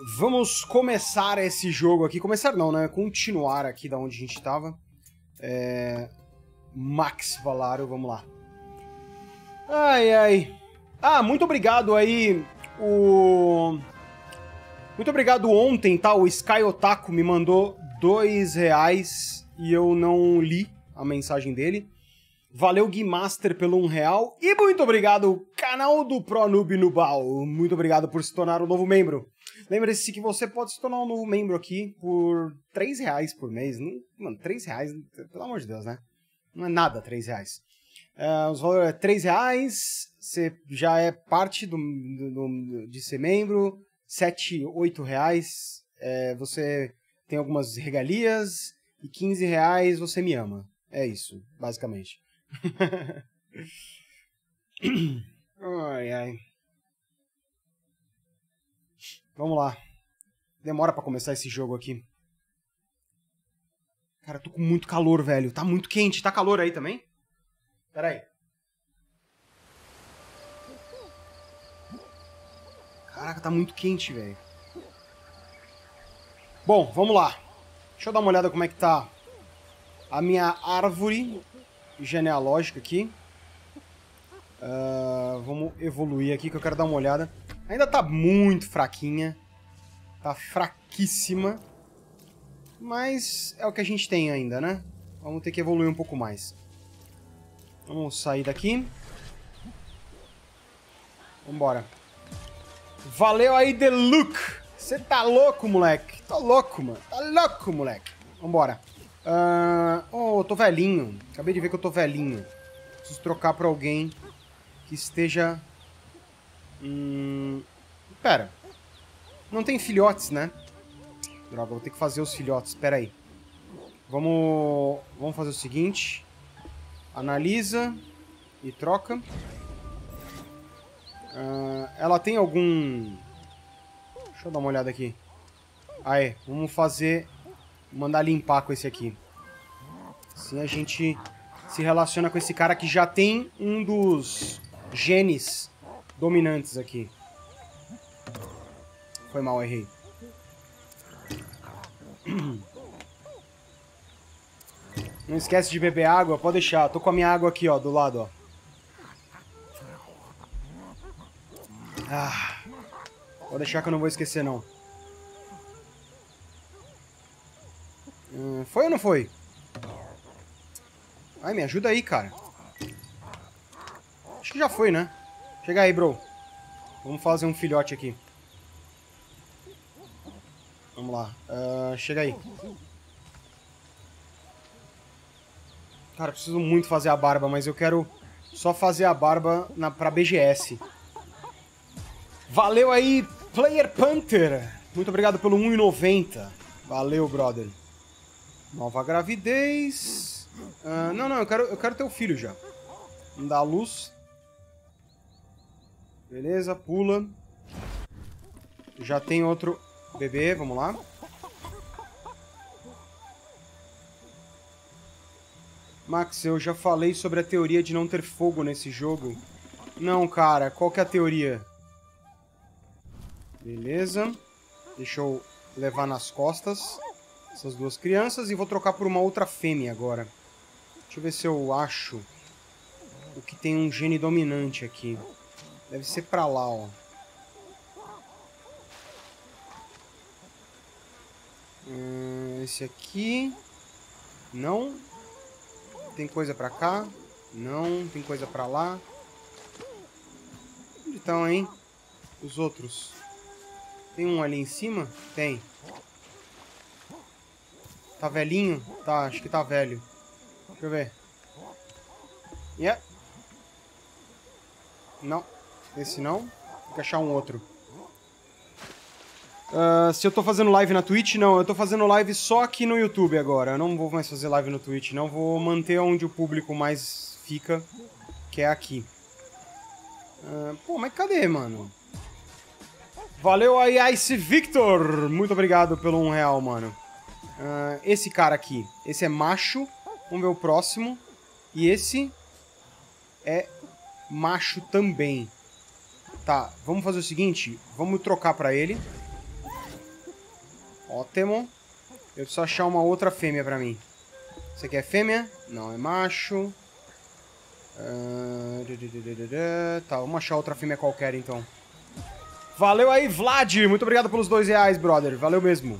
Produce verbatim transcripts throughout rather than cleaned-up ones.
Vamos começar esse jogo aqui. Começar não, né? Continuar aqui da onde a gente estava. É... Max Valario, vamos lá. Ai, ai. Ah, muito obrigado aí, o... Muito obrigado ontem, tá? O Sky Otaku me mandou dois reais e eu não li a mensagem dele. Valeu, Gui Master, pelo um real. E muito obrigado, canal do ProNoob Nubal. Muito obrigado por se tornar um novo membro. Lembre-se que você pode se tornar um novo membro aqui por três reais por mês. Não, mano, três reais, pelo amor de Deus, né? Não é nada três reais. Uh, os valores é três reais, você já é parte do, do, do, de ser membro. sete, oito reais, é, você tem algumas regalias. E quinze reais você me ama. É isso, basicamente. Ai, ai. Vamos lá. Demora pra começar esse jogo aqui. Cara, eu tô com muito calor, velho. Tá muito quente. Tá calor aí também? Pera aí. Caraca, tá muito quente, velho. Bom, vamos lá. Deixa eu dar uma olhada como é que tá a minha árvore genealógica aqui. Uh, vamos evoluir aqui que eu quero dar uma olhada. Ainda tá muito fraquinha. Tá fraquíssima. Mas é o que a gente tem ainda, né? Vamos ter que evoluir um pouco mais. Vamos sair daqui. Vambora. Valeu aí, The Look! Você tá louco, moleque? Tá louco, mano. Tá louco, moleque. Vambora. Uh... Oh, eu tô velhinho. Acabei de ver que eu tô velhinho. Preciso trocar pra alguém que esteja... Hum... Pera. Não tem filhotes, né? Droga, vou ter que fazer os filhotes. Pera aí. Vamos... Vamos fazer o seguinte. Analisa. E troca. Uh... Ela tem algum... Deixa eu dar uma olhada aqui. Aí, vamos fazer... Mandar limpar com esse aqui. Assim a gente se relaciona com esse cara que já tem um dos genes dominantes aqui. Foi mal, errei. Não esquece de beber água, pode deixar. Tô com a minha água aqui, ó, do lado, ó. Ah, pode deixar que eu não vou esquecer, não. Hum, foi ou não foi? Ai, me ajuda aí, cara. Acho que já foi, né? Chega aí, bro. Vamos fazer um filhote aqui. Vamos lá. Uh, chega aí. Cara, eu preciso muito fazer a barba, mas eu quero só fazer a barba na, pra B G S. Valeu aí, Player Panther. Muito obrigado pelo um e noventa. Valeu, brother. Nova gravidez. Uh, não, não, eu quero, eu quero ter o filho já. Vamos dar a luz. Beleza, pula. Já tem outro bebê, vamos lá. Max, eu já falei sobre a teoria de não ter fogo nesse jogo. Não, cara, qual que é a teoria? Beleza. Deixa eu levar nas costas essas duas crianças e vou trocar por uma outra fêmea agora. Deixa eu ver se eu acho o que tem um gene dominante aqui. Deve ser pra lá, ó. Hum, esse aqui... Não. Tem coisa pra cá? Não. Tem coisa pra lá? Onde estão, hein? Os outros. Tem um ali em cima? Tem. Tá velhinho? Tá, acho que tá velho. Deixa eu ver. Yeah. Não. Esse não. Tem que achar um outro. Uh, se eu tô fazendo live na Twitch, não. Eu tô fazendo live só aqui no YouTube agora. Eu não vou mais fazer live no Twitch, não. Vou manter onde o público mais fica, que é aqui. Uh, pô, mas cadê, mano? Valeu aí, Ice Victor! Muito obrigado pelo um real, mano. Uh, esse cara aqui. Esse é macho. Vamos ver o próximo. E esse é macho também. Tá, vamos fazer o seguinte. Vamos trocar pra ele. Ótimo. Eu preciso achar uma outra fêmea pra mim. Isso aqui é fêmea? Não, é macho. Uh... Tá, vamos achar outra fêmea qualquer, então. Valeu aí, Vlad! Muito obrigado pelos dois reais, brother. Valeu mesmo.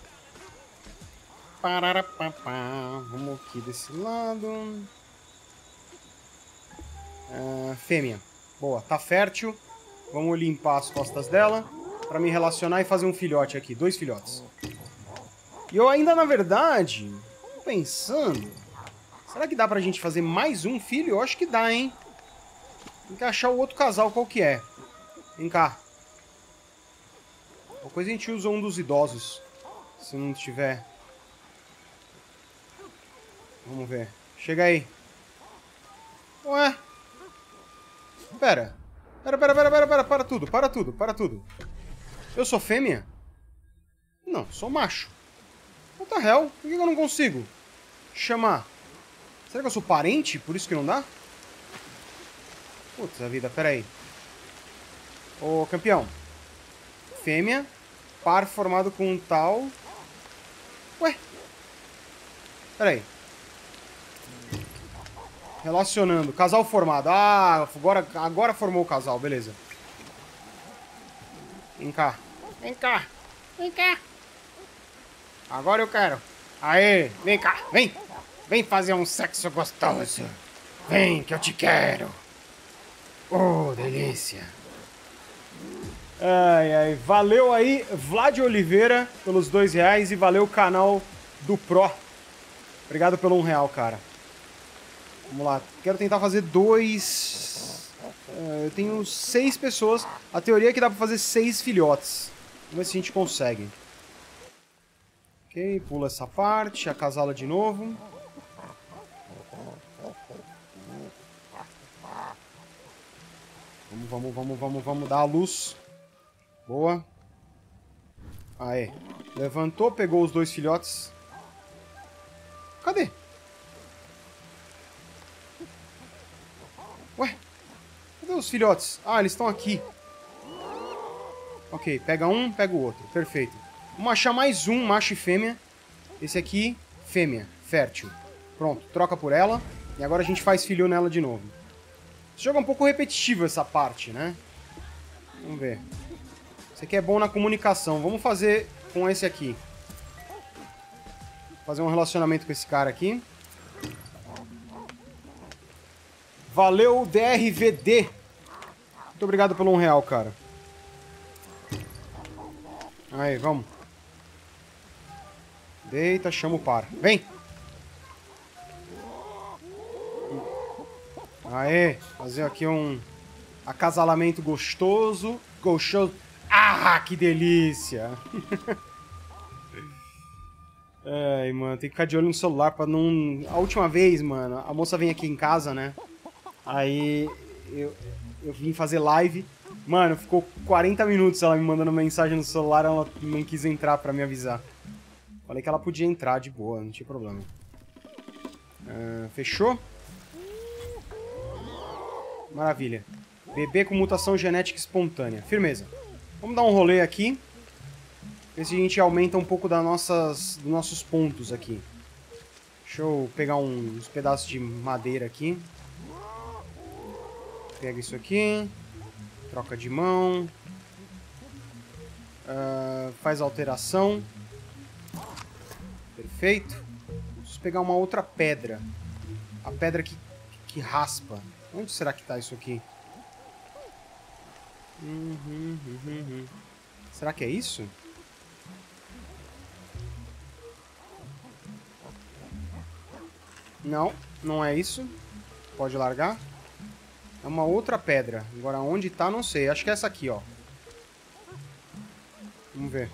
Vamos aqui desse lado. Uh, fêmea. Boa, tá fértil. Vamos limpar as costas dela pra me relacionar e fazer um filhote aqui. Dois filhotes. E eu ainda, na verdade, tô pensando... Será que dá pra gente fazer mais um filho? Eu acho que dá, hein? Tem que achar o outro casal qual que é. Vem cá. Qualquer coisa a gente usa um dos idosos. Se não tiver... Vamos ver. Chega aí. Ué? Pera. Pera, pera, pera, pera, pera. Para tudo, para tudo, para tudo. Eu sou fêmea? Não, sou macho. What the hell? Por que eu não consigo chamar? Será que eu sou parente? Por isso que não dá? Putz, a vida, pera aí. Ô, campeão. Fêmea. Par formado com um tal... Ué? Pera aí. Relacionando. Casal formado. Ah, agora, agora formou o casal. Beleza. Vem cá. Vem cá. Vem cá. Agora eu quero. Aê, vem cá, vem. Vem fazer um sexo gostoso. Vem que eu te quero. Oh, delícia. Ai, ai. Valeu aí, Vlad Oliveira, pelos dois reais. E valeu o canal do Pro. Obrigado pelo um real, cara. Vamos lá. Quero tentar fazer dois... Uh, eu tenho seis pessoas. A teoria é que dá pra fazer seis filhotes. Vamos ver se a gente consegue. Ok, pula essa parte, acasala de novo. Vamos, vamos, vamos, vamos, vamos dar a luz. Boa. Aê. Levantou, pegou os dois filhotes. Cadê? Ué? Cadê os filhotes? Ah, eles estão aqui. Ok, pega um, pega o outro. Perfeito. Vamos achar mais um, macho e fêmea. Esse aqui, fêmea, fértil. Pronto, troca por ela. E agora a gente faz filho nela de novo. Esse jogo é um pouco repetitivo, essa parte, né? Vamos ver. Esse aqui é bom na comunicação. Vamos fazer com esse aqui. Fazer um relacionamento com esse cara aqui. Valeu, D R V D. Muito obrigado pelo um real, cara. Aí, vamos. Deita, chama o par. Vem! Aê, fazer aqui um acasalamento gostoso. Gostoso. Ah, que delícia! Ai, mano, tem que ficar de olho no celular pra não... A última vez, mano, a moça vem aqui em casa, né? Aí eu, eu vim fazer live. Mano, ficou quarenta minutos ela me mandando mensagem no celular, ela não quis entrar pra me avisar. Falei que ela podia entrar de boa, não tinha problema. Uh, fechou? Maravilha. Bebê com mutação genética espontânea. Firmeza. Vamos dar um rolê aqui. Ver se a gente aumenta um pouco das nossas, dos nossos pontos aqui. Deixa eu pegar um, uns pedaços de madeira aqui. Pega isso aqui. Troca de mão. Uh, faz alteração. Perfeito. Preciso pegar uma outra pedra. A pedra que, que raspa. Onde será que tá isso aqui? Uhum, uhum, uhum. Será que é isso? Não, não é isso. Pode largar. É uma outra pedra. Agora, onde tá, não sei. Acho que é essa aqui, ó. Vamos ver.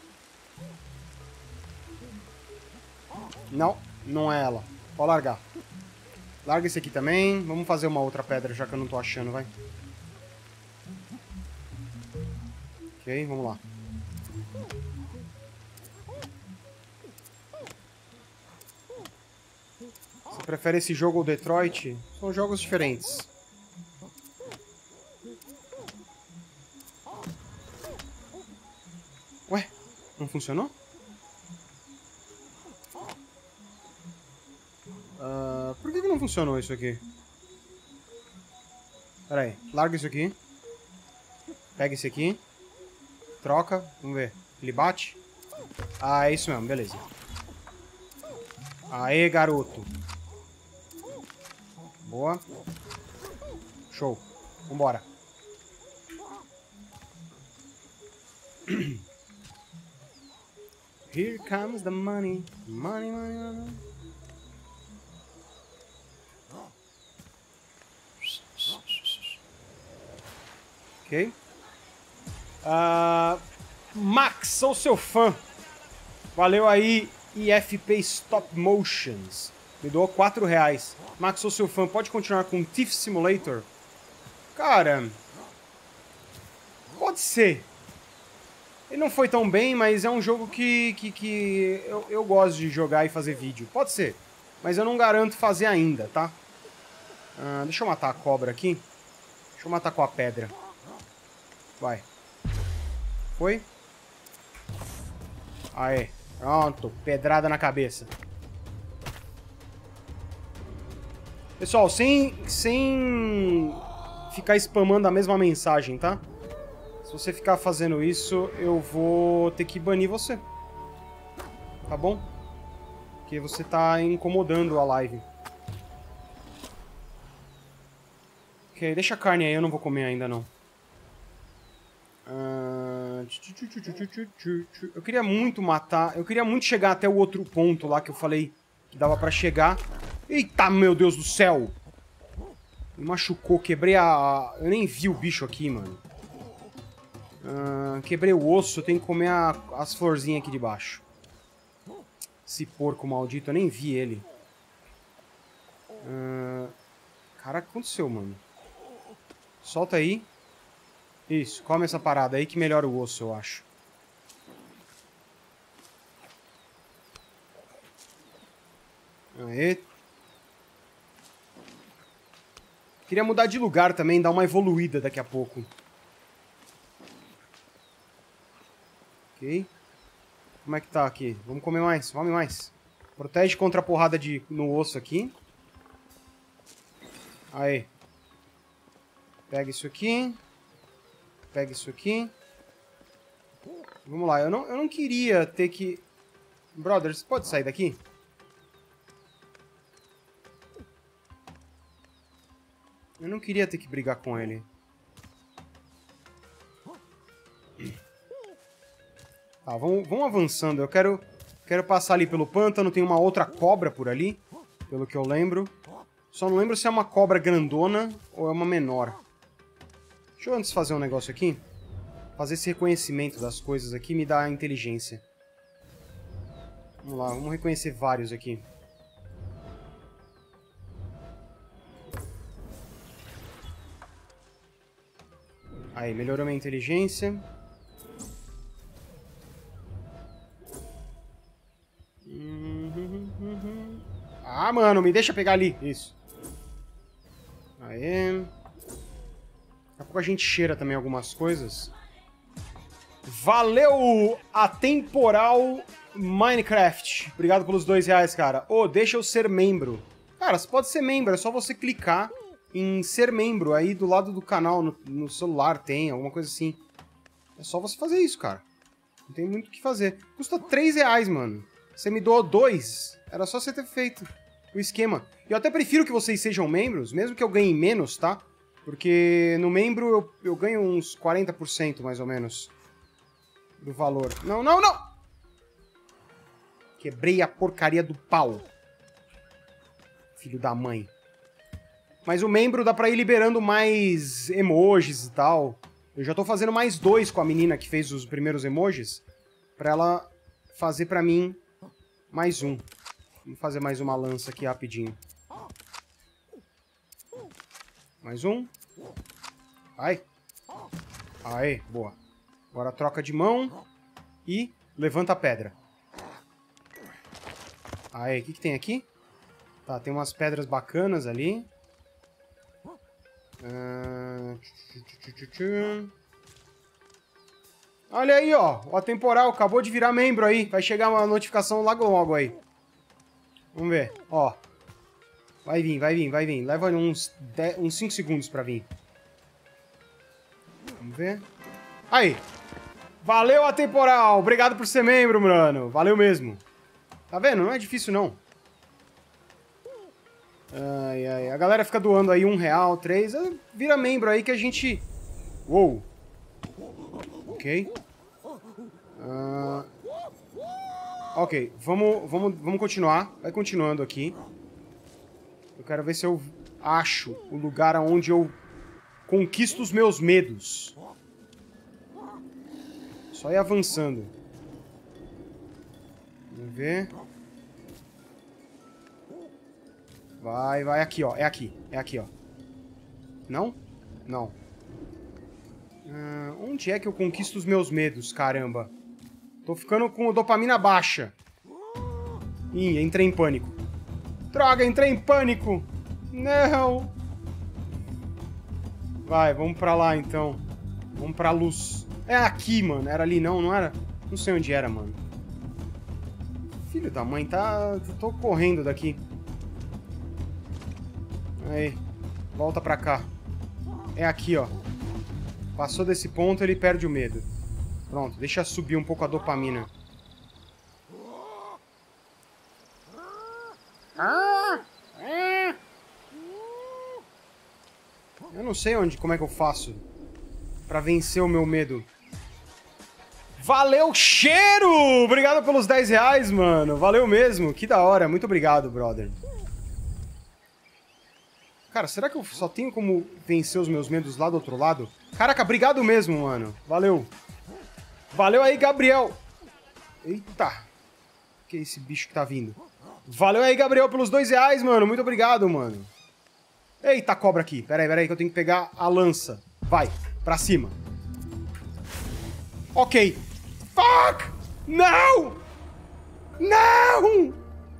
Não, não é ela. Pode largar. Larga esse aqui também. Vamos fazer uma outra pedra, já que eu não tô achando, vai. Ok, vamos lá. Você prefere esse jogo ou Detroit? São jogos diferentes. Ué, não funcionou? funcionou isso aqui? Pera aí. Larga isso aqui. Pega esse aqui. Troca. Vamos ver. Ele bate? Ah, é isso mesmo. Beleza. Aê, garoto. Boa. Show. Vambora. Here comes the money. Money, money, money. Ok. Uh, Max, sou seu fã. Valeu aí, I F P Stop Motions. Me doou quatro reais. Max, sou seu fã. Pode continuar com Thief Simulator? Cara... Pode ser. Ele não foi tão bem, mas é um jogo que, que, que eu, eu gosto de jogar e fazer vídeo. Pode ser. Mas eu não garanto fazer ainda, tá? Uh, deixa eu matar a cobra aqui. Deixa eu matar com a pedra. Vai. Foi? Aê. Pronto. Pedrada na cabeça. Pessoal, sem, sem ficar spamando a mesma mensagem, tá? Se você ficar fazendo isso, eu vou ter que banir você. Tá bom? Porque você tá incomodando a live. Ok, deixa a carne aí, eu não vou comer ainda não. Uh... Eu queria muito matar... Eu queria muito chegar até o outro ponto lá que eu falei que dava pra chegar. Eita, meu Deus do céu! Me machucou, quebrei a... Eu nem vi o bicho aqui, mano. Uh, quebrei o osso, eu tenho que comer a... as florzinhas aqui de baixo. Esse porco maldito, eu nem vi ele. Uh... Caraca, o que aconteceu, mano? Solta aí. Isso, come essa parada aí que melhora o osso, eu acho. Aê. Queria mudar de lugar também, dar uma evoluída daqui a pouco. Ok. Como é que tá aqui? Vamos comer mais, come mais. Protege contra a porrada de, no osso aqui. Aí. Pega isso aqui. Pega isso aqui. Vamos lá, eu não, eu não queria ter que... Brother, você pode sair daqui? Eu não queria ter que brigar com ele. Tá, vamos, vamos avançando. Eu quero, quero passar ali pelo pântano. Tem uma outra cobra por ali, pelo que eu lembro. Só não lembro se é uma cobra grandona ou é uma menor. Deixa eu antes fazer um negócio aqui. Fazer esse reconhecimento das coisas aqui me dá inteligência. Vamos lá, vamos reconhecer vários aqui. Aí, melhorou minha inteligência. Ah, mano, me deixa pegar ali. Isso. Aê. Daqui a pouco a gente cheira também algumas coisas. Valeu, Atemporal Minecraft. Obrigado pelos dois reais, cara. Ô, oh, deixa eu ser membro. Cara, você pode ser membro, é só você clicar em ser membro. Aí do lado do canal, no, no celular tem, alguma coisa assim. É só você fazer isso, cara. Não tem muito o que fazer. Custa três reais, mano. Você me doou dois. Era só você ter feito o esquema. Eu até prefiro que vocês sejam membros, mesmo que eu ganhe menos, tá? Porque no membro eu, eu ganho uns quarenta por cento, mais ou menos, do valor. Não, não, não! Quebrei a porcaria do pau. Filho da mãe. Mas o membro dá pra ir liberando mais emojis e tal. Eu já tô fazendo mais dois com a menina que fez os primeiros emojis. Pra ela fazer pra mim mais um. Vamos fazer mais uma lança aqui rapidinho. Mais um. Vai. Aí, boa. Agora troca de mão e levanta a pedra. Aí, o que, que tem aqui? Tá, tem umas pedras bacanas ali. Uh... Olha aí, ó. O Atemporal acabou de virar membro aí. Vai chegar uma notificação logo logo aí. Vamos ver, ó. Vai vir, vai vir, vai vir. Leva uns, dez, uns cinco segundos pra vir. Vamos ver. Aí. Valeu, Atemporal. Obrigado por ser membro, mano. Valeu mesmo. Tá vendo? Não é difícil, não. Ai, ai. A galera fica doando aí um real, três. Vira membro aí que a gente... Uou. Ok. Uh... Ok. Vamos, vamos, vamos continuar. Vai continuando aqui. Eu quero ver se eu acho o lugar onde eu conquisto os meus medos. Só ir avançando. Vamos ver. Vai, vai. Aqui, ó. É aqui. É aqui, ó. Não? Não. Ah, onde é que eu conquisto os meus medos? Caramba. Tô ficando com dopamina baixa. Ih, entrei em pânico. Droga, entrei em pânico. Não. Vai, vamos pra lá, então. Vamos pra luz. É aqui, mano. Era ali, não? Não era? Não sei onde era, mano. Filho da mãe, tá... Tô correndo daqui. Aí. Volta pra cá. É aqui, ó. Passou desse ponto, ele perde o medo. Pronto, deixa subir um pouco a dopamina. Ah! É. Eu não sei onde, como é que eu faço pra vencer o meu medo. Valeu, Cheiro! Obrigado pelos dez reais, mano. Valeu mesmo. Que da hora. Muito obrigado, brother. Cara, será que eu só tenho como vencer os meus medos lá do outro lado? Caraca, obrigado mesmo, mano. Valeu. Valeu aí, Gabriel. Eita. Que é esse bicho que tá vindo? Valeu aí, Gabriel, pelos dois reais, mano. Muito obrigado, mano. Eita, cobra aqui. Pera aí, pera aí, que eu tenho que pegar a lança. Vai, pra cima. Ok. Fuck! Não! Não!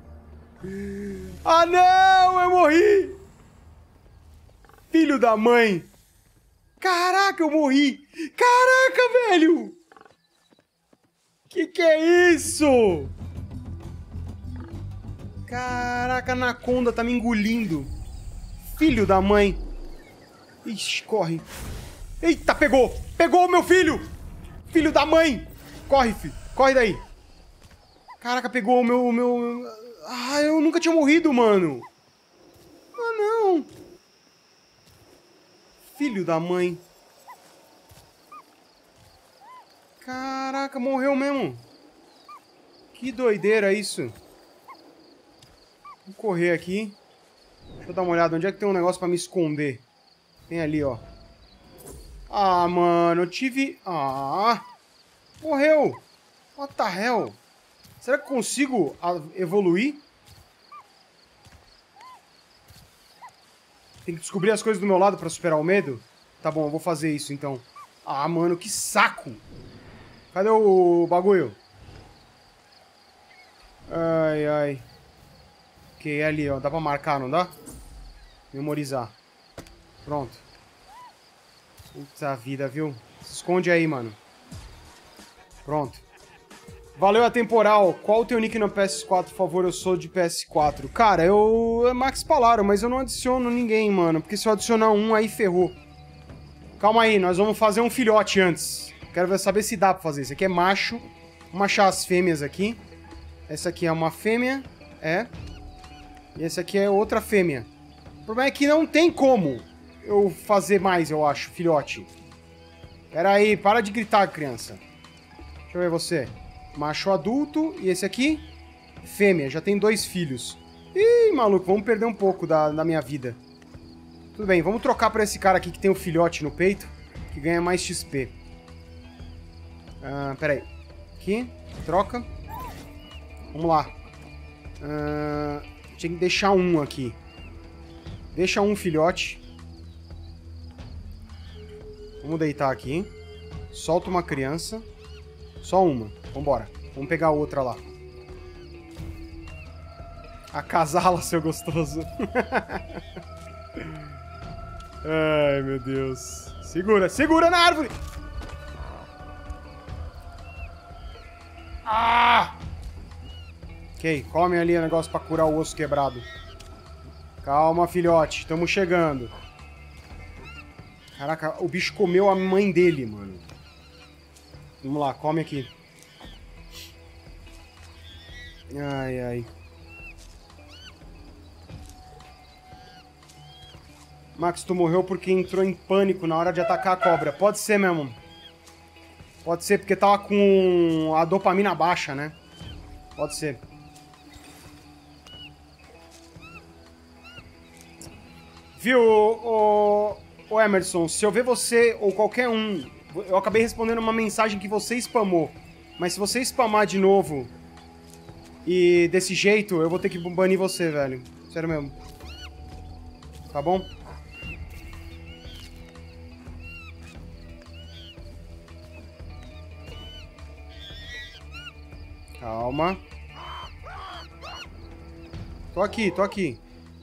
Ah, não! Eu morri! Filho da mãe! Caraca, eu morri! Caraca, velho! Que que é isso? Caraca, a anaconda tá me engolindo. Filho da mãe. Ixi, corre. Eita, pegou! Pegou o meu filho! Filho da mãe! Corre, filho. Corre daí. Caraca, pegou o meu... meu... Ah, eu nunca tinha morrido, mano. Ah, não. Filho da mãe. Caraca, morreu mesmo. Que doideira isso. Vou correr aqui. Deixa eu dar uma olhada. Onde é que tem um negócio pra me esconder? Tem ali, ó. Ah, mano, eu tive... Ah... Morreu! What the hell? Será que eu consigo evoluir? Tem que descobrir as coisas do meu lado pra superar o medo? Tá bom, eu vou fazer isso, então. Ah, mano, que saco! Cadê o bagulho? Ai, ai. Ok, é ali, ó. Dá pra marcar, não dá? Memorizar. Pronto. Puta vida, viu? Se esconde aí, mano. Pronto. Valeu, Atemporal. Qual o teu nick no P S quatro, por favor? Eu sou de P S quatro. Cara, eu... É Max Palaro, mas eu não adiciono ninguém, mano. Porque se eu adicionar um, aí ferrou. Calma aí, nós vamos fazer um filhote antes. Quero saber se dá pra fazer. Esse aqui é macho. Vamos achar as fêmeas aqui. Essa aqui é uma fêmea. É. E esse aqui é outra fêmea. O problema é que não tem como eu fazer mais, eu acho, filhote. Pera aí, para de gritar, criança. Deixa eu ver você. Macho adulto. E esse aqui? Fêmea. Já tem dois filhos. Ih, maluco, vamos perder um pouco da, da minha vida. Tudo bem, vamos trocar pra esse cara aqui que tem o filhote no peito, que ganha mais X P. Ah, pera aí. Aqui. Troca. Vamos lá. Ah, tinha que deixar um aqui. Deixa um filhote. Vamos deitar aqui. Solta uma criança. Só uma. Vambora. Vamos pegar a outra lá. Acasala, seu gostoso. Ai, meu Deus. Segura, segura na árvore! Ah! Ok, come ali o negócio pra curar o osso quebrado. Calma, filhote. Estamos chegando. Caraca, o bicho comeu a mãe dele, mano. Vamos lá, come aqui. Ai, ai. Max, tu morreu porque entrou em pânico na hora de atacar a cobra. Pode ser mesmo. Pode ser porque tava com a dopamina baixa, né? Pode ser. Viu, ô, ô Emerson, se eu ver você ou qualquer um... Eu acabei respondendo uma mensagem que você spamou. Mas se você spamar de novo e desse jeito, eu vou ter que banir você, velho. Sério mesmo. Tá bom? Calma. Tô aqui, tô aqui.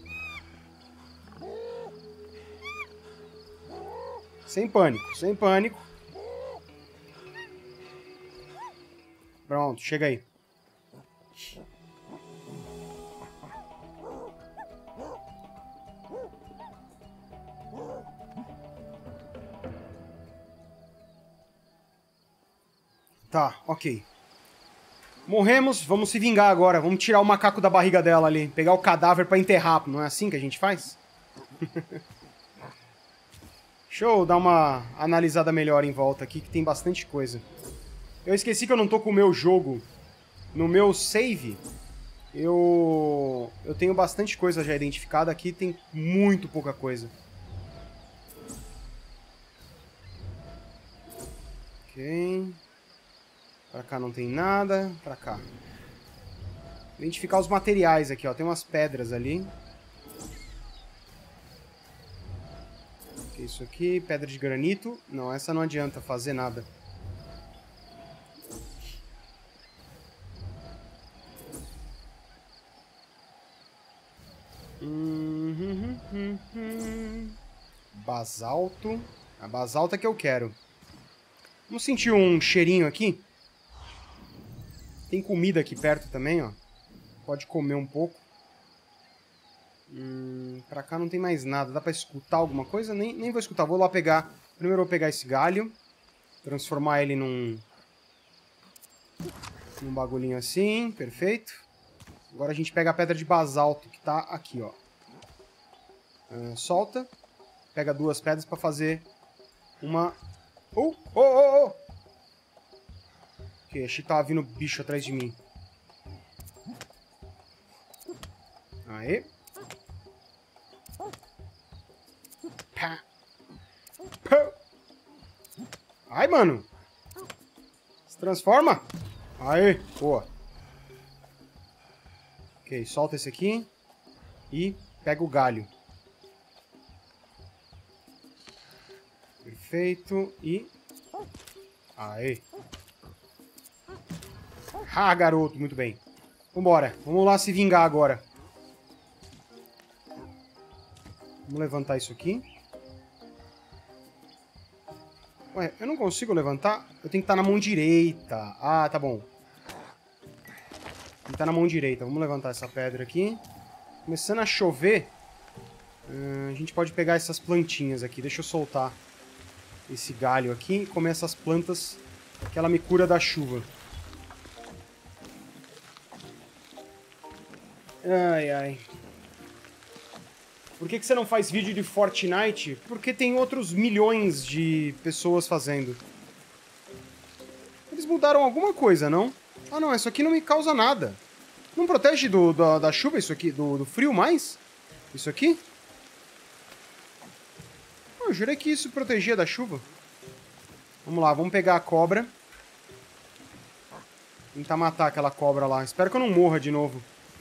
Sem pânico, sem pânico. Pronto, chega aí. Tá, ok. Morremos, vamos se vingar agora. Vamos tirar o macaco da barriga dela ali. Pegar o cadáver pra enterrar. Não é assim que a gente faz? Deixa eu dar uma analisada melhor em volta aqui, que tem bastante coisa. Eu esqueci que eu não tô com o meu jogo no meu save. Eu, eu tenho bastante coisa já identificada aqui, tem muito pouca coisa. Ok. Pra cá não tem nada, pra cá. Identificar os materiais aqui, ó. Tem umas pedras ali. O que é isso aqui? Pedra de granito. Não, essa não adianta fazer nada. Uhum, uhum, uhum. Basalto. A basalto é que eu quero. Vamos sentir um cheirinho aqui. Tem comida aqui perto também, ó. Pode comer um pouco. Hum, pra cá não tem mais nada. Dá pra escutar alguma coisa? Nem, nem vou escutar. Vou lá pegar... Primeiro eu vou pegar esse galho. Transformar ele num... Num bagulhinho assim. Perfeito. Agora a gente pega a pedra de basalto, que tá aqui, ó. Uh, solta. Pega duas pedras pra fazer uma... Oh, oh, oh, oh! Ok, achei que tava vindo bicho atrás de mim. Aê. Pá. Pá. Ai, mano. Se transforma. Aê, boa. Ok, solta esse aqui. E pega o galho. Perfeito. E... Aê. Ah, garoto, muito bem. Vambora, vamos lá se vingar agora. Vamos levantar isso aqui. Ué, eu não consigo levantar? Eu tenho que estar na mão direita. Ah, tá bom. Tem que estar na mão direita. Vamos levantar essa pedra aqui. Começando a chover, uh, a gente pode pegar essas plantinhas aqui. Deixa eu soltar esse galho aqui e comer essas plantas que ela me cura da chuva. Ai, ai. Por que que você não faz vídeo de Fortnite? Porque tem outros milhões de pessoas fazendo. Eles mudaram alguma coisa, não? Ah, não, isso aqui não me causa nada. Não protege do, da, da chuva isso aqui? Do, do frio mais? Isso aqui? Eu jurei que isso protegia da chuva. Vamos lá, vamos pegar a cobra. Tentar matar aquela cobra lá. Espero que eu não morra de novo.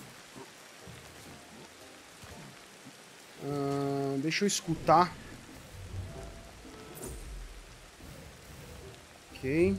Uh, deixa eu escutar. Ok.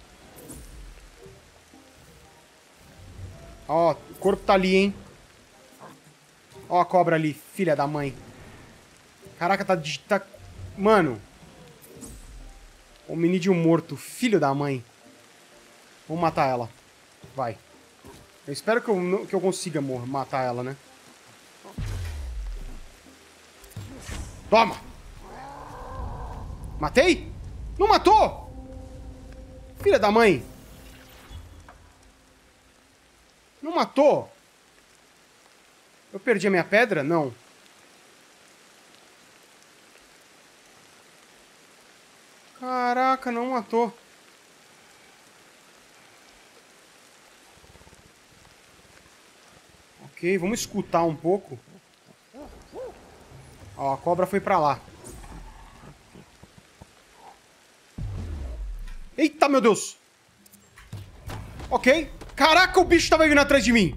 Ó, o corpo tá ali, hein? Ó a cobra ali, filha da mãe. Caraca, tá... tá... Mano. Hominídeo morto, filho da mãe. Vamos matar ela. Vai. Eu espero que eu, que eu consiga matar ela, né? Toma! Matei? Não matou? Filha da mãe! Não matou? Eu perdi a minha pedra? Não. Caraca, não matou. Ok, vamos escutar um pouco. Ó, a cobra foi pra lá. Eita, meu Deus! Ok. Caraca, o bicho tava vindo atrás de mim.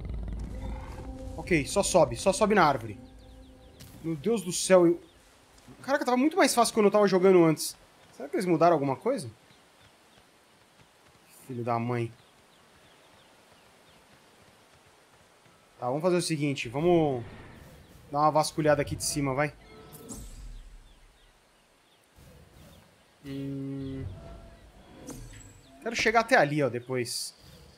Ok, só sobe. Só sobe na árvore. Meu Deus do céu. Eu... Caraca, tava muito mais fácil quando eu tava jogando antes. Será que eles mudaram alguma coisa? Filho da mãe. Tá, vamos fazer o seguinte. Vamos dar uma vasculhada aqui de cima, vai. Hum... Quero chegar até ali, ó, depois.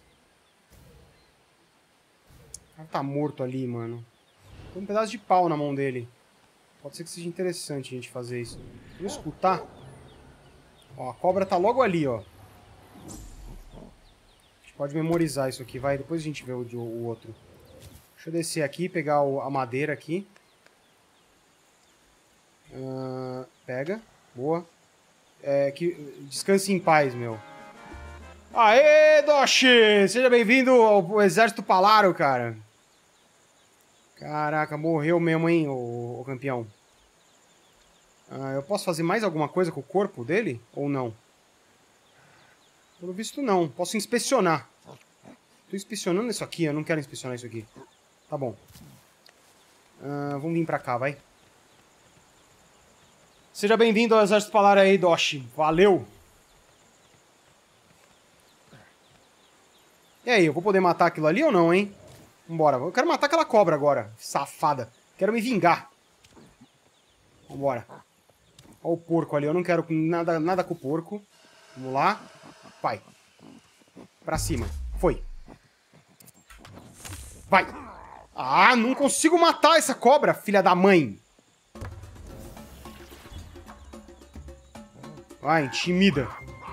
O cara tá morto ali, mano. Tem um pedaço de pau na mão dele. Pode ser que seja interessante a gente fazer isso. Vamos escutar. Ó, a cobra tá logo ali, ó. A gente pode memorizar isso aqui, vai. Depois a gente vê o, o outro. Deixa eu descer aqui, pegar o, a madeira aqui. Uh, pega. Boa. É, que, descanse em paz, meu. Aê, Doshi! Seja bem-vindo ao Exército Palaro, cara. Caraca, morreu mesmo, hein, o, o campeão. Ah, eu posso fazer mais alguma coisa com o corpo dele? Ou não? Pelo visto, não. Posso inspecionar. Tô inspecionando isso aqui, eu não quero inspecionar isso aqui. Tá bom. Ah, vamos vir pra cá, vai. Seja bem-vindo ao Exército Palaro aí, Doshi. Valeu! E aí, eu vou poder matar aquilo ali ou não, hein? Vambora. Eu quero matar aquela cobra agora. Safada. Quero me vingar. Vambora. Olha o porco ali. Eu não quero nada, nada com o porco. Vamos lá. Vai. Pra cima. Foi. Vai. Ah, não consigo matar essa cobra, filha da mãe. Vai, intimida.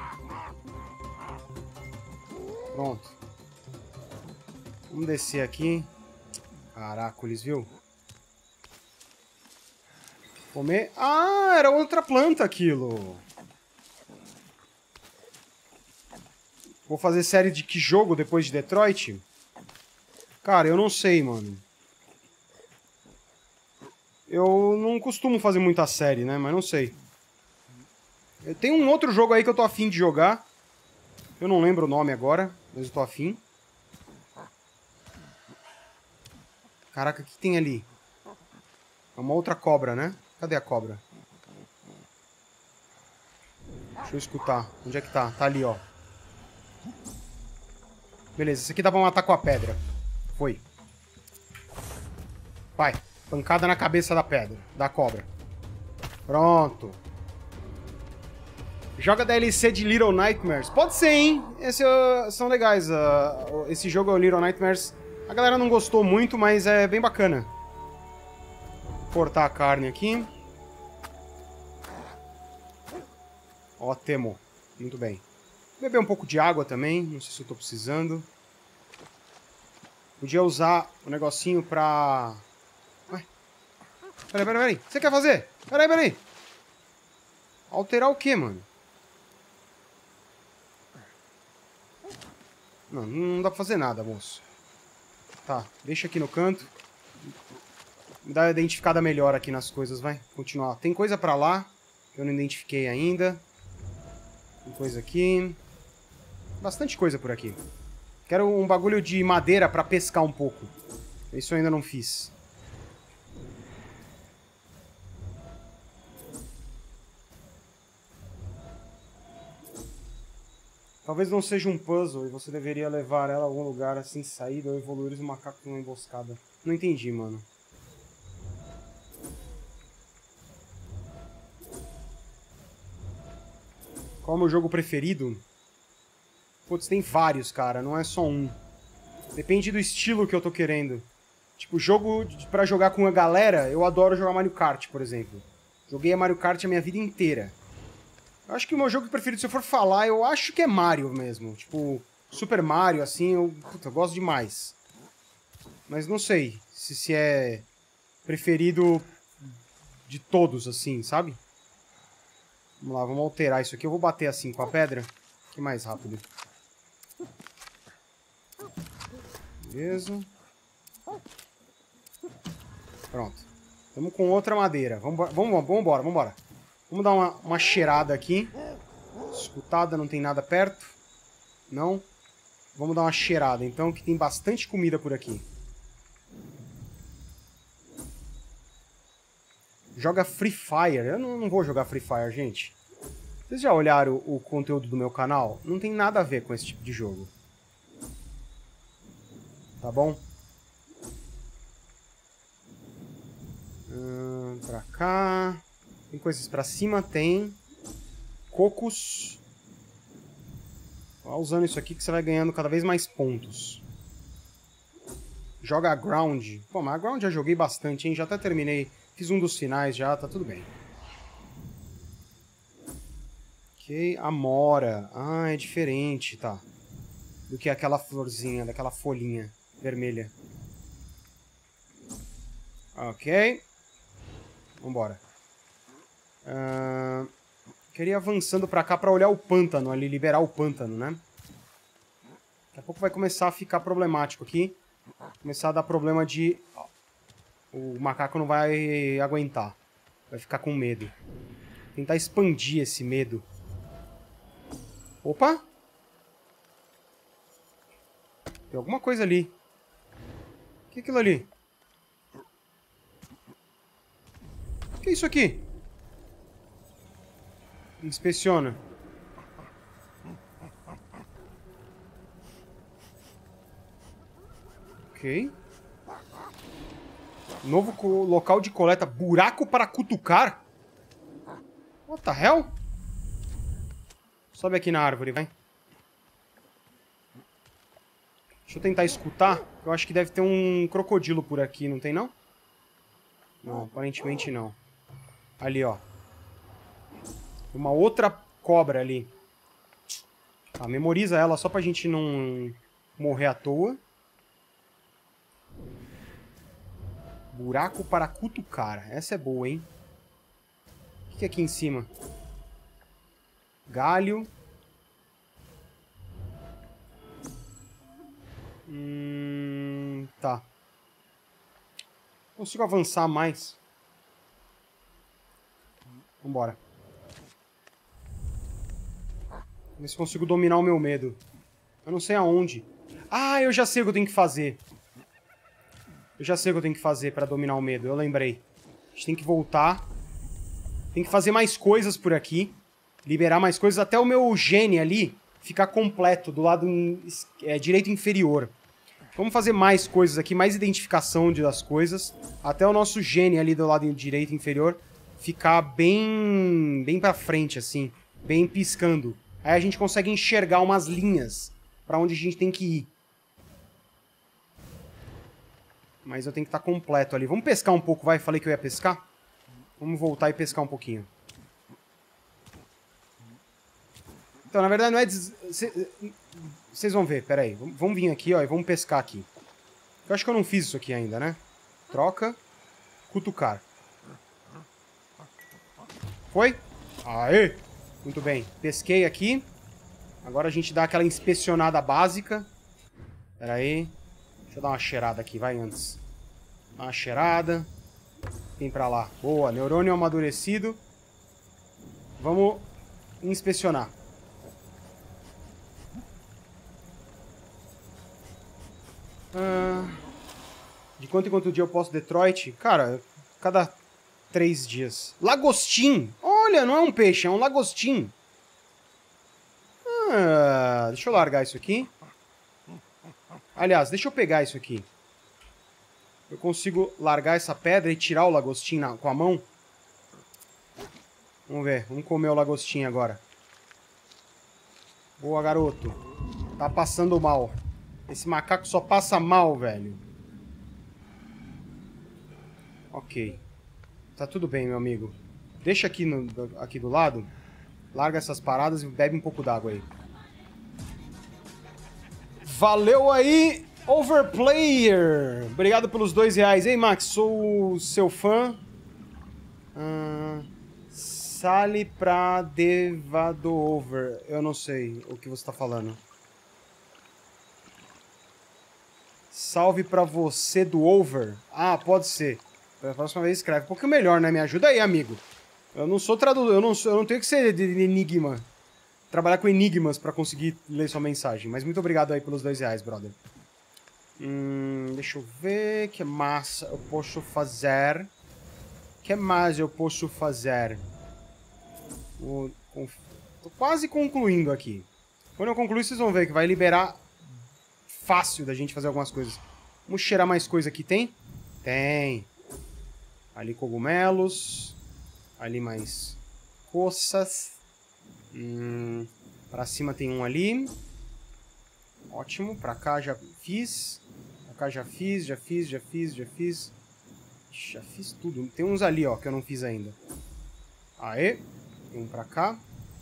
Pronto. Vamos descer aqui. Caracoles, viu? Comer... Ah, era outra planta aquilo. Vou fazer série de que jogo depois de Detroit? Cara, eu não sei, mano. Eu não costumo fazer muita série, né? Mas não sei. Eu tenho um outro jogo aí que eu tô afim de jogar. Eu não lembro o nome agora, mas eu tô afim. Caraca, o que tem ali? É uma outra cobra, né? Cadê a cobra? Deixa eu escutar. Onde é que tá? Tá ali, ó. Beleza, esse aqui dá pra matar com a pedra. Foi. Vai. Pancada na cabeça da pedra. Da cobra. Pronto. Joga D L C de Little Nightmares. Pode ser, hein? Esse, uh, são legais. Uh, esse jogo é o Little Nightmares. A galera não gostou muito, mas é bem bacana. Cortar a carne aqui. Ótimo. Muito bem. Beber um pouco de água também. Não sei se eu tô precisando. Podia usar o negocinho pra... Ué? Peraí, peraí, peraí. O que você quer fazer? Peraí, peraí. Alterar o quê, mano? Não, não dá pra fazer nada, moço. Tá, deixa aqui no canto. Me dá uma identificada melhor aqui nas coisas, vai. Continuar. Tem coisa pra lá, que eu não identifiquei ainda. Tem coisa aqui. Bastante coisa por aqui. Quero um bagulho de madeira pra pescar um pouco. Isso eu ainda não fiz. Talvez não seja um puzzle e você deveria levar ela a algum lugar assim, saída ou evoluir os macacos numa emboscada. Não entendi, mano. Qual é o meu jogo preferido? Putz, tem vários, cara. Não é só um. Depende do estilo que eu tô querendo. Tipo, jogo pra jogar com a galera, eu adoro jogar Mario Kart, por exemplo. Joguei a Mario Kart a minha vida inteira. Eu acho que o meu jogo preferido, se eu for falar, eu acho que é Mario mesmo. Tipo, Super Mario, assim, eu, puta, eu gosto demais. Mas não sei se, se é preferido de todos, assim, sabe? Vamos lá, vamos alterar isso aqui. Eu vou bater assim com a pedra, que é mais rápido. Beleza. Pronto. Estamos com outra madeira. Vamos, vamos, vamos embora, vamos embora. Vamos dar uma, uma cheirada aqui. Escutada, não tem nada perto. Não. Vamos dar uma cheirada, então, que tem bastante comida por aqui. Joga Free Fire. Eu não, não vou jogar Free Fire, gente. Vocês já olharam o, o conteúdo do meu canal? Não tem nada a ver com esse tipo de jogo. Tá bom? Hum, pra cá. Tem coisas pra cima? Tem. Cocos. Vai usando isso aqui que você vai ganhando cada vez mais pontos. Joga Ground. Pô, mas a Ground já joguei bastante, hein? Já até terminei. Fiz um dos finais já, tá tudo bem. Ok, Amora. Ah, é diferente, tá. Do que aquela florzinha, daquela folhinha vermelha. Ok. Vambora. Uh, queria ir avançando pra cá pra olhar o pântano ali, liberar o pântano, né? Daqui a pouco vai começar a ficar problemático aqui. Começar a dar problema de... O macaco não vai aguentar. Vai ficar com medo. Tentar expandir esse medo. Opa! Tem alguma coisa ali. O que é aquilo ali? O que é isso aqui? Inspeciona. Ok. Novo local de coleta. Buraco para cutucar? What the hell? Sobe aqui na árvore, vai. Deixa eu tentar escutar. Eu acho que deve ter um crocodilo por aqui, não tem não? Não, aparentemente não. Ali, ó. Uma outra cobra ali. Tá, memoriza ela só pra gente não morrer à toa. Buraco para cutucar. Essa é boa, hein? O que é aqui em cima? Galho. Hum, tá. Consigo avançar mais. Vambora. Ver se consigo dominar o meu medo. Eu não sei aonde. Ah, eu já sei o que eu tenho que fazer. Eu já sei o que eu tenho que fazer pra dominar o medo. Eu lembrei. A gente tem que voltar. Tem que fazer mais coisas por aqui. Liberar mais coisas até o meu gene ali ficar completo do lado é, direito inferior. Vamos fazer mais coisas aqui, mais identificação das coisas. Até o nosso gene ali do lado direito inferior ficar bem, bem pra frente, assim. Bem piscando. Aí a gente consegue enxergar umas linhas pra onde a gente tem que ir. Mas eu tenho que estar completo ali. Vamos pescar um pouco, vai? Falei que eu ia pescar? Vamos voltar e pescar um pouquinho. Então, na verdade, não é... Des... Vocês vão ver, peraí. Vamos vir aqui, ó, e vamos pescar aqui. Eu acho que eu não fiz isso aqui ainda, né? Troca. Cutucar. Foi? Aê! Muito bem. Pesquei aqui. Agora a gente dá aquela inspecionada básica. Peraí. Deixa eu dar uma cheirada aqui, vai, antes. Dá uma cheirada. Vem pra lá. Boa, neurônio amadurecido. Vamos inspecionar. Ah, de quanto em quanto dia eu posso Detroit? Cara, cada três dias. Lagostim! Olha, não é um peixe, é um lagostim. Ah, deixa eu largar isso aqui. Aliás, deixa eu pegar isso aqui. Eu consigo largar essa pedra e tirar o lagostim na, com a mão? Vamos ver, vamos comer o lagostim agora. Boa, garoto. Tá passando mal. Esse macaco só passa mal, velho. Ok. Tá tudo bem, meu amigo. Deixa aqui, no, aqui do lado. Larga essas paradas e bebe um pouco d'água aí. Valeu aí, Overplayer! Obrigado pelos dois reais. Ei, Max, sou seu fã. Ah, Sale pra Devado Over. Eu não sei o que você tá falando. Salve pra você do Over. Ah, pode ser. Da próxima vez escreve. Um pouquinho melhor, né? Me ajuda aí, amigo. Eu não sou tradutor, eu não, sou, eu não tenho que ser de enigma. Trabalhar com enigmas pra conseguir ler sua mensagem. Mas muito obrigado aí pelos dois reais, brother. Hum, deixa eu ver. O que mais eu posso fazer? O que mais eu posso fazer? O, o, tô quase concluindo aqui. Quando eu concluir, vocês vão ver que vai liberar fácil da gente fazer algumas coisas. Vamos cheirar mais coisa aqui, tem? Tem. Ali cogumelos. Ali mais coças. Hum, pra cima tem um ali. Ótimo. Pra cá já fiz. Pra cá já fiz, já fiz, já fiz, já fiz. Já fiz tudo. Tem uns ali, ó, que eu não fiz ainda. Aê. Tem um pra cá.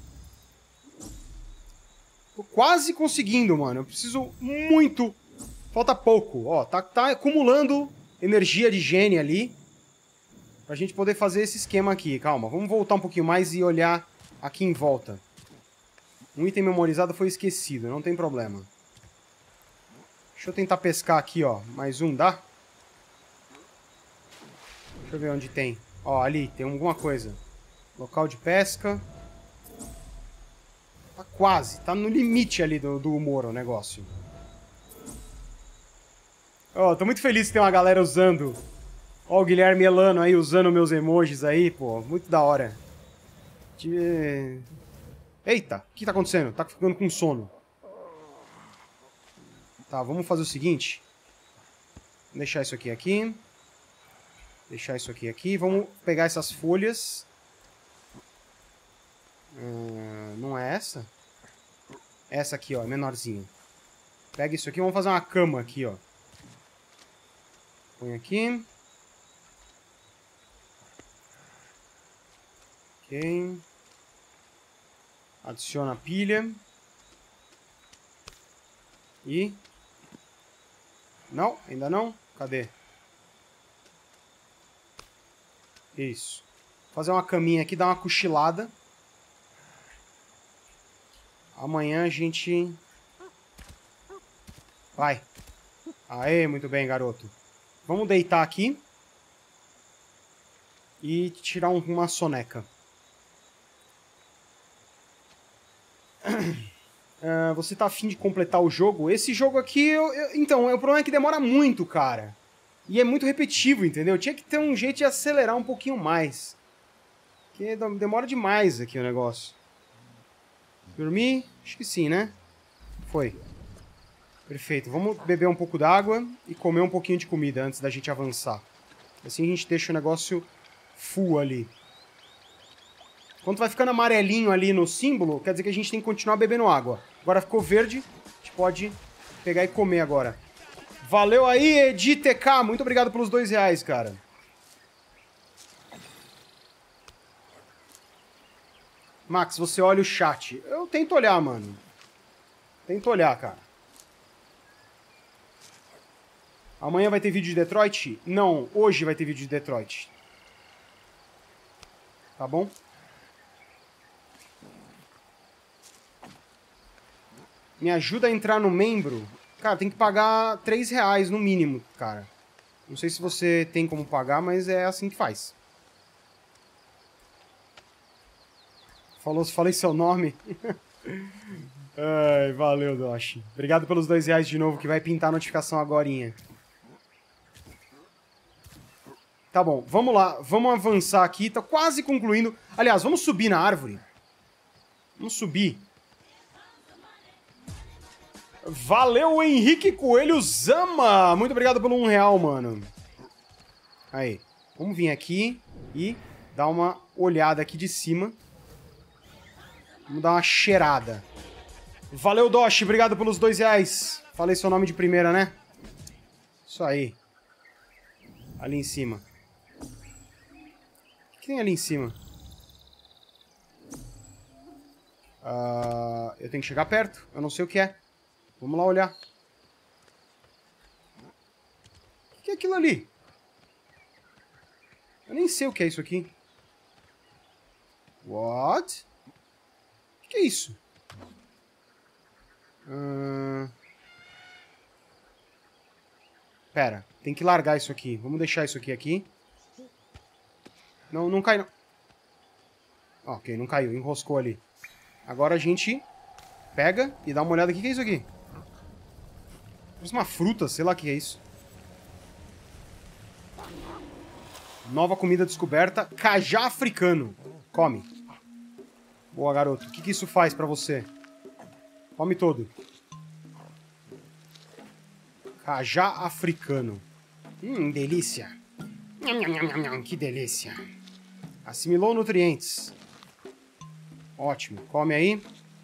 Tô quase conseguindo, mano. Eu preciso muito. Falta pouco. Ó, tá, tá acumulando energia de gene ali. Pra gente poder fazer esse esquema aqui. Calma, vamos voltar um pouquinho mais e olhar aqui em volta. Um item memorizado foi esquecido, não tem problema. Deixa eu tentar pescar aqui, ó. Mais um, dá? Deixa eu ver onde tem. Ó, ali, tem alguma coisa. Local de pesca. Tá quase, tá no limite ali do, do humor o negócio. Ó, tô muito feliz que tem uma galera usando. Ó, o Guilherme Elano aí usando meus emojis aí, pô. Muito da hora. Eita, o que tá acontecendo? Tá ficando com sono. Tá, vamos fazer o seguinte. Vou deixar isso aqui aqui. Deixar isso aqui aqui. Vamos pegar essas folhas. Hum, não é essa? Essa aqui, ó, é menorzinha. Pega isso aqui, vamos fazer uma cama aqui, ó. Põe aqui. Ok. Adiciona a pilha. E... Não, ainda não? Cadê? Isso. Vou fazer uma caminha aqui, dar uma cochilada. Amanhã a gente... Vai. Aê, muito bem, garoto. Vamos deitar aqui. E tirar um, uma soneca. Uh, você tá afim de completar o jogo? Esse jogo aqui, eu, eu, então, o problema é que demora muito, cara. E é muito repetitivo, entendeu? Tinha que ter um jeito de acelerar um pouquinho mais. Porque demora demais aqui o negócio. Dormir? Acho que sim, né? Foi. Perfeito. Vamos beber um pouco d'água e comer um pouquinho de comida antes da gente avançar. Assim a gente deixa o negócio full ali. Quando vai ficando amarelinho ali no símbolo, quer dizer que a gente tem que continuar bebendo água. Agora ficou verde, a gente pode pegar e comer agora. Valeu aí, Edi T K. Muito obrigado pelos dois reais, cara. Max, você olha o chat. Eu tento olhar, mano. Tento olhar, cara. Amanhã vai ter vídeo de Detroit? Não, hoje vai ter vídeo de Detroit. Tá bom? Me ajuda a entrar no membro. Cara, tem que pagar três reais no mínimo, cara. Não sei se você tem como pagar, mas é assim que faz. Falou, falei seu nome. Ai, valeu, Doshi. Obrigado pelos dois reais de novo, que vai pintar a notificação agorinha. Tá bom, vamos lá. Vamos avançar aqui. Tá quase concluindo. Aliás, vamos subir na árvore. Vamos subir. Valeu, Henrique Coelho Zama! Muito obrigado pelo um real, mano. Aí, vamos vir aqui e dar uma olhada aqui de cima. Vamos dar uma cheirada. Valeu, Doshi, obrigado pelos dois reais. Falei seu nome de primeira, né? Isso aí. Ali em cima. que tem ali em cima? Uh, eu tenho que chegar perto. Eu não sei o que é. Vamos lá olhar. O que é aquilo ali? Eu nem sei o que é isso aqui. What? O que é isso? Uh... Pera, tem que largar isso aqui. Vamos deixar isso aqui aqui. Não, não cai não. Ok, não caiu, enroscou ali. Agora a gente pega e dá uma olhada aqui. O que é isso aqui? Parece uma fruta, sei lá o que é isso. Nova comida descoberta. Cajá africano. Come. Boa, garoto. O que, que isso faz pra você? Come todo. Cajá africano. Hum, delícia. Nham, nham, nham, nham, que delícia. Assimilou nutrientes. Ótimo. Come aí.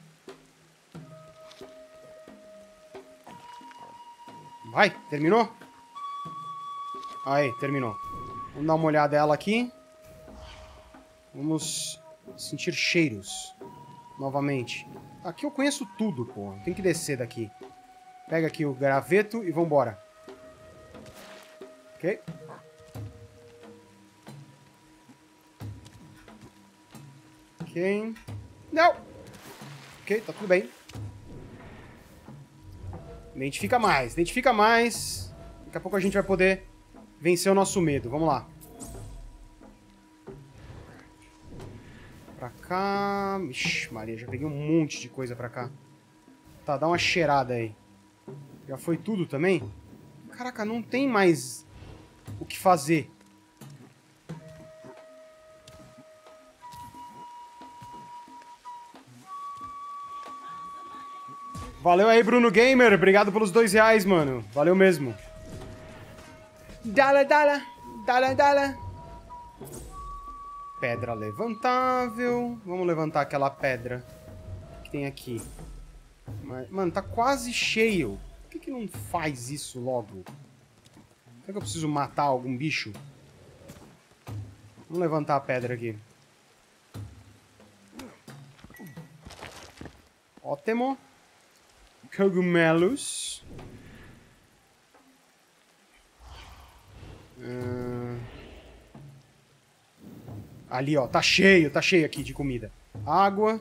Vai, terminou? Aí, terminou. Vamos dar uma olhada nela aqui. Vamos sentir cheiros. Novamente. Aqui eu conheço tudo, pô. Tem que descer daqui. Pega aqui o graveto e vambora. Ok. Ok. Não! Ok, tá tudo bem. Identifica mais, identifica mais. Daqui a pouco a gente vai poder vencer o nosso medo. Vamos lá. Pra cá... Ixi, Maria, já peguei um monte de coisa pra cá. Tá, dá uma cheirada aí. Já foi tudo também? Caraca, não tem mais o que fazer. Valeu aí, Bruno Gamer. Obrigado pelos dois reais, mano. Valeu mesmo. Dala, dala. Dala, dala. Pedra levantável. Vamos levantar aquela pedra que tem aqui. Mas, mano, tá quase cheio. Por que que não faz isso logo? Será que eu preciso matar algum bicho? Vamos levantar a pedra aqui. Ótimo. Cogumelos. Uh... Ali, ó. Tá cheio, tá cheio aqui de comida. Água.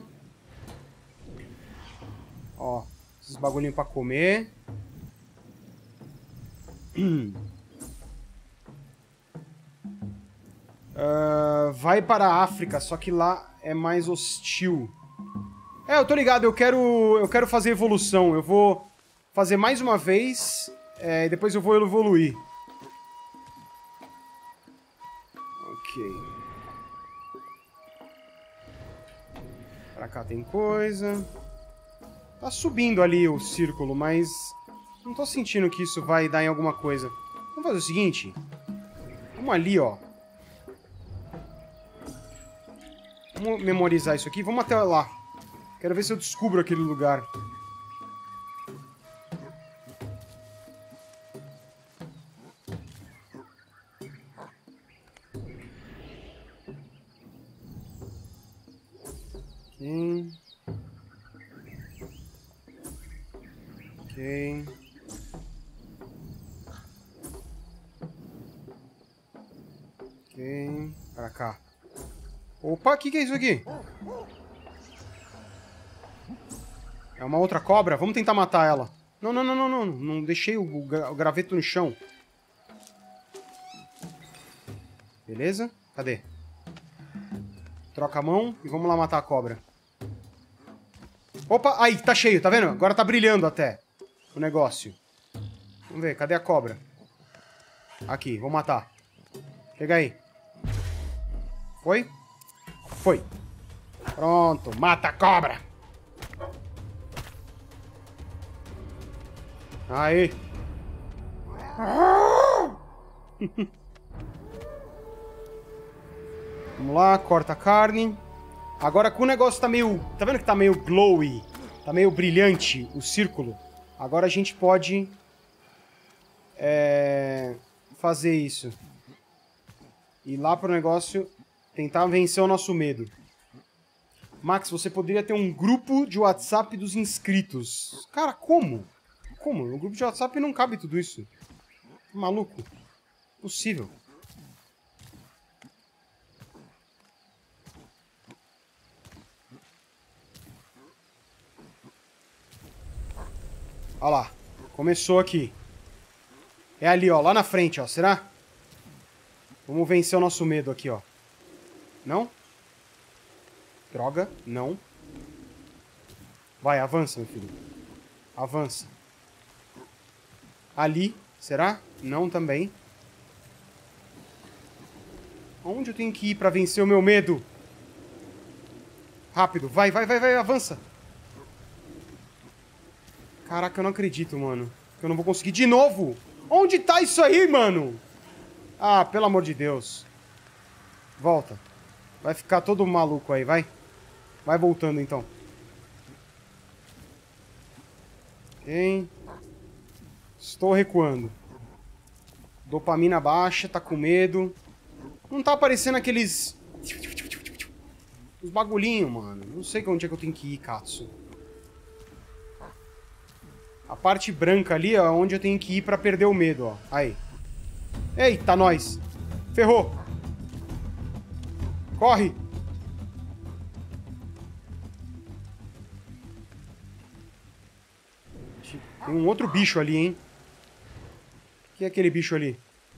Ó. Esses bagulhinhos pra comer. uh... Vai para a África, só que lá é mais hostil. É, eu tô ligado, eu quero, eu quero fazer evolução. Eu vou fazer mais uma vez, é, e depois eu vou evoluir. Ok. Pra cá tem coisa. Tá subindo ali o círculo, mas não tô sentindo que isso vai dar em alguma coisa. Vamos fazer o seguinte. Vamos ali, ó. Vamos memorizar isso aqui. Vamos até lá. Quero ver se eu descubro aquele lugar. Ok. Ok. Ok. Pra cá. Opa, o que, que é isso aqui? É uma outra cobra? Vamos tentar matar ela. Não, não, não, não, não. Não deixei o, gra o graveto no chão. Beleza? Cadê? Troca a mão e vamos lá matar a cobra. Opa, aí, tá cheio, tá vendo? Agora tá brilhando até o negócio. Vamos ver, cadê a cobra? Aqui, vou matar. Chega aí. Foi? Foi. Pronto, mata a cobra. Aí. Vamos lá, corta a carne. Agora que o negócio tá meio... Tá vendo que tá meio glowy? Tá meio brilhante o círculo? Agora a gente pode... É... fazer isso. Ir lá pro negócio tentar vencer o nosso medo. Max, você poderia ter um grupo de WhatsApp dos inscritos. Cara, como? Como? No grupo de WhatsApp não cabe tudo isso. Maluco. Possível. Olha lá. Começou aqui. É ali, ó. Lá na frente, ó. Será? Vamos vencer o nosso medo aqui, ó. Não? Droga. Não. Vai, avança, meu filho. Avança. Ali. Será? Não também. Onde eu tenho que ir pra vencer o meu medo? Rápido. Vai, vai, vai, vai. Avança. Caraca, eu não acredito, mano. Que eu não vou conseguir de novo. Onde tá isso aí, mano? Ah, pelo amor de Deus. Volta. Vai ficar todo maluco aí, vai. Vai voltando, então. Ok. Estou recuando. Dopamina baixa, tá com medo. Não tá aparecendo aqueles... Os bagulhinhos, mano. Não sei onde é que eu tenho que ir, Katsu. A parte branca ali, ó, é onde eu tenho que ir pra perder o medo, ó. Aí. Eita, nós. Ferrou. Corre. Tem um outro bicho ali, hein? O que é aquele bicho ali?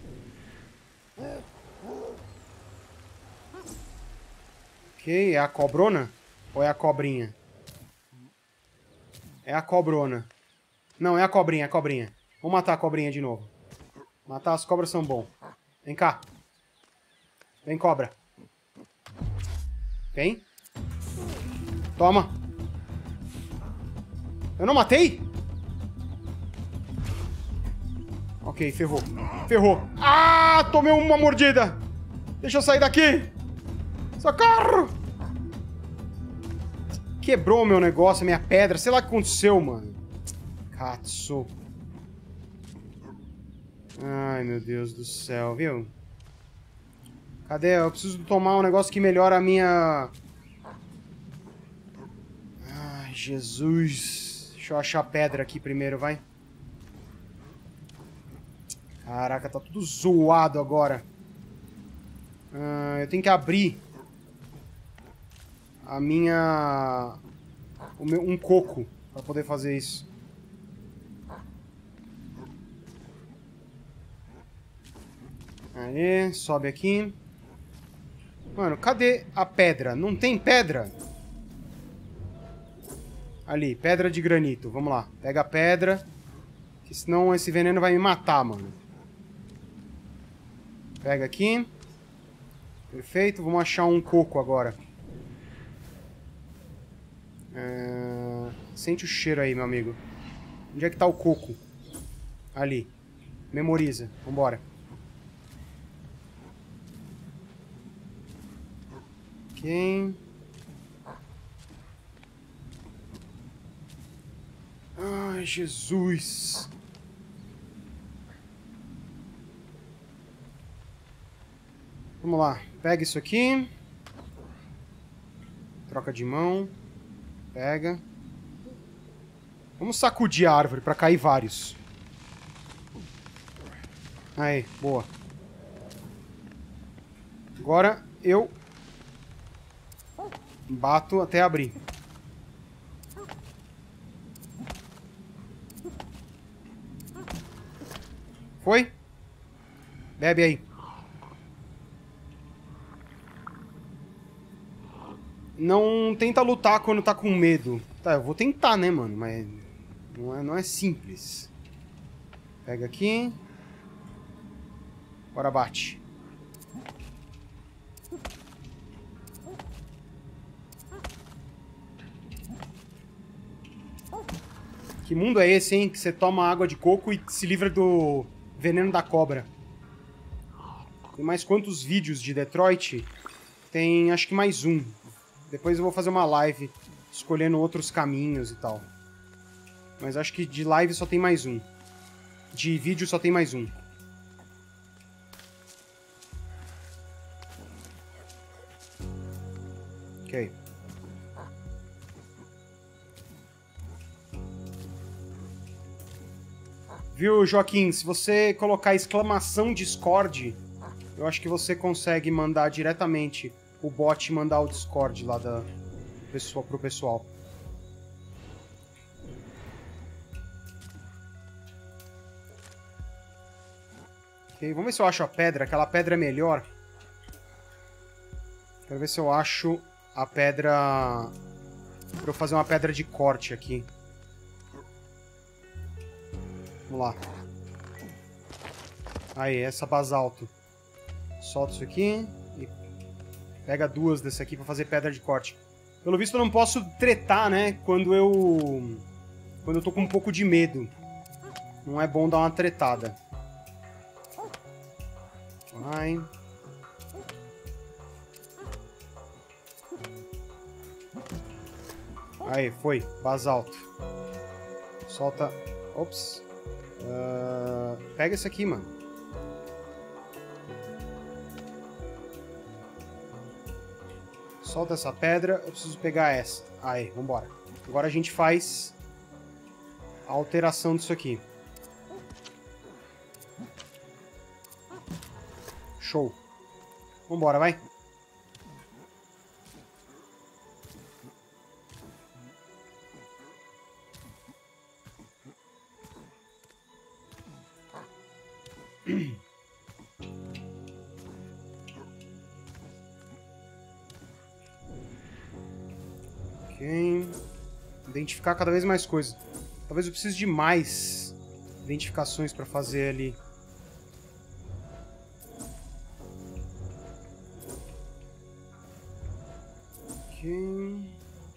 Ok, é a cobrona? Ou é a cobrinha? É a cobrona. Não, é a cobrinha, é a cobrinha. Vamos matar a cobrinha de novo. Matar as cobras são bom. Vem cá. Vem, cobra. Vem. Toma. Eu não matei? Ok, ferrou. Ferrou. Ah, tomei uma mordida. Deixa eu sair daqui. Socorro. Quebrou o meu negócio, minha pedra. Sei lá o que aconteceu, mano. Katsu. Ai, meu Deus do céu, viu? Cadê? Eu preciso tomar um negócio que melhora a minha... Ai, Jesus. Deixa eu achar a pedra aqui primeiro, vai. Caraca, tá tudo zoado agora. Ah, eu tenho que abrir a minha... O meu... um coco pra poder fazer isso. Aí, sobe aqui. Mano, cadê a pedra? Não tem pedra? Ali, pedra de granito. Vamos lá. Pega a pedra. Que senão esse veneno vai me matar, mano. Pega aqui. Perfeito. Vamos achar um coco agora. É... Sente o cheiro aí, meu amigo. Onde é que tá o coco? Ali. Memoriza. Vambora. Ok. Ai, Jesus. Vamos lá. Pega isso aqui. Troca de mão. Pega. Vamos sacudir a árvore pra cair vários. Aí, boa. Agora eu bato até abrir. Foi? Bebe aí. Não tenta lutar quando tá com medo. Tá, eu vou tentar, né, mano? Mas não é, não é simples. Pega aqui. Bora, bate. Que mundo é esse, hein? Que você toma água de coco e se livra do veneno da cobra. Tem mais quantos vídeos de Detroit? Tem, acho que mais um. Depois eu vou fazer uma live escolhendo outros caminhos e tal. Mas acho que de live só tem mais um. De vídeo só tem mais um. Ok. Viu, Joaquim? Se você colocar exclamação Discord, eu acho que você consegue mandar diretamente o bot mandar o Discord lá da pessoa pro pessoal. Ok, vamos ver se eu acho a pedra. Aquela pedra é melhor. Quero ver se eu acho a pedra... Pra eu fazer uma pedra de corte aqui. Vamos lá. Aí, essa basalto. Solta isso aqui e pega duas desse aqui pra fazer pedra de corte. Pelo visto eu não posso tretar, né? Quando eu... Quando eu tô com um pouco de medo. Não é bom dar uma tretada. Vai. Aí, foi. Basalto. Solta... Ops. Uh... Pega esse aqui, mano. Solta essa pedra. Eu preciso pegar essa. Aí, vambora. Agora a gente faz a alteração disso aqui. Show. Vambora, vai. Ok. Identificar cada vez mais coisas. Talvez eu precise de mais identificações para fazer ali. Ok.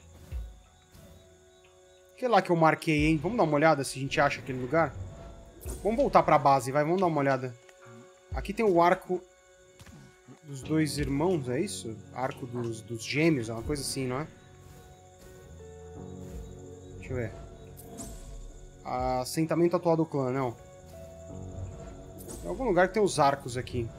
Que lá que eu marquei, hein? Vamos dar uma olhada se a gente acha aquele lugar? Vamos voltar pra base, vai. Vamos dar uma olhada. Aqui tem o arco dos dois irmãos, é isso? Arco dos, dos gêmeos, é uma coisa assim, não é? Deixa eu ver. Assentamento atual do clã, não. Tem algum lugar que tem os arcos aqui.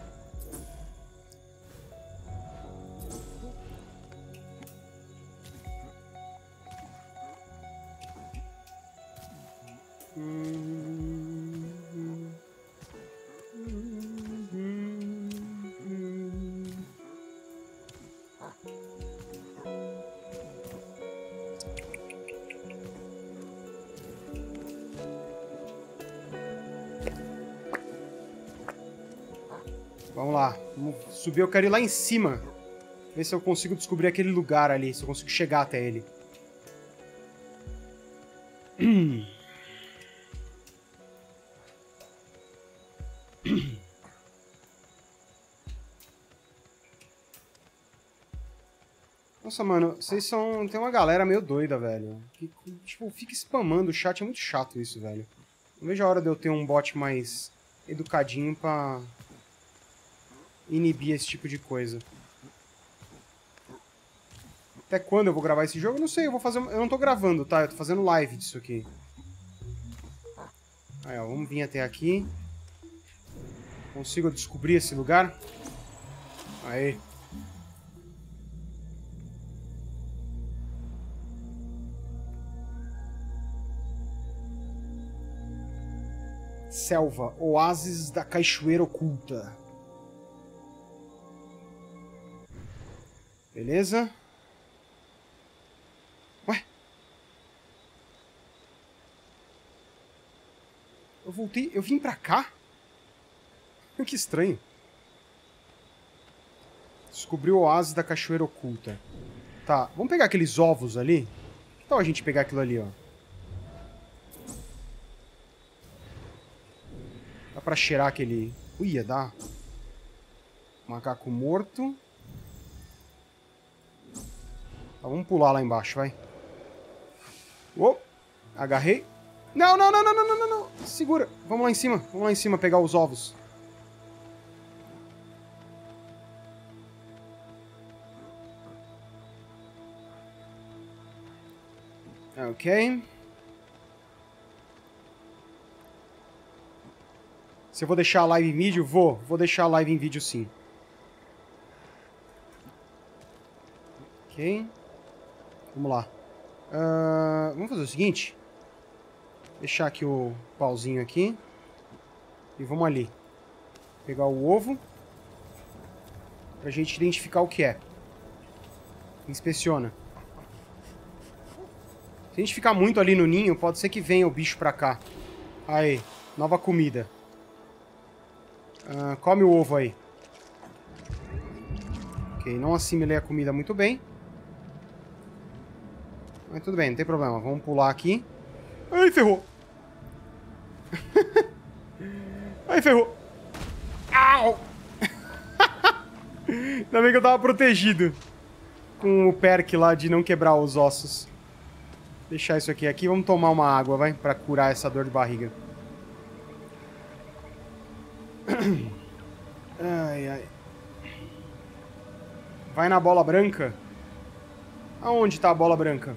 Vamos lá. Vamos subir, eu quero ir lá em cima. Ver se eu consigo descobrir aquele lugar ali. Se eu consigo chegar até ele. Nossa, mano, vocês são... Tem uma galera meio doida, velho. Que, tipo, fica spamando o chat. É muito chato isso, velho. Não vejo a hora de eu ter um bot mais educadinho pra inibir esse tipo de coisa. Até quando eu vou gravar esse jogo? Eu não sei, eu vou fazer... Eu não tô gravando, tá? Eu tô fazendo live disso aqui. Aí, ó, vamos vir até aqui. Consigo descobrir esse lugar? Aí. Selva, oásis da Cachoeira Oculta. Beleza? Ué? Eu voltei... Eu vim pra cá? Que estranho. Descobri o oásis da Cachoeira Oculta. Tá, vamos pegar aqueles ovos ali? Que tal a gente pegar aquilo ali, ó? Dá pra cheirar aquele... Uia, dá. Macaco morto. Tá, vamos pular lá embaixo, vai. Oh, agarrei. Não, não, não, não, não, não, não, não. Segura. Vamos lá em cima. Vamos lá em cima pegar os ovos. Ok. Se eu vou deixar a live em vídeo, vou. Vou deixar a live em vídeo, sim. Ok. Ok. Vamos lá. Uh, vamos fazer o seguinte. Deixar aqui o pauzinho aqui. E vamos ali. Pegar o ovo. Pra gente identificar o que é. Inspeciona. Se a gente ficar muito ali no ninho, pode ser que venha o bicho pra cá. Aí, nova comida. Uh, come o ovo aí. Ok, não assimilei a comida muito bem. Mas tudo bem, não tem problema. Vamos pular aqui. Ai, ferrou. Ai, ferrou. Au! Ainda bem que eu tava protegido. Com o perk lá de não quebrar os ossos. Deixar isso aqui. Aqui vamos tomar uma água, vai? Pra curar essa dor de barriga. Ai, ai. Vai na bola branca. Aonde tá a bola branca?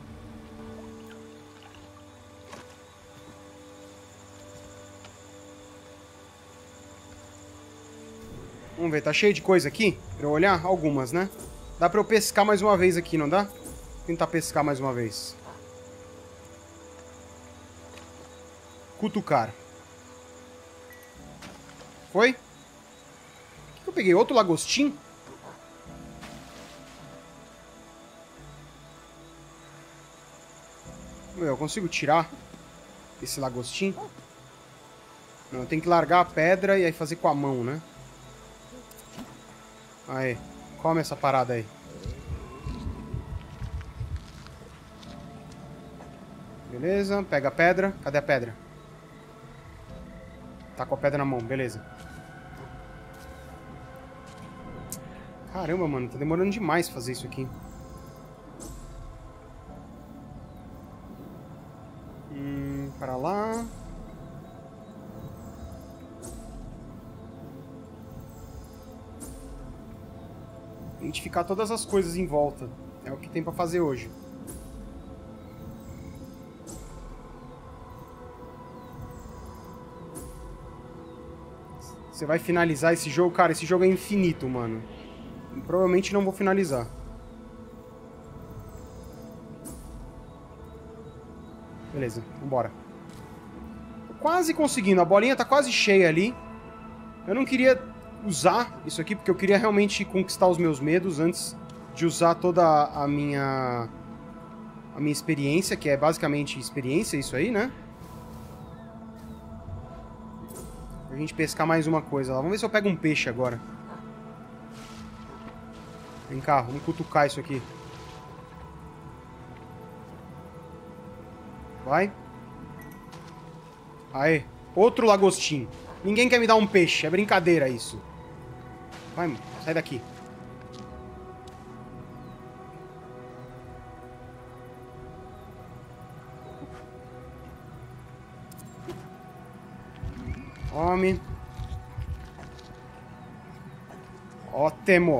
Vamos ver, tá cheio de coisa aqui? Pra eu olhar? Algumas, né? Dá pra eu pescar mais uma vez aqui, não dá? Vou tentar pescar mais uma vez. Cutucar. Foi? O que eu peguei? Outro lagostim? Eu consigo tirar esse lagostim? Não, eu tenho que largar a pedra e aí fazer com a mão, né? Aí, come essa parada aí. Beleza, pega a pedra. Cadê a pedra? Tá com a pedra na mão, beleza. Caramba, mano, tá demorando demais fazer isso aqui. Hum, para lá. Identificar todas as coisas em volta. É o que tem pra fazer hoje. Você vai finalizar esse jogo? Cara, esse jogo é infinito, mano. Provavelmente não vou finalizar. Beleza, vambora. Tô quase conseguindo. A bolinha tá quase cheia ali. Eu não queria usar isso aqui, porque eu queria realmente conquistar os meus medos antes de usar toda a minha... a minha experiência, que é basicamente experiência isso aí, né? Pra gente pescar mais uma coisa lá. Vamos ver se eu pego um peixe agora. Vem cá, vamos cutucar isso aqui. Vai. Aê, outro lagostim. Ninguém quer me dar um peixe, é brincadeira isso. Vai, mano, sai daqui. Come. Ótimo.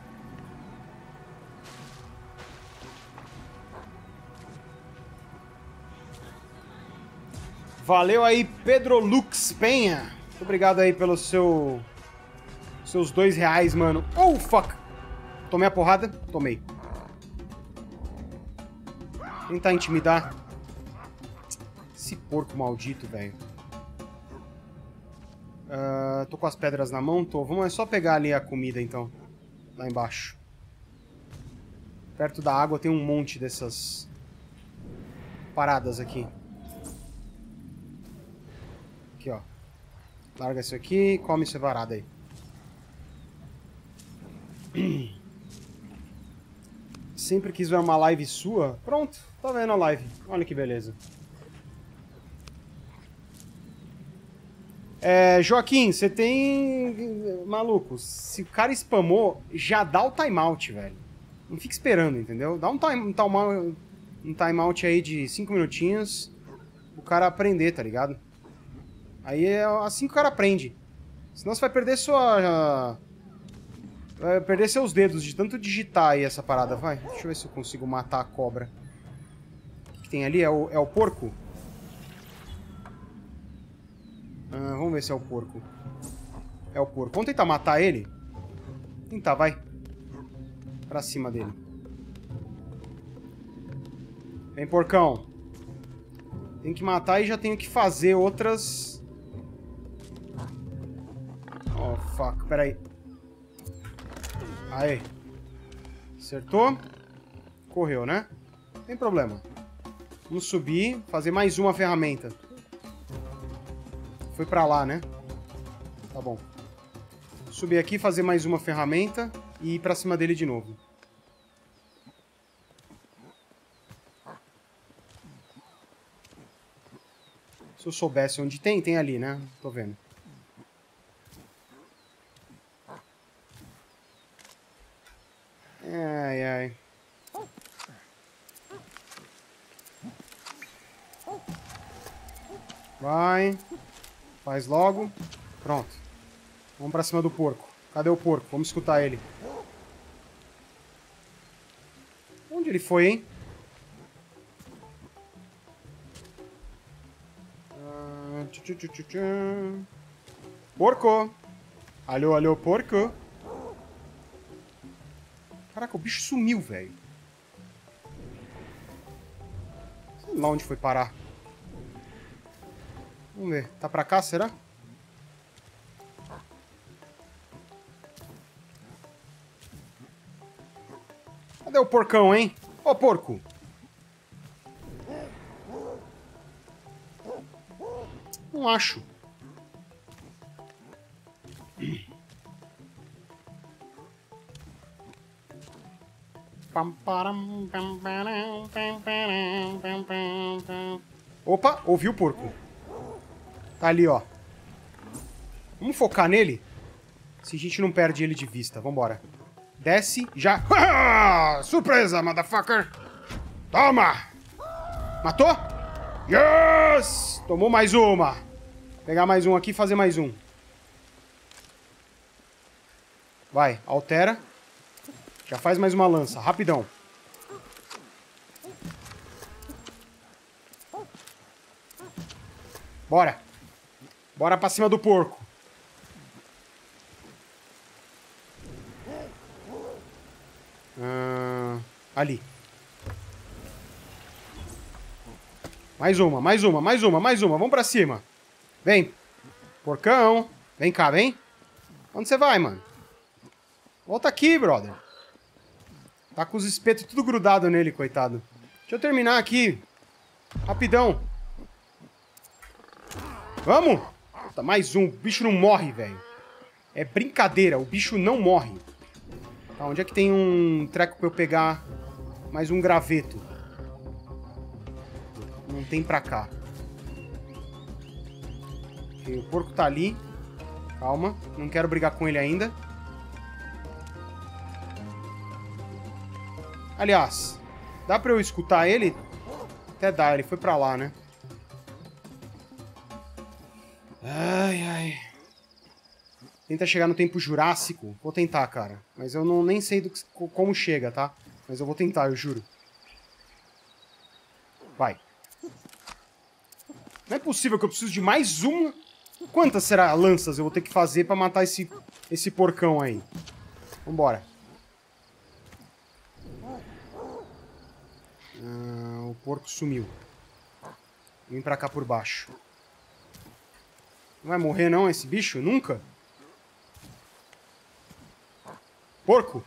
Valeu aí, Pedro Lux Penha. Muito obrigado aí pelo seu... seus dois reais, mano. Oh, fuck. Tomei a porrada? Tomei. Tentar intimidar. Esse porco maldito, velho. Uh, tô com as pedras na mão, tô. Vamos é só pegar ali a comida, então. Lá embaixo. Perto da água tem um monte dessas... paradas aqui. Aqui, ó. Larga isso aqui, come essa varada aí. Sempre quis ver uma live sua. Pronto, tá vendo a live. Olha que beleza. É, Joaquim, você tem... Maluco, se o cara spamou, já dá o timeout, velho. Não fica esperando, entendeu? Dá um time, um um timeout aí de cinco minutinhos o cara aprender, tá ligado? Aí é assim que o cara aprende. Senão você vai perder sua... Vai perder seus dedos de tanto digitar aí essa parada. Vai, deixa eu ver se eu consigo matar a cobra. O que tem ali? É o, é o porco? Ah, vamos ver se é o porco. É o porco. Vamos tentar matar ele? Tentar, vai. Pra cima dele. Vem, porcão. Tem que matar e já tenho que fazer outras... Oh, fuck. Pera aí. Aê. Acertou. Correu, né? Não tem problema. Vamos subir, fazer mais uma ferramenta. Foi pra lá, né? Tá bom. Subir aqui, fazer mais uma ferramenta e ir pra cima dele de novo. Se eu soubesse onde tem, tem ali, né? Tô vendo. Ai, ai. Vai. Faz logo. Pronto. Vamos pra cima do porco. Cadê o porco? Vamos escutar ele. Onde ele foi, hein? Ah, tchu, tchu, tchu, tchu, tchu. Porco! Alô, alô, porco! Caraca, o bicho sumiu, velho. Sei lá onde foi parar. Vamos ver. Tá pra cá, será? Cadê o porcão, hein? Ô, porco! Não acho. Opa, ouvi o porco. Tá ali, ó. Vamos focar nele? Se a gente não perde ele de vista. Vambora. Desce, já... Surpresa, motherfucker! Toma! Matou? Yes! Tomou mais uma. Pegar mais um aqui e fazer mais um. Vai, altera. Já faz mais uma lança, rapidão. Bora. Bora pra cima do porco. Ah, ali. Mais uma, mais uma, mais uma, mais uma. Vamos pra cima. Vem. Porcão. Vem cá, vem. Onde você vai, mano? Volta aqui, brother. Tá com os espetos tudo grudado nele, coitado. Deixa eu terminar aqui. Rapidão. Vamos? Puta, mais um. O bicho não morre, velho. É brincadeira. O bicho não morre. Tá, onde é que tem um treco pra eu pegar mais um graveto? Não tem pra cá. Ok, o porco tá ali. Calma. Não quero brigar com ele ainda. Aliás, dá pra eu escutar ele? Até dá, ele foi pra lá, né? Ai, ai. Tenta chegar no tempo jurássico. Vou tentar, cara. Mas eu não, nem sei do que, como chega, tá? Mas eu vou tentar, eu juro. Vai. Não é possível que eu preciso de mais uma... Quantas será lanças eu vou ter que fazer pra matar esse, esse porcão aí? Vambora. Ah, o porco sumiu. Vem pra cá por baixo. Não vai morrer não esse bicho? Nunca? Porco!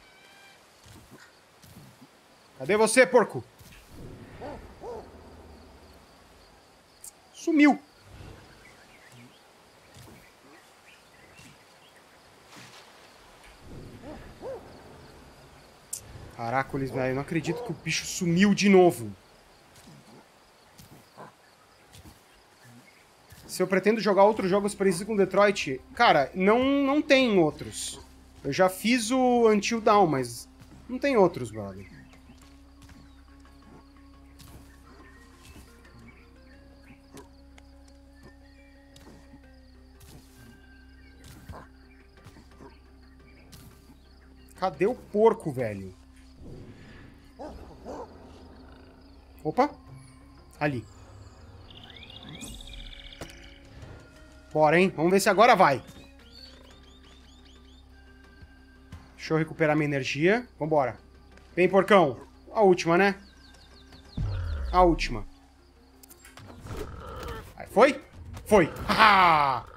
Cadê você, porco? Sumiu! Caracoles, velho. Eu não acredito que o bicho sumiu de novo. Se eu pretendo jogar outros jogos parecidos com Detroit... Cara, não, não tem outros. Eu já fiz o Until Dawn, mas não tem outros, brother. Cadê o porco, velho? Opa! Ali. Bora, hein? Vamos ver se agora vai. Deixa eu recuperar minha energia. Vambora. Vem, porcão. A última, né? a última. Aí, foi? Foi. Haha!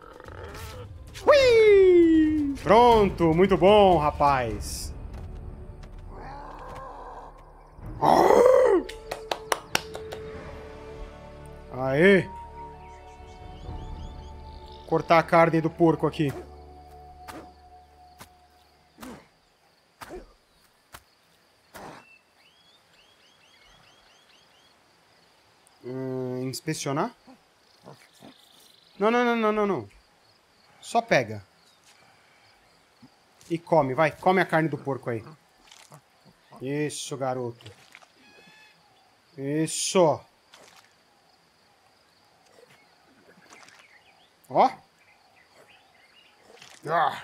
Ui! Pronto, muito bom, rapaz. Aê! Cortar a carne do porco aqui. Hum, inspecionar? Não, não, não, não, não, não. Só pega. E come, vai. Come a carne do porco aí. Isso, garoto. Isso. Ó. Ah.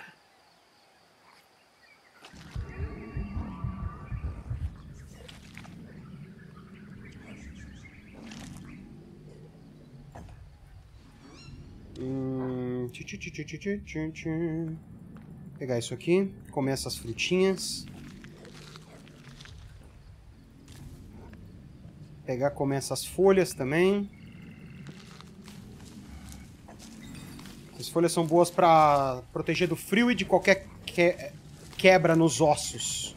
Hum. Tchu, tchu, tchu, tchu, tchu, tchu, tchu. Pegar isso aqui. Comer essas frutinhas. Pegar, comer essas folhas também. As folhas são boas pra proteger do frio e de qualquer que... quebra nos ossos.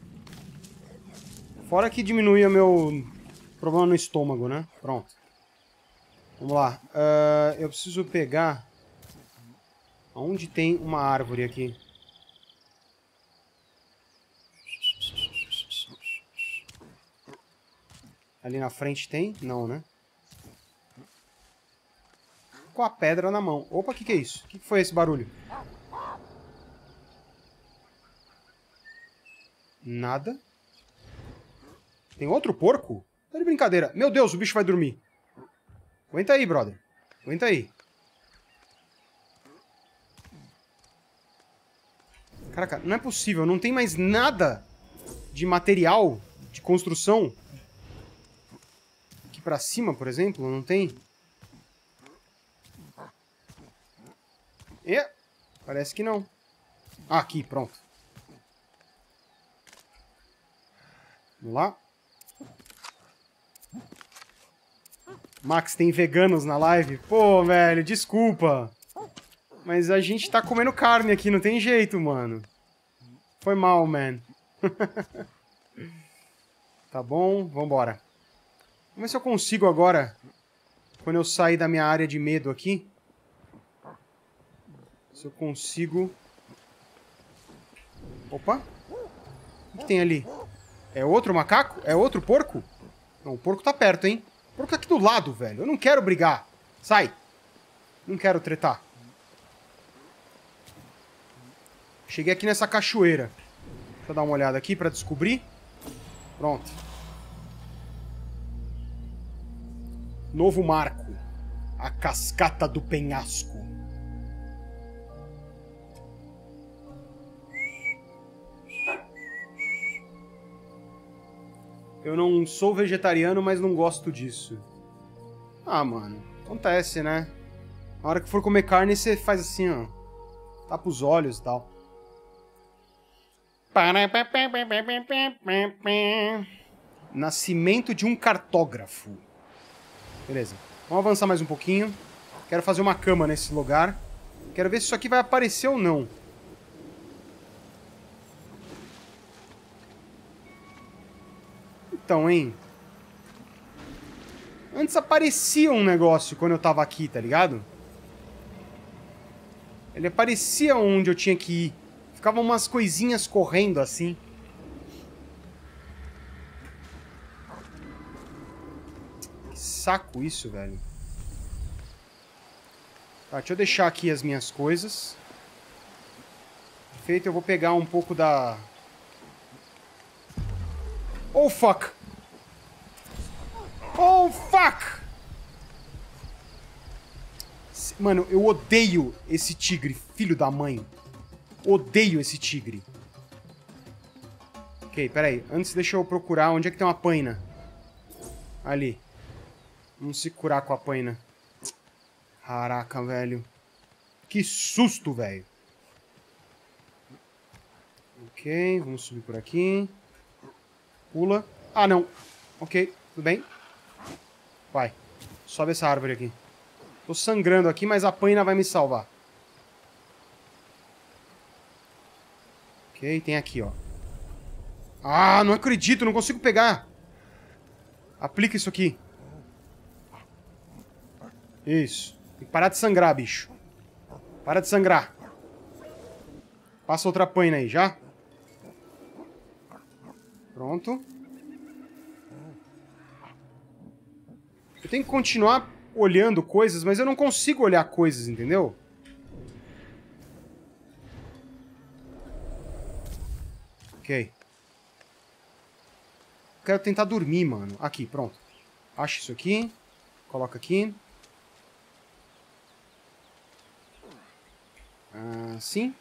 Fora que diminui o meu problema no estômago, né? Pronto. Vamos lá. Uh, eu preciso pegar... Onde tem uma árvore aqui? Ali na frente tem? Não, né? Com a pedra na mão. Opa, o que, que é isso? O que, que foi esse barulho? Nada. Tem outro porco? Tá de brincadeira. Meu Deus, o bicho vai dormir. Aguenta aí, brother. Aguenta aí. Caraca, não é possível. Não tem mais nada de material de construção. Aqui pra cima, por exemplo, não tem? É, parece que não. Ah, aqui, pronto. Vamos lá. Max, tem veganos na live? Pô, velho, desculpa. Mas a gente tá comendo carne aqui, não tem jeito, mano. Foi mal, man. Tá bom, vambora. Vamos ver se eu consigo agora, quando eu sair da minha área de medo aqui, se eu consigo... Opa! O que tem ali? É outro macaco? É outro porco? Não, o porco tá perto, hein? O porco tá aqui do lado, velho. Eu não quero brigar. Sai! Não quero tretar. Cheguei aqui nessa cachoeira. Deixa eu dar uma olhada aqui pra descobrir. Pronto. Novo marco. A cascata do penhasco. Eu não sou vegetariano, mas não gosto disso. Ah, mano. Acontece, né? Na hora que for comer carne, você faz assim, ó. Tapa os olhos e tal. Nascimento de um cartógrafo. Beleza. Vamos avançar mais um pouquinho. Quero fazer uma cama nesse lugar. Quero ver se isso aqui vai aparecer ou não. Então, hein? Antes aparecia um negócio quando eu tava aqui, tá ligado? Ele aparecia onde eu tinha que ir. Ficavam umas coisinhas correndo assim. Que saco isso, velho. Tá, deixa eu deixar aqui as minhas coisas. Perfeito, eu vou pegar um pouco da... Oh, fuck! Oh, fuck! Mano, eu odeio esse tigre, filho da mãe. Odeio esse tigre. Ok, peraí. Antes deixa eu procurar onde é que tem uma paina. Ali. Vamos se curar com a paina. Caraca, velho. Que susto, velho. Ok, vamos subir por aqui. Pula. Ah, não. Ok, tudo bem. Vai. Sobe essa árvore aqui. Tô sangrando aqui, mas a paina vai me salvar. Ok, tem aqui, ó. Ah, não acredito, não consigo pegar. Aplica isso aqui. Isso. Tem que parar de sangrar, bicho. Para de sangrar. Passa outra paina aí, já? Pronto. Eu tenho que continuar olhando coisas, mas eu não consigo olhar coisas, entendeu? Ok. Quero tentar dormir, mano. Aqui, pronto. Acha isso aqui. Coloca aqui. Assim.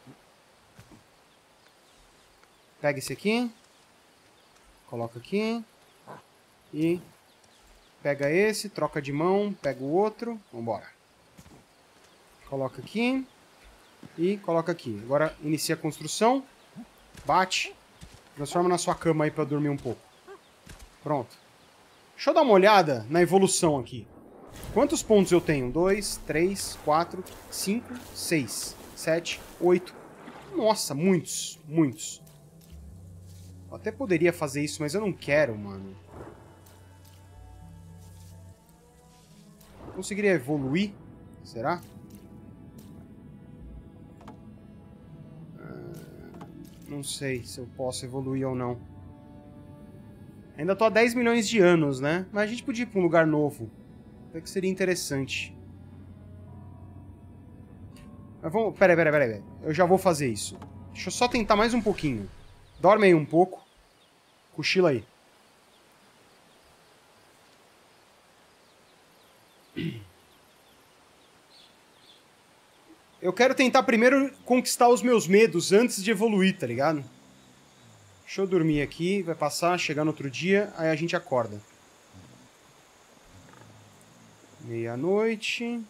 Pega esse aqui. Coloca aqui. E pega esse, troca de mão, pega o outro. Vambora. Coloca aqui. E coloca aqui. Agora inicia a construção. Bate. Transforma na sua cama aí pra dormir um pouco. Pronto. Deixa eu dar uma olhada na evolução aqui. Quantos pontos eu tenho? dois, três, quatro, cinco, seis, sete, oito. Nossa, muitos. Muitos. Eu até poderia fazer isso, mas eu não quero, mano. Conseguiria evoluir? Será? Ah, não sei se eu posso evoluir ou não. Ainda tô há dez milhões de anos, né? Mas a gente podia ir pra um lugar novo. Até que seria interessante. Mas vamos... Peraí, peraí, peraí. Eu já vou fazer isso. Deixa eu só tentar mais um pouquinho. Dorme aí um pouco. Cochila aí. Eu quero tentar primeiro conquistar os meus medos antes de evoluir, tá ligado? Deixa eu dormir aqui, vai passar, chegar no outro dia, aí a gente acorda. Meia-noite.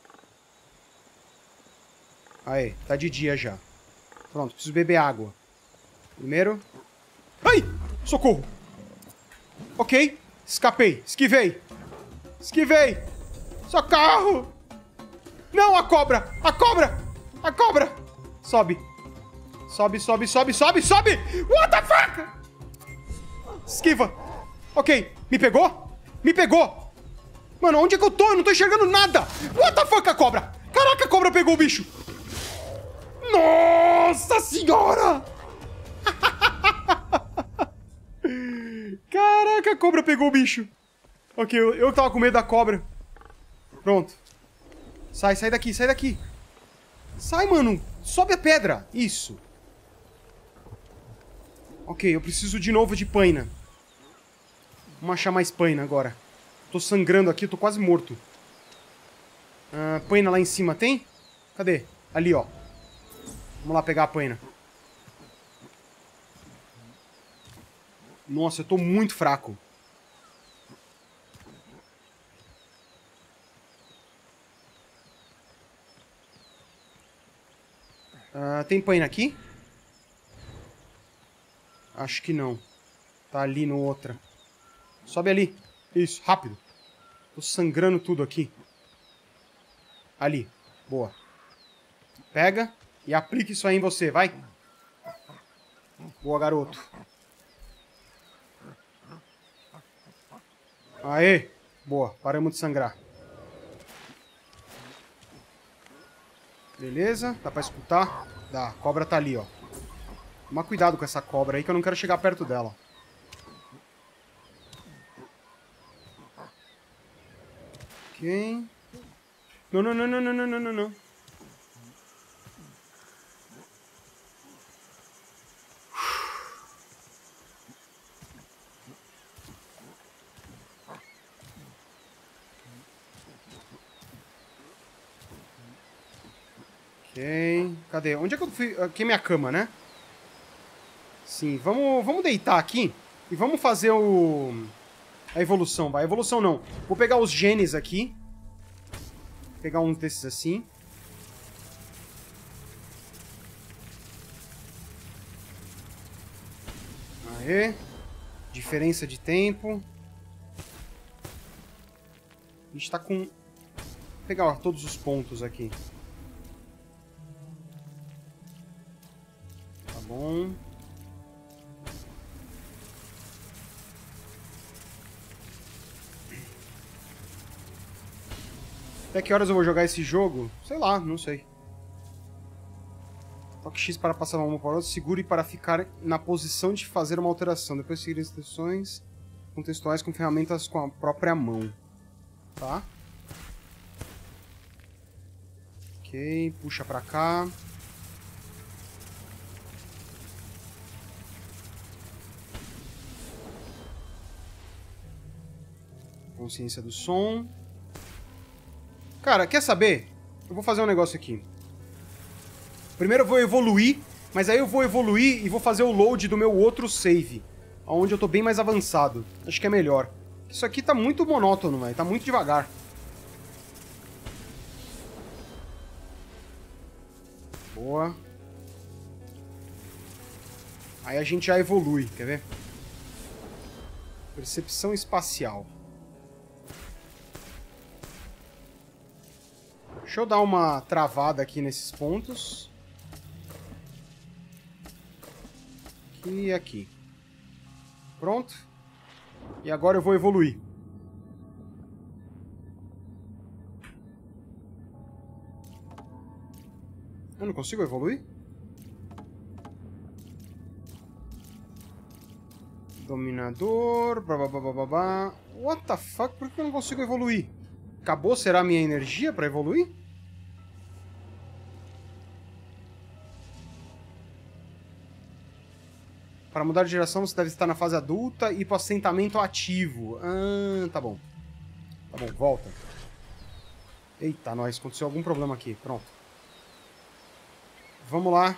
Aí, tá de dia já. Pronto, preciso beber água. Primeiro... Ai! Socorro! Ok, escapei, esquivei. Esquivei! Socorro! Não, a cobra! A cobra! A cobra! Sobe. Sobe, sobe, sobe, sobe, sobe! What the fuck? Esquiva. Ok, me pegou? Me pegou! Mano, onde é que eu tô? Eu não tô enxergando nada! What the fuck, a cobra? Caraca, a cobra pegou o bicho! Nossa senhora! Caraca, a cobra pegou o bicho. Ok, eu, eu tava com medo da cobra. Pronto. Sai, sai daqui, sai daqui. Sai, mano. Sobe a pedra. Isso. Ok, eu preciso de novo de paina. Vamos achar mais paina agora. Tô sangrando aqui, tô quase morto. Ah, paina lá em cima, tem? Cadê? Ali, ó. Vamos lá pegar a paina. Nossa, eu tô muito fraco. Ah, tem paina aqui? Acho que não. Tá ali no outra. Sobe ali. Isso, rápido. Tô sangrando tudo aqui. Ali. Boa. Pega e aplica isso aí em você, vai. Boa, garoto. Aê. Boa, paramos de sangrar. Beleza, dá pra escutar? Dá, a cobra tá ali, ó. Toma cuidado com essa cobra aí que eu não quero chegar perto dela. Ok. Não, não, não, não, não, não, não, não. Ok. Cadê? Onde é que eu fui? Aqui é minha cama, né? Sim, vamos, vamos deitar aqui e vamos fazer o... a evolução, vai. A evolução não. Vou pegar os genes aqui. Pegar um desses assim. Aê. Diferença de tempo. A gente tá com... Vou pegar ó, todos os pontos aqui. Tá bom. Até que horas eu vou jogar esse jogo? Sei lá, não sei. Toque X para passar uma mão para outra. Segure para ficar na posição de fazer uma alteração. Depois seguir instruções contextuais com ferramentas com a própria mão. Tá? Ok, puxa pra cá. Consciência do som. Cara, quer saber? Eu vou fazer um negócio aqui. Primeiro eu vou evoluir, mas aí eu vou evoluir e vou fazer o load do meu outro save, onde eu tô bem mais avançado. Acho que é melhor. Isso aqui tá muito monótono, velho. Tá muito devagar. Boa. Aí a gente já evolui, quer ver? Percepção espacial. Deixa eu dar uma travada aqui nesses pontos. Aqui e aqui. Pronto. E agora eu vou evoluir. Eu não consigo evoluir? Dominador... Blá, blá, blá, blá, blá. What the fuck? Por que eu não consigo evoluir? Acabou, será a minha energia pra evoluir? Para mudar de geração, você deve estar na fase adulta e para o assentamento ativo. Ah, tá bom. Tá bom, volta. Eita, nós, aconteceu algum problema aqui. Pronto. Vamos lá.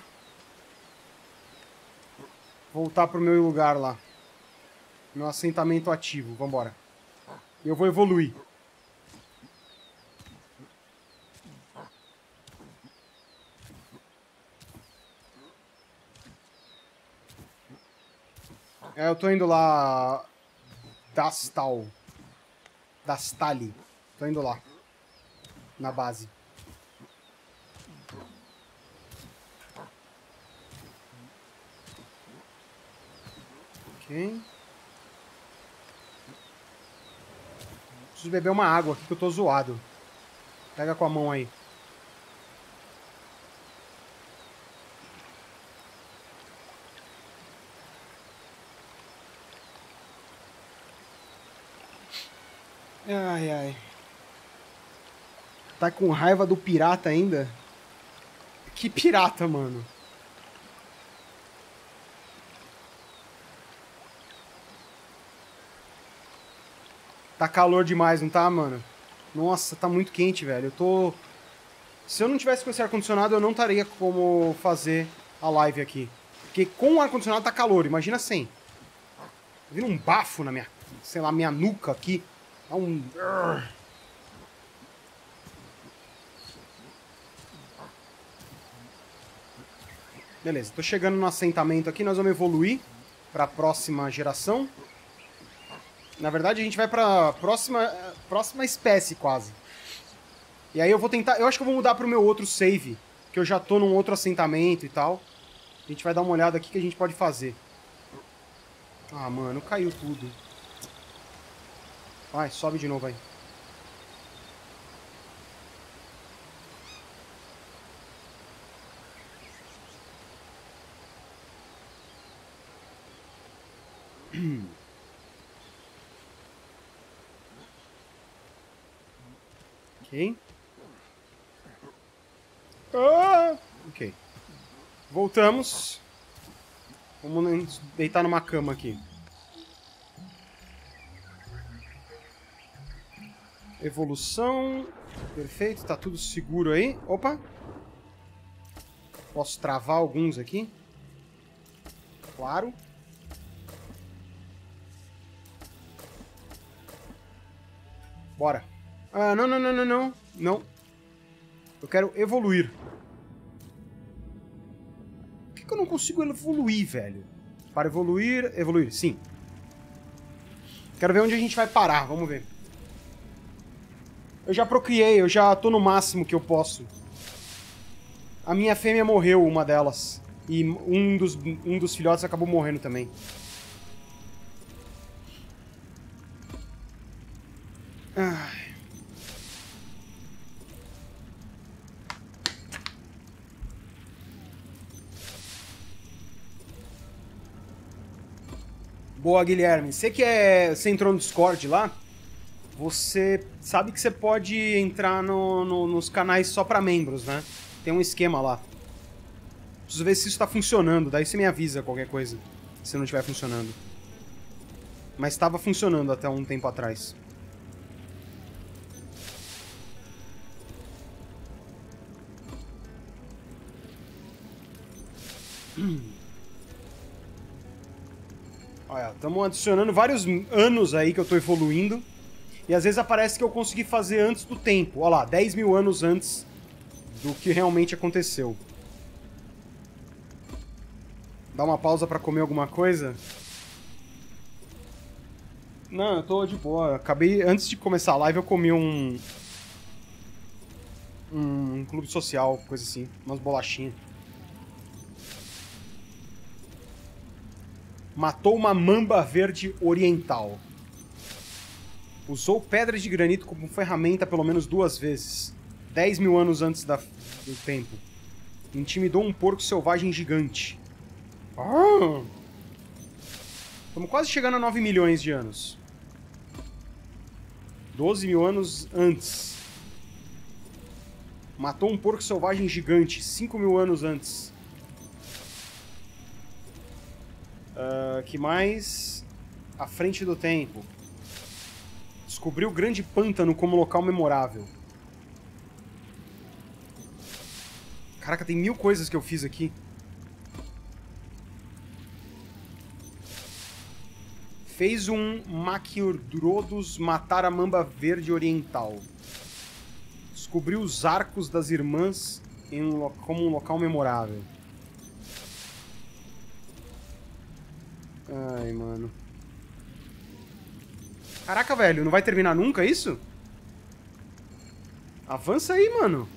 Voltar pro meu lugar lá. Meu assentamento ativo. Vambora. Eu vou evoluir. É, eu tô indo lá... Dastal. Dastali. Tô indo lá. Na base. Ok. Preciso beber uma água aqui que eu tô zoado. Pega com a mão aí. Ai, ai. Tá com raiva do pirata ainda? Que pirata, mano? Tá calor demais, não tá, mano? Nossa, tá muito quente, velho. Eu tô... Se eu não tivesse com esse ar-condicionado, eu não estaria como fazer a live aqui. Porque com o ar-condicionado tá calor, imagina sem. Tá vindo um bafo na minha... Sei lá, minha nuca aqui. Dá um... Beleza, tô chegando no assentamento aqui. Nós vamos evoluir pra próxima geração. Na verdade, a gente vai pra próxima, próxima espécie, quase. E aí eu vou tentar... Eu acho que eu vou mudar pro meu outro save. Que eu já tô num outro assentamento e tal. A gente vai dar uma olhada aqui que a gente pode fazer. Ah, mano, caiu tudo. Vai, sobe de novo aí. Ok. Ah! Ok. Voltamos. Vamos deitar numa cama aqui. Evolução. Perfeito, tá tudo seguro aí. Opa. Posso travar alguns aqui. Claro. Bora. Ah, não, não, não, não, não. Não. Eu quero evoluir. Por que, que eu não consigo evoluir, velho? Para evoluir... Evoluir, sim. Quero ver onde a gente vai parar. Vamos ver. Eu já procriei, eu já tô no máximo que eu posso. A minha fêmea morreu, uma delas. E um dos, um dos filhotes acabou morrendo também. Ai. Boa, Guilherme. Você que é... Você entrou no Discord lá, você sabe que você pode entrar no, no, nos canais só pra membros, né? Tem um esquema lá. Preciso ver se isso tá funcionando, daí você me avisa qualquer coisa, se não estiver funcionando. Mas estava funcionando até um tempo atrás. Olha, estamos adicionando vários anos aí que eu tô evoluindo. E às vezes aparece que eu consegui fazer antes do tempo. Olha lá, dez mil anos antes do que realmente aconteceu. Dá uma pausa pra comer alguma coisa? Não, eu tô de boa. Acabei, antes de começar a live, eu comi um... Um, um clube social, coisa assim. Umas bolachinhas. Matou uma mamba verde oriental. Usou pedra de granito como ferramenta pelo menos duas vezes. dez mil anos antes da, do tempo. Intimidou um porco selvagem gigante. Ah! Estamos quase chegando a nove milhões de anos. doze mil anos antes. Matou um porco selvagem gigante. cinco mil anos antes. Uh, que mais? À frente do tempo. Descobriu o grande pântano como local memorável. Caraca, tem mil coisas que eu fiz aqui. Fez um Maquiordrodos matar a mamba verde oriental. Descobriu os arcos das irmãs em um como um local memorável. Ai, mano. Caraca, velho, não vai terminar nunca isso? Avança aí, mano.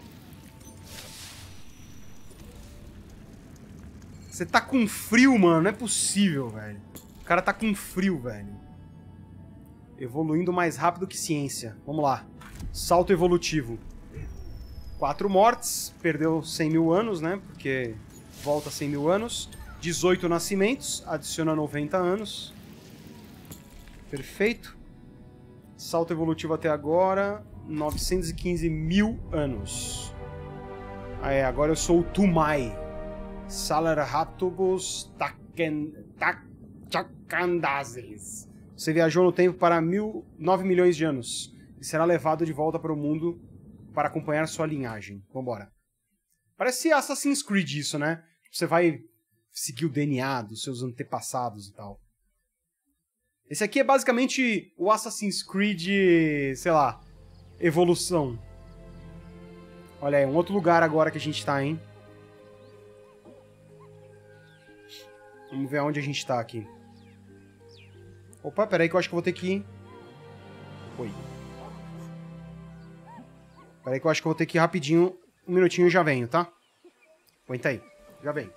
Você tá com frio, mano. Não é possível, velho. O cara tá com frio, velho. Evoluindo mais rápido que ciência. Vamos lá. Salto evolutivo. Quatro mortes. Perdeu cem mil anos, né? Porque volta cem mil anos. dezoito nascimentos. Adiciona noventa anos. Perfeito. Salto evolutivo até agora. novecentos e quinze mil anos. Ah, é. Agora eu sou o Tumai. Salaraptobus Takandazes. Você viajou no tempo para mil, nove milhões de anos e será levado de volta para o mundo para acompanhar sua linhagem. Vambora. Parece Assassin's Creed isso, né? Você vai seguir o D N A dos seus antepassados e tal. Esse aqui é basicamente o Assassin's Creed, sei lá, evolução. Olha aí, um outro lugar agora que a gente tá, hein? Vamos ver onde a gente tá aqui. Opa, peraí que eu acho que eu vou ter que ir... Oi. Peraí que eu acho que eu vou ter que ir rapidinho. Um minutinho e já venho, tá? Aguenta aí. Já venho.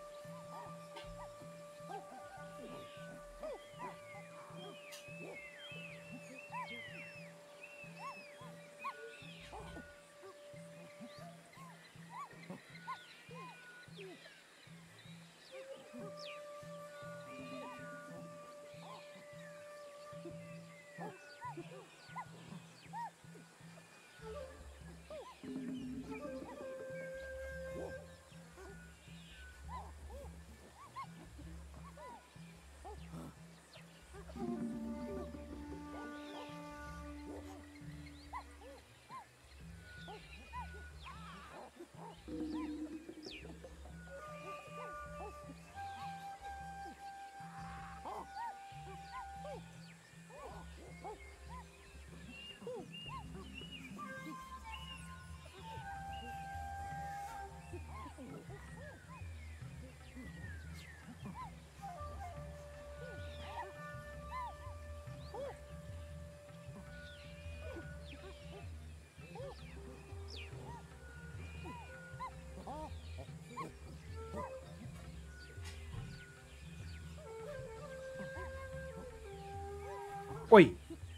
Oi.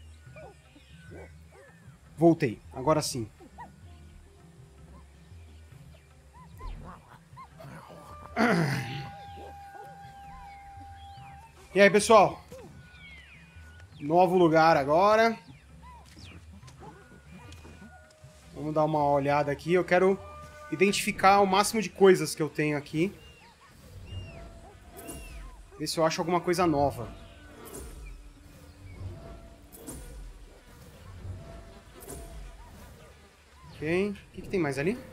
Voltei. Agora sim. E aí, pessoal? Novo lugar agora. Vamos dar uma olhada aqui. Eu quero identificar o máximo de coisas que eu tenho aqui. Ver se eu acho alguma coisa nova. Ok. O que, que tem mais ali?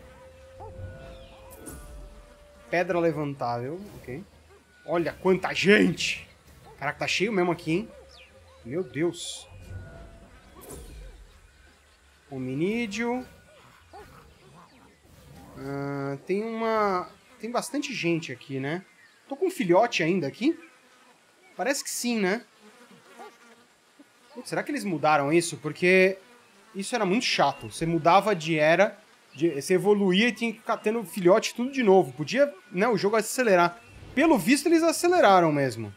Pedra levantável. Ok. Olha quanta gente! Caraca, tá cheio mesmo aqui, hein? Meu Deus. Hominídeo. Uh, tem uma... Tem bastante gente aqui, né? Tô com um filhote ainda aqui? Parece que sim, né? Putz, será que eles mudaram isso? Porque isso era muito chato. Você mudava de era, de... você evoluía e tinha que ficar tendo filhote tudo de novo. Podia, né, o jogo acelerar. Pelo visto, eles aceleraram mesmo.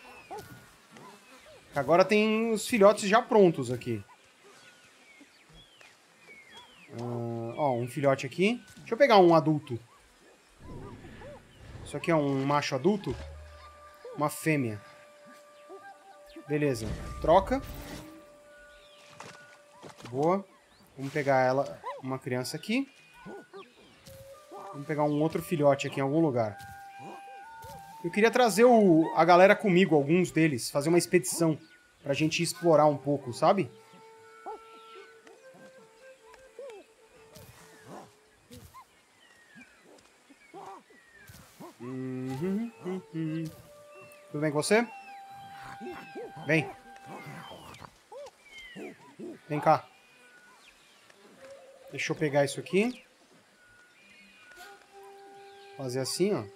Agora tem os filhotes já prontos aqui. Uh, ó, um filhote aqui. Deixa eu pegar um adulto. Isso aqui é um macho adulto? Uma fêmea. Beleza. Troca. Boa. Vamos pegar ela, uma criança aqui. Vamos pegar um outro filhote aqui em algum lugar. Eu queria trazer o, a galera comigo, alguns deles. Fazer uma expedição. Pra gente explorar um pouco, sabe? Uhum, uhum, uhum. Tudo bem com você? Vem. Vem cá. Deixa eu pegar isso aqui. Fazer assim, ó.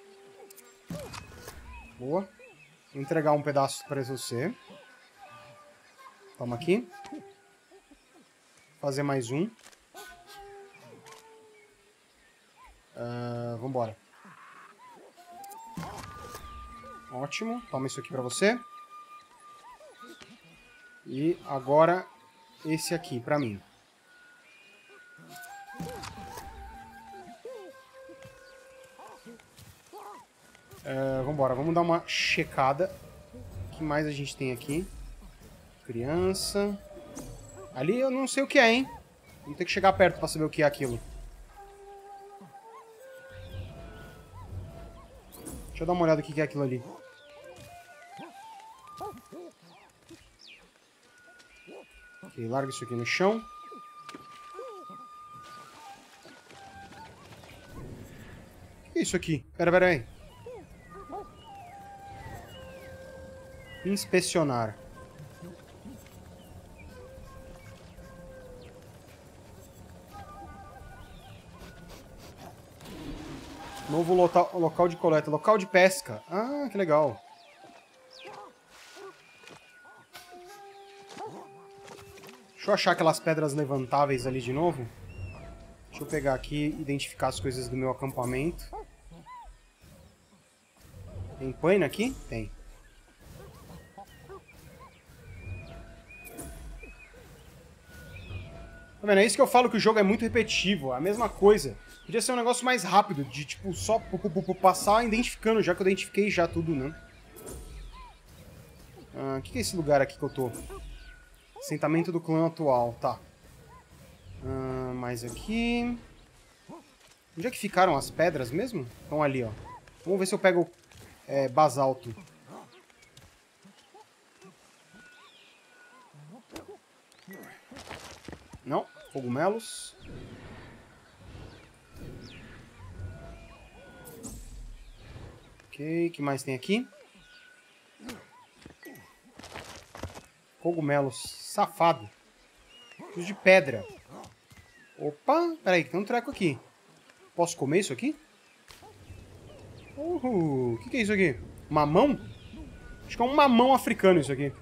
Boa. Vou entregar um pedaço pra você. Toma aqui. Fazer mais um. Uh, vambora. Ótimo. Toma isso aqui pra você. E agora esse aqui pra mim. Uh, vambora. Vamos dar uma checada. O que mais a gente tem aqui? Criança. Ali eu não sei o que é, hein? Vou ter que chegar perto pra saber o que é aquilo. Deixa eu dar uma olhada no que é aquilo ali. Ok, larga isso aqui no chão. O que é isso aqui? Pera, pera aí. Inspecionar. Novo local, local de coleta. Local de pesca. Ah, que legal. Deixa eu achar aquelas pedras levantáveis ali de novo. Deixa eu pegar aqui e identificar as coisas do meu acampamento. Tem paina aqui? Tem. Tá vendo? É isso que eu falo, que o jogo é muito repetitivo. É a mesma coisa. Podia ser um negócio mais rápido, de tipo, só passar identificando, já que eu identifiquei já tudo, né? Ah, o que é esse lugar aqui que eu tô? Assentamento do clã atual, tá. Ah, mais aqui... Onde é que ficaram as pedras mesmo? Estão ali, ó. Vamos ver se eu pego é, basalto. Não, cogumelos. Ok, o que mais tem aqui? Cogumelos. Safado. Preciso de pedra. Opa, peraí, tem um treco aqui. Posso comer isso aqui? Uhul, o que, que é isso aqui? Mamão? Acho que é um mamão africano isso aqui.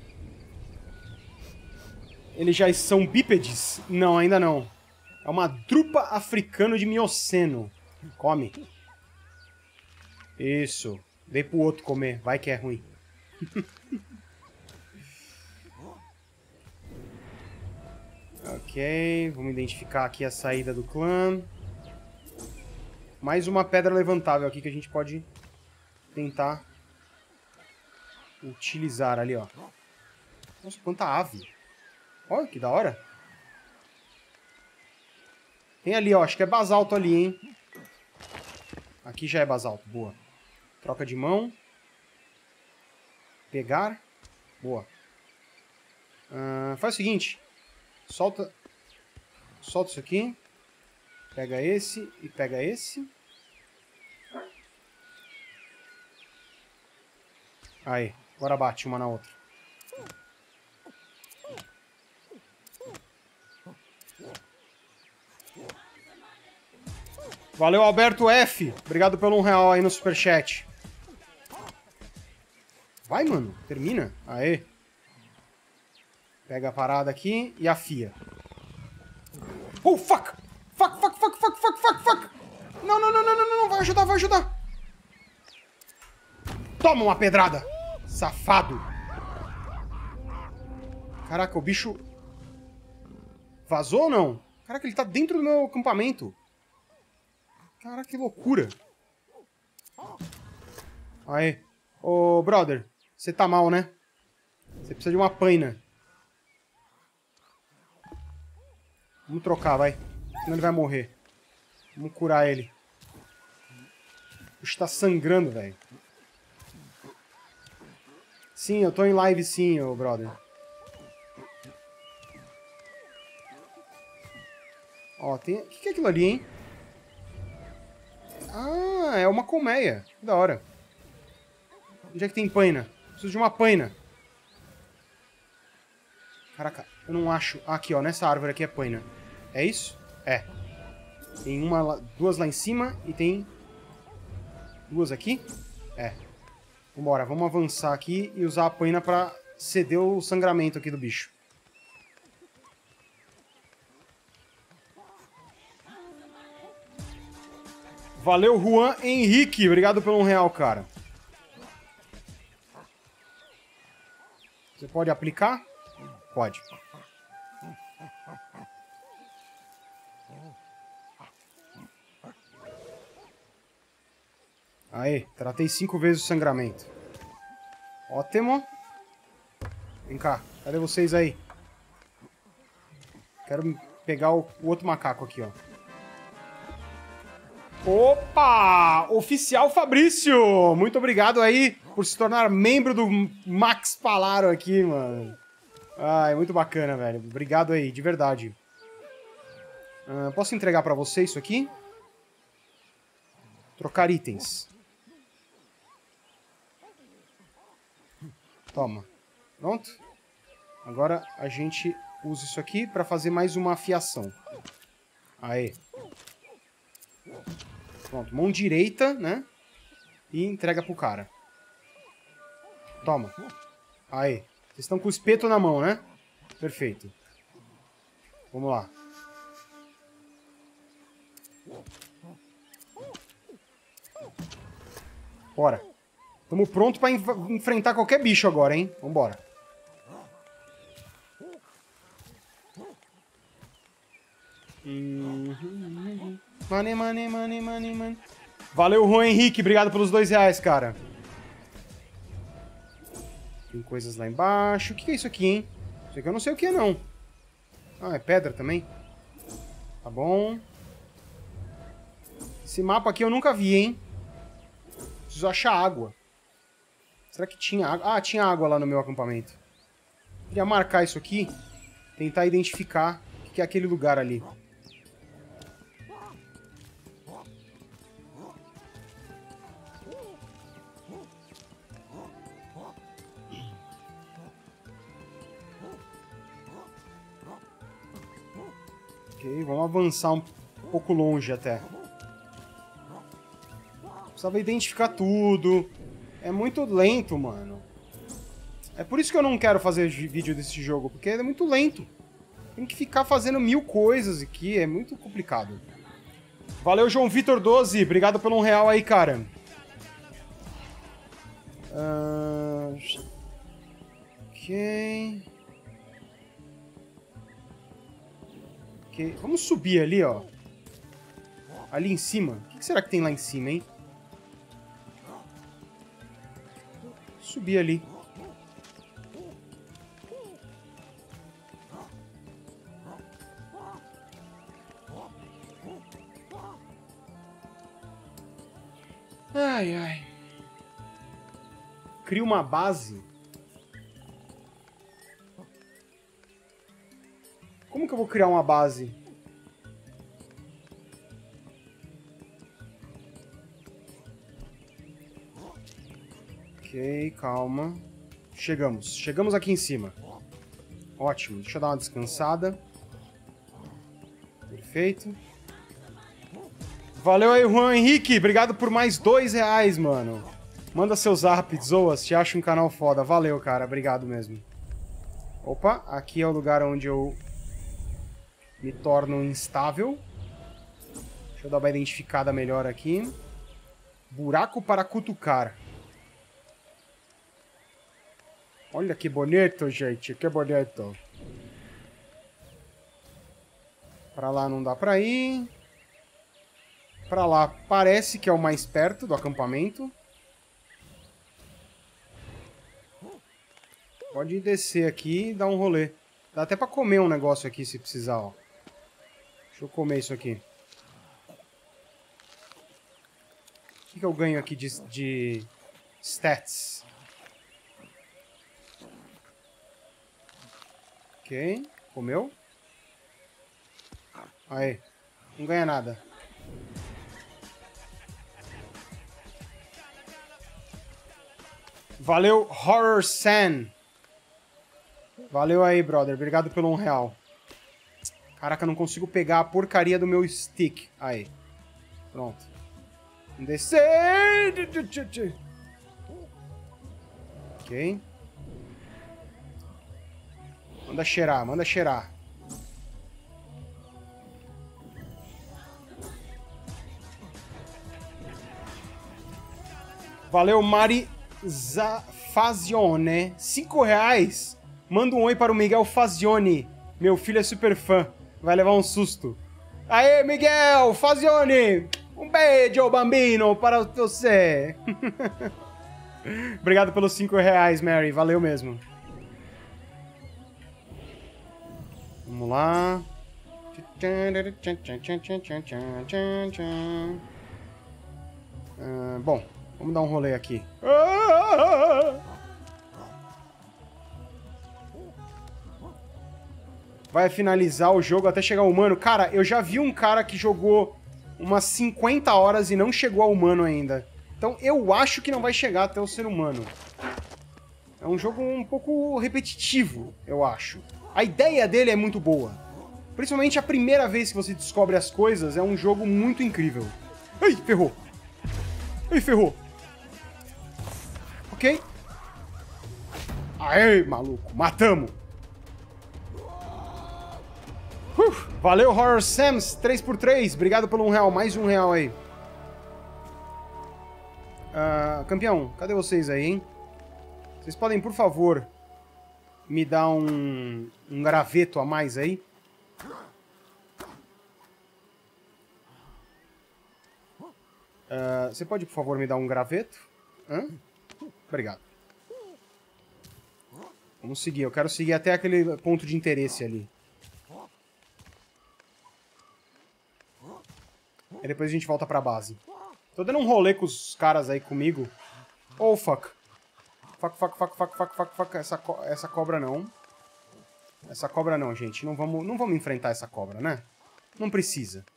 Eles já são bípedes? Não, ainda não. É uma drupa africano de Mioceno. Come. Isso. Dei pro outro comer. Vai que é ruim. Ok, vamos identificar aqui a saída do clã. Mais uma pedra levantável aqui que a gente pode tentar utilizar ali, ó. Nossa, quanta ave. Olha, que da hora. Tem ali, ó, acho que é basalto ali, hein. Aqui já é basalto, boa. Troca de mão. Pegar. Boa. Uh, faz o seguinte. Solta. Solta isso aqui. Pega esse e pega esse. Aí, agora bate uma na outra. Valeu, Alberto F. Obrigado pelo um real aí no superchat. Vai, mano. Termina. Aê. Pega a parada aqui e afia. Oh, fuck! Fuck, fuck, fuck, fuck, fuck, fuck, fuck! Não, não, não, não, não, não. Vai ajudar, vai ajudar. Toma uma pedrada. Safado. Caraca, o bicho... Vazou ou não? Caraca, ele tá dentro do meu acampamento. Caraca, que loucura. Aí. Ô, brother. Você tá mal, né? Você precisa de uma paina. Vamos trocar, vai. Senão ele vai morrer. Vamos curar ele. O bicho tá sangrando, velho. Sim, eu tô em live sim, ô brother. Ó, tem... O que que é aquilo ali, hein? Ah, é uma colmeia. Que da hora. Onde é que tem paina? Preciso de uma paina. Caraca, eu não acho... Ah, aqui, ó. Nessa árvore aqui é paina. É isso? É. Tem uma, lá... duas lá em cima e tem... Duas aqui? É. Vambora, vamos avançar aqui e usar a paina pra ceder o sangramento aqui do bicho. Valeu, Juan Henrique. Obrigado pelo um real, cara. Você pode aplicar? Pode. Aí, tratei cinco vezes o sangramento. Ótimo. Vem cá, cadê vocês aí? Quero pegar o, o outro macaco aqui, ó. Opa! Oficial Fabrício! Muito obrigado aí por se tornar membro do Max Palaro aqui, mano. Ai, muito bacana, velho. Obrigado aí, de verdade. Uh, posso entregar pra você isso aqui? Trocar itens. Toma. Pronto? Agora a gente usa isso aqui pra fazer mais uma afiação. Aê. Pronto, mão direita, né? E entrega pro cara. Toma. Aí. Vocês estão com o espeto na mão, né? Perfeito. Vamos lá. Bora. Estamos prontos pra enf enfrentar qualquer bicho agora, hein? Vambora. Uhum. Money, money, money, money, money. Valeu, Juan Henrique. Obrigado pelos dois reais, cara. Tem coisas lá embaixo. O que é isso aqui, hein? Isso aqui eu não sei o que é, não. Ah, é pedra também. Tá bom. Esse mapa aqui eu nunca vi, hein? Preciso achar água. Será que tinha água? Ah, tinha água lá no meu acampamento. Queria marcar isso aqui. Tentar identificar o que é aquele lugar ali. Ok, vamos avançar um pouco longe até. Precisava identificar tudo. É muito lento, mano. É por isso que eu não quero fazer vídeo desse jogo, porque é muito lento. Tem que ficar fazendo mil coisas aqui, é muito complicado. Valeu, João Vitor doze. Obrigado pelo um real aí, cara. Uh... Ok... Ok, vamos subir ali, ó. Ali em cima. O que será que tem lá em cima, hein? Subir ali. Ai, ai. Cria uma base. Como que eu vou criar uma base? Ok, calma. Chegamos. Chegamos aqui em cima. Ótimo. Deixa eu dar uma descansada. Perfeito. Valeu aí, Juan Henrique. Obrigado por mais dois reais, mano. Manda seu zap, Zoas. Te acho um canal foda. Valeu, cara. Obrigado mesmo. Opa, aqui é o lugar onde eu me torno instável. Deixa eu dar uma identificada melhor aqui. Buraco para cutucar. Olha que bonito, gente. Que bonito. Pra lá não dá pra ir. Pra lá parece que é o mais perto do acampamento. Pode descer aqui e dar um rolê. Dá até pra comer um negócio aqui se precisar, ó. Deixa eu comer isso aqui. O que, que eu ganho aqui de, de stats? Ok. Comeu? Aí. Não ganha nada. Valeu, Horror San. Valeu aí, brother. Obrigado pelo um real. Caraca, não consigo pegar a porcaria do meu stick. Aí. Pronto. Descer. Ok. Manda cheirar, manda cheirar. Valeu, Mari Fazione. Cinco reais. Manda um oi para o Miguel Fazione. Meu filho é super fã. Vai levar um susto. Aê, Miguel Fazione. Um beijo, bambino, para você. Obrigado pelos cinco reais, Mary. Valeu mesmo. Vamos lá. Uh, bom, vamos dar um rolê aqui. Vai finalizar o jogo até chegar ao humano. Cara, eu já vi um cara que jogou umas cinquenta horas e não chegou ao humano ainda. Então eu acho que não vai chegar até o ser humano. É um jogo um pouco repetitivo, eu acho. A ideia dele é muito boa. Principalmente a primeira vez que você descobre as coisas, é um jogo muito incrível. Ai, ferrou. Ai, ferrou. Ok. Aê, maluco. Matamos. Uh, valeu, Horror Sams. três por três. Obrigado pelo um real. Mais um real aí. Uh, campeão, cadê vocês aí, hein? Vocês podem, por favor, me dar um, um graveto a mais aí? Uh, você pode, por favor, me dar um graveto? Hã? Obrigado. Vamos seguir. Eu quero seguir até aquele ponto de interesse ali. E depois a gente volta pra base. Tô dando um rolê com os caras aí comigo. Oh, fuck. Fuck, fuck, fuck, fuck, fuck, fuck, fuck. Essa, co essa cobra não. Essa cobra não, gente. Não vamos, não vamos enfrentar essa cobra, né? Não precisa.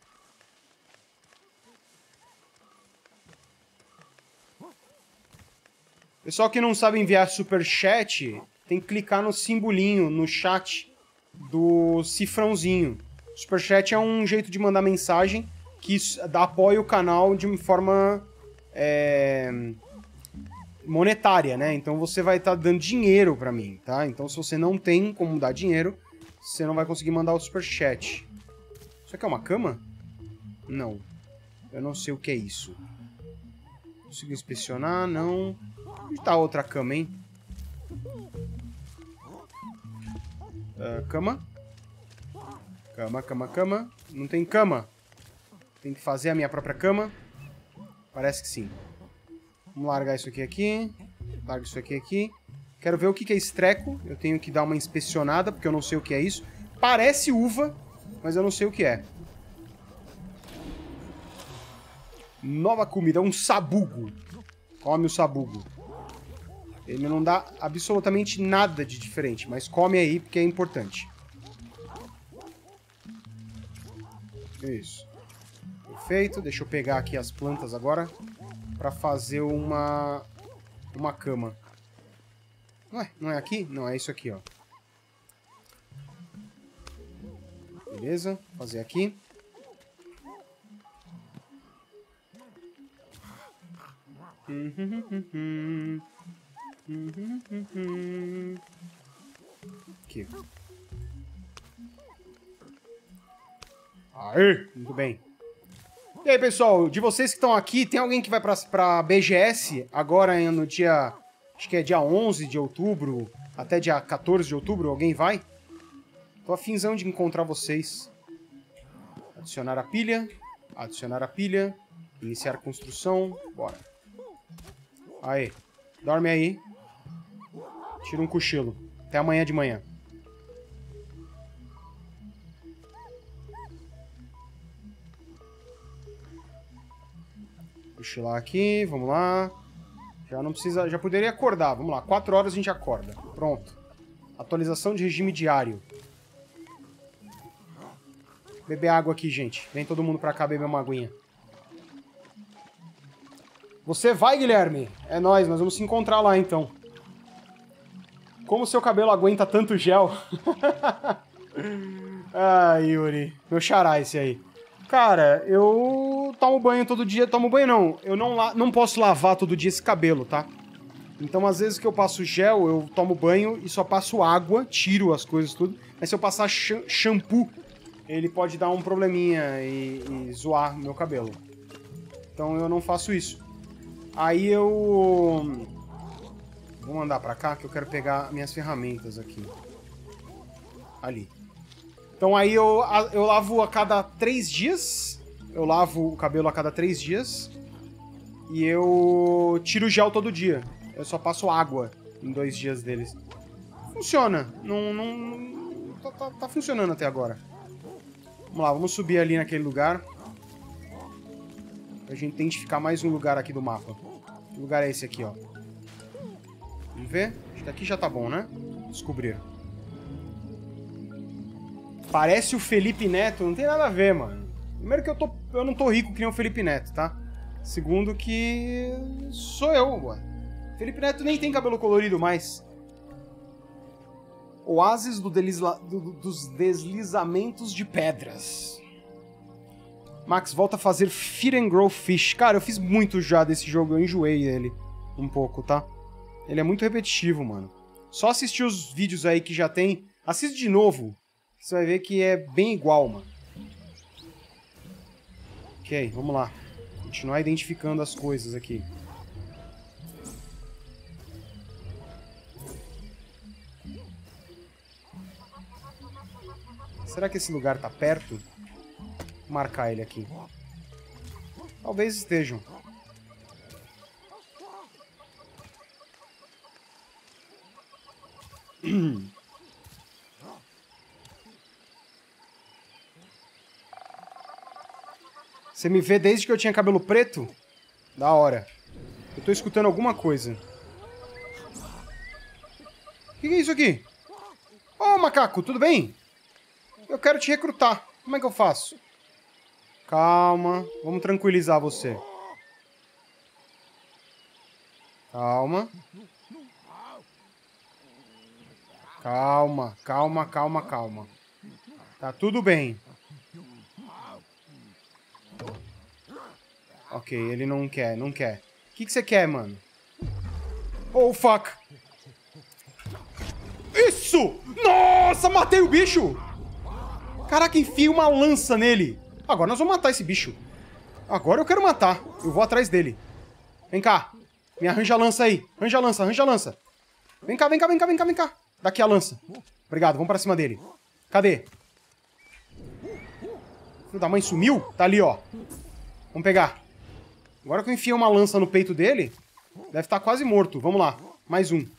Pessoal que não sabe enviar superchat, tem que clicar no simbolinho, no chat do cifrãozinho. Superchat é um jeito de mandar mensagem que apoia o canal de forma é, monetária, né? Então você vai estar tá dando dinheiro pra mim, tá? Então se você não tem como dar dinheiro, você não vai conseguir mandar o superchat. Isso aqui é uma cama? Não. Eu não sei o que é isso. Consigo inspecionar? Não. Onde tá a outra cama, hein? Uh, cama? Cama, cama, cama. Não tem cama. Tem que fazer a minha própria cama. Parece que sim. Vamos largar isso aqui aqui. Larga isso aqui aqui. Quero ver o que é esse treco. Eu tenho que dar uma inspecionada, porque eu não sei o que é isso. Parece uva, mas eu não sei o que é. Nova comida, um sabugo. Come o sabugo. Ele não dá absolutamente nada de diferente, mas come aí porque é importante. Isso. Perfeito. Deixa eu pegar aqui as plantas agora para fazer uma uma cama. Ué, não é aqui? Não, é isso aqui, ó. Beleza, fazer aqui. Aqui. Aê, muito bem. E aí, pessoal, de vocês que estão aqui, tem alguém que vai pra, pra B G S agora no dia... Acho que é dia onze de outubro, até dia quatorze de outubro, alguém vai? Tô afinzão de encontrar vocês. Adicionar a pilha, adicionar a pilha, iniciar construção, bora. Aí, dorme aí. Tira um cochilo. Até amanhã de manhã. Cochilar aqui, vamos lá. Já não precisa, já poderia acordar. Vamos lá, quatro horas a gente acorda. Pronto. Atualização de regime diário. Beber água aqui, gente. Vem todo mundo pra cá beber uma aguinha. Você vai, Guilherme? É nóis, nós vamos se encontrar lá, então. Como o seu cabelo aguenta tanto gel? Ai, Yuri. Meu xará esse aí. Cara, eu tomo banho todo dia. Tomo banho não. Eu não, la... não posso lavar todo dia esse cabelo, tá? Então, às vezes que eu passo gel, eu tomo banho e só passo água, tiro as coisas tudo. Mas se eu passar sh shampoo, ele pode dar um probleminha e, e zoar meu cabelo. Então eu não faço isso. Aí eu... Vou mandar pra cá que eu quero pegar minhas ferramentas aqui. Ali. Então aí eu, eu lavo a cada três dias. Eu lavo o cabelo a cada três dias. E eu tiro o gel todo dia. Eu só passo água em dois dias deles. Funciona. Não, não, não tá, tá, tá funcionando até agora. Vamos lá, vamos subir ali naquele lugar. A gente identificar mais um lugar aqui do mapa. Que lugar é esse aqui, ó? Vamos ver? Acho que aqui já tá bom, né? Descobrir. Parece o Felipe Neto. Não tem nada a ver, mano. Primeiro que eu, tô, eu não tô rico que nem o Felipe Neto, tá? Segundo que... Sou eu, mano. Felipe Neto nem tem cabelo colorido mais. Oásis do desliza... do, dos deslizamentos de pedras. Max, volta a fazer Feed and Grow Fish. Cara, eu fiz muito já desse jogo. Eu enjoei ele um pouco, tá? Ele é muito repetitivo, mano. Só assistir os vídeos aí que já tem. Assiste de novo. Você vai ver que é bem igual, mano. Ok, vamos lá. Continuar identificando as coisas aqui. Será que esse lugar tá perto? Vou marcar ele aqui. Talvez estejam. Você me vê desde que eu tinha cabelo preto? Da hora. Eu tô escutando alguma coisa. O que, que é isso aqui? Ô, oh, macaco, tudo bem? Eu quero te recrutar. Como é que eu faço? Calma. Vamos tranquilizar você. Calma. Calma, calma, calma, calma. Tá tudo bem. Ok, ele não quer, não quer. O que, que você quer, mano? Oh, fuck! Isso! Nossa, matei o bicho! Caraca, enfia uma lança nele. Agora nós vamos matar esse bicho. Agora eu quero matar. Eu vou atrás dele. Vem cá. Me arranja a lança aí. Arranja a lança, arranja a lança. Vem cá, vem cá, vem cá, vem cá, vem cá. Daqui a lança. Obrigado, vamos pra cima dele. Cadê? Filho da mãe sumiu? Tá ali, ó. Vamos pegar. Agora que eu enfiei uma lança no peito dele, deve estar quase morto. Vamos lá. Mais um.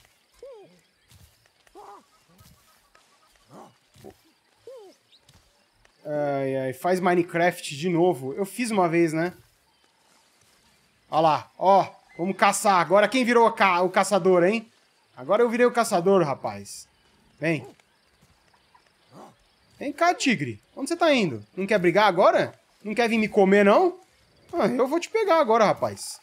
Ai, ai. Faz Minecraft de novo. Eu fiz uma vez, né? Olha lá. Ó. Vamos caçar. Agora quem virou o, ca... o caçador, hein? Agora eu virei o caçador, rapaz. Vem. Vem cá, tigre. Onde você tá indo? Não quer brigar agora? Não quer vir me comer, não? Ah, eu vou te pegar agora, rapaz.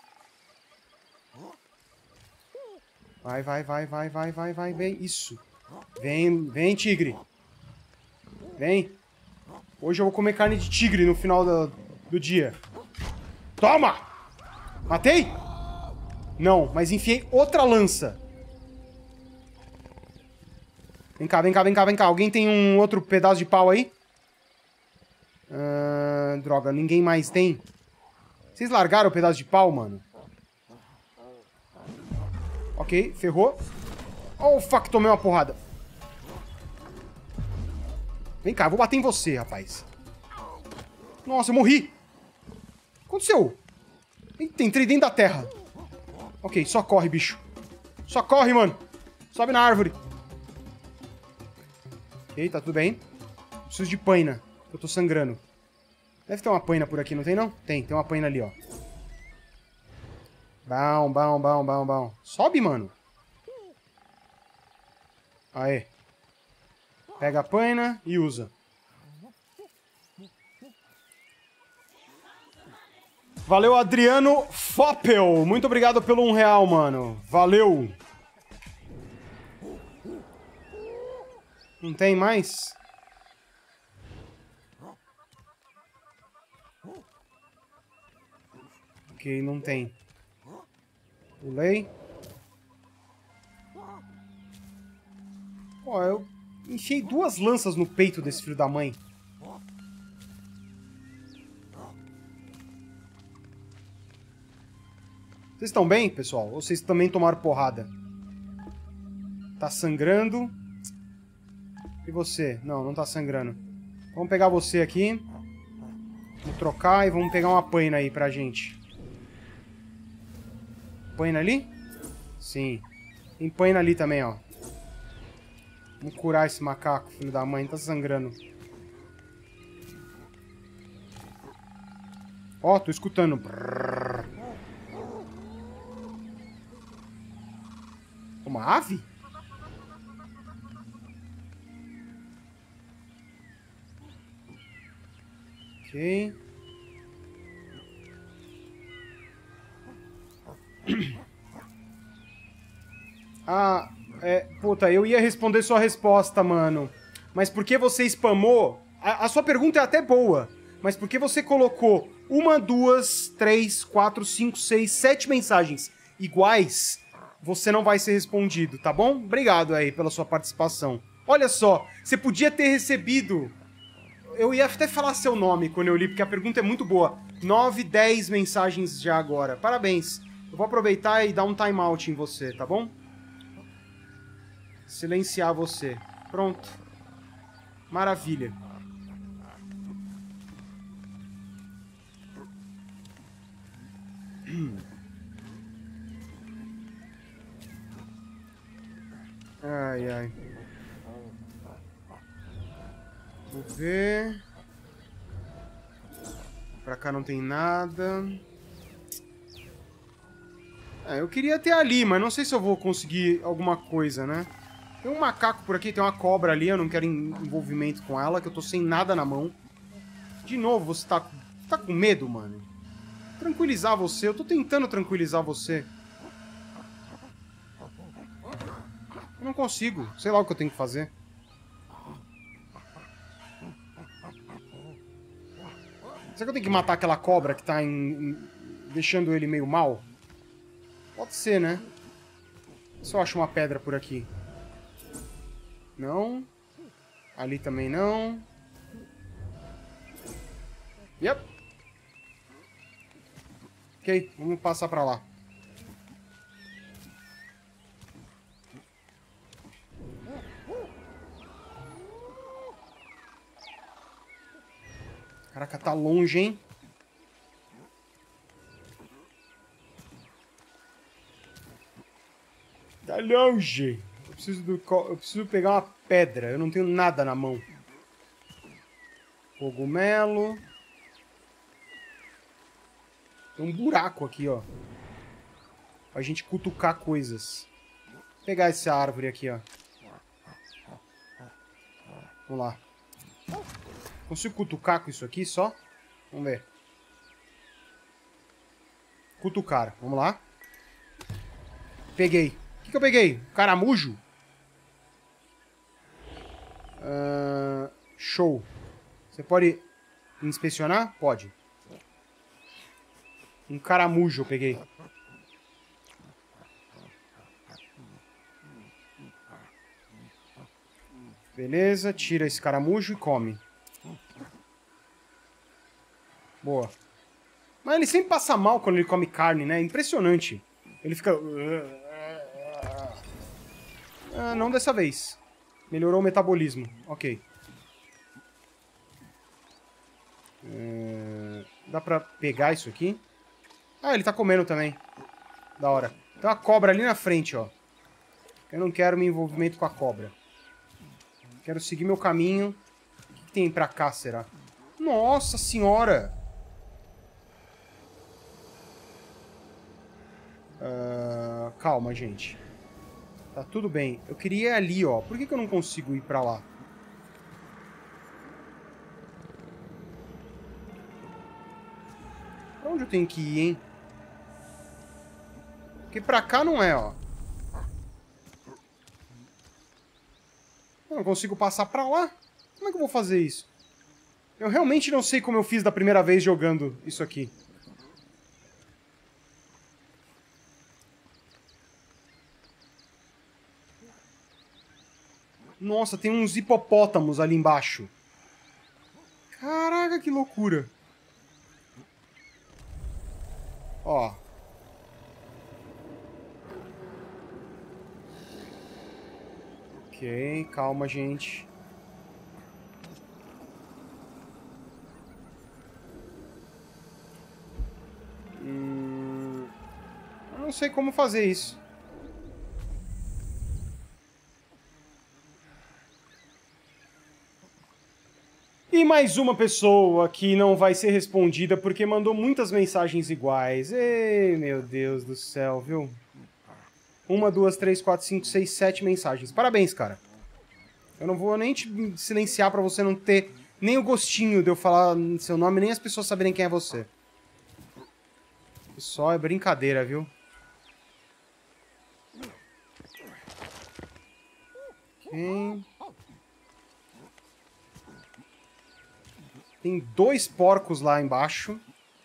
Vai, vai, vai, vai, vai, vai, vai, vem. Isso. Vem, vem, tigre. Vem. Hoje eu vou comer carne de tigre no final do, do dia. Toma! Matei? Não, mas enfiei outra lança. Vem cá, vem cá, vem cá, vem cá. Alguém tem um outro pedaço de pau aí? Uh, droga, ninguém mais tem. Vocês largaram o pedaço de pau, mano? Ok, ferrou. Oh, fuck, tomei uma porrada. Vem cá, eu vou bater em você, rapaz. Nossa, eu morri. O que aconteceu? Eita, entrei dentro da terra. Ok, só corre, bicho. Só corre, mano. Sobe na árvore. Ok, tá tudo bem. Preciso de paina. Eu tô sangrando. Deve ter uma paina por aqui, não tem, não? Tem, tem uma paina ali, ó. Bom, bom, bom, bom, bom. Sobe, mano. Aê. Pega a paina e usa. Valeu, Adriano Foppel. Muito obrigado pelo um real, mano. Valeu. Não tem mais? Ok, não tem. Pulei. Ó, eu enfiei duas lanças no peito desse filho da mãe. Vocês estão bem, pessoal? Ou vocês também tomaram porrada? Tá sangrando. E você? Não, não tá sangrando. Vamos pegar você aqui. Vamos trocar e vamos pegar uma paina aí pra gente. Paina ali? Sim. Tem paina ali também, ó. Vamos curar esse macaco, filho da mãe. Tá sangrando. Ó, tô escutando. Brrr. Uma ave? Ok. Ah, é... Puta, eu ia responder sua resposta, mano. Mas por que você spamou... A, a sua pergunta é até boa. Mas por que você colocou uma, duas, três, quatro, cinco, seis, sete mensagens iguais... Você não vai ser respondido, tá bom? Obrigado aí pela sua participação. Olha só, você podia ter recebido... Eu ia até falar seu nome quando eu li, porque a pergunta é muito boa. nove, dez mensagens já agora. Parabéns. Eu vou aproveitar e dar um timeout em você, tá bom? Silenciar você. Pronto. Maravilha. Ai, ai. Vou ver. Pra cá não tem nada. É, eu queria ter ali, mas não sei se eu vou conseguir alguma coisa, né? Tem um macaco por aqui, tem uma cobra ali, eu não quero envolvimento com ela, que eu tô sem nada na mão. De novo, você tá, tá com medo, mano? Tranquilizar você, eu tô tentando tranquilizar você. Eu não consigo, sei lá o que eu tenho que fazer. Será que eu tenho que matar aquela cobra que tá em, em, deixando ele meio mal? Pode ser, né? Se eu acho uma pedra por aqui. Não. Ali também não. Yep. Ok, vamos passar pra lá. Caraca, tá longe, hein? Tá longe. Eu preciso, do... eu preciso pegar uma pedra. Eu não tenho nada na mão. Cogumelo. Tem um buraco aqui, ó. Pra gente cutucar coisas. Vou pegar essa árvore aqui, ó. Vamos lá. Consigo cutucar com isso aqui só? Vamos ver. Cutucar. Vamos lá. Peguei. O que, que eu peguei? Caramujo? Uh, show. Você pode inspecionar? Pode. Um caramujo eu peguei. Beleza, tira esse caramujo e come. Boa. Mas ele sempre passa mal quando ele come carne, né? Impressionante. Ele fica... Ah, não dessa vez. Melhorou o metabolismo. Ok. É... Dá pra pegar isso aqui? Ah, ele tá comendo também. Da hora. Tem uma cobra ali na frente, ó. Eu não quero meu envolvimento com a cobra. Quero seguir meu caminho. O que tem pra cá, será? Nossa senhora! Uh, calma, gente. Tá tudo bem. Eu queria ir ali, ó. Por que, que eu não consigo ir pra lá? Pra onde eu tenho que ir, hein? Porque pra cá não é, ó. Eu não consigo passar pra lá? Como é que eu vou fazer isso? Eu realmente não sei como eu fiz da primeira vez jogando isso aqui. Nossa, tem uns hipopótamos ali embaixo. Caraca, que loucura. Ó. Ok, calma, gente. Hum, eu não sei como fazer isso. E mais uma pessoa que não vai ser respondida porque mandou muitas mensagens iguais. Ei, meu Deus do céu, viu? Uma, duas, três, quatro, cinco, seis, sete mensagens. Parabéns, cara. Eu não vou nem te silenciar pra você não ter nem o gostinho de eu falar seu nome, nem as pessoas saberem quem é você. Só é brincadeira, viu? Ok. Tem dois porcos lá embaixo.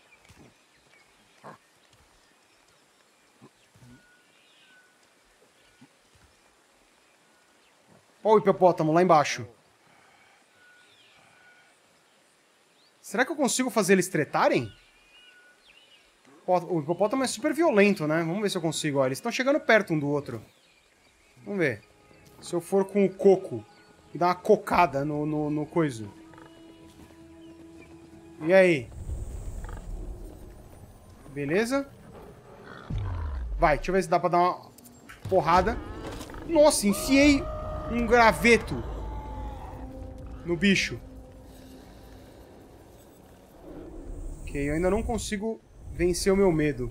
Ó o hipopótamo lá embaixo. Será que eu consigo fazer eles tretarem? O hipopótamo é super violento, né? Vamos ver se eu consigo. Ó, eles estão chegando perto um do outro. Vamos ver. Se eu for com o coco e dar uma cocada no, no, no coiso. E aí? Beleza? Vai, deixa eu ver se dá pra dar uma porrada. Nossa, enfiei um graveto no bicho. Ok, eu ainda não consigo vencer o meu medo.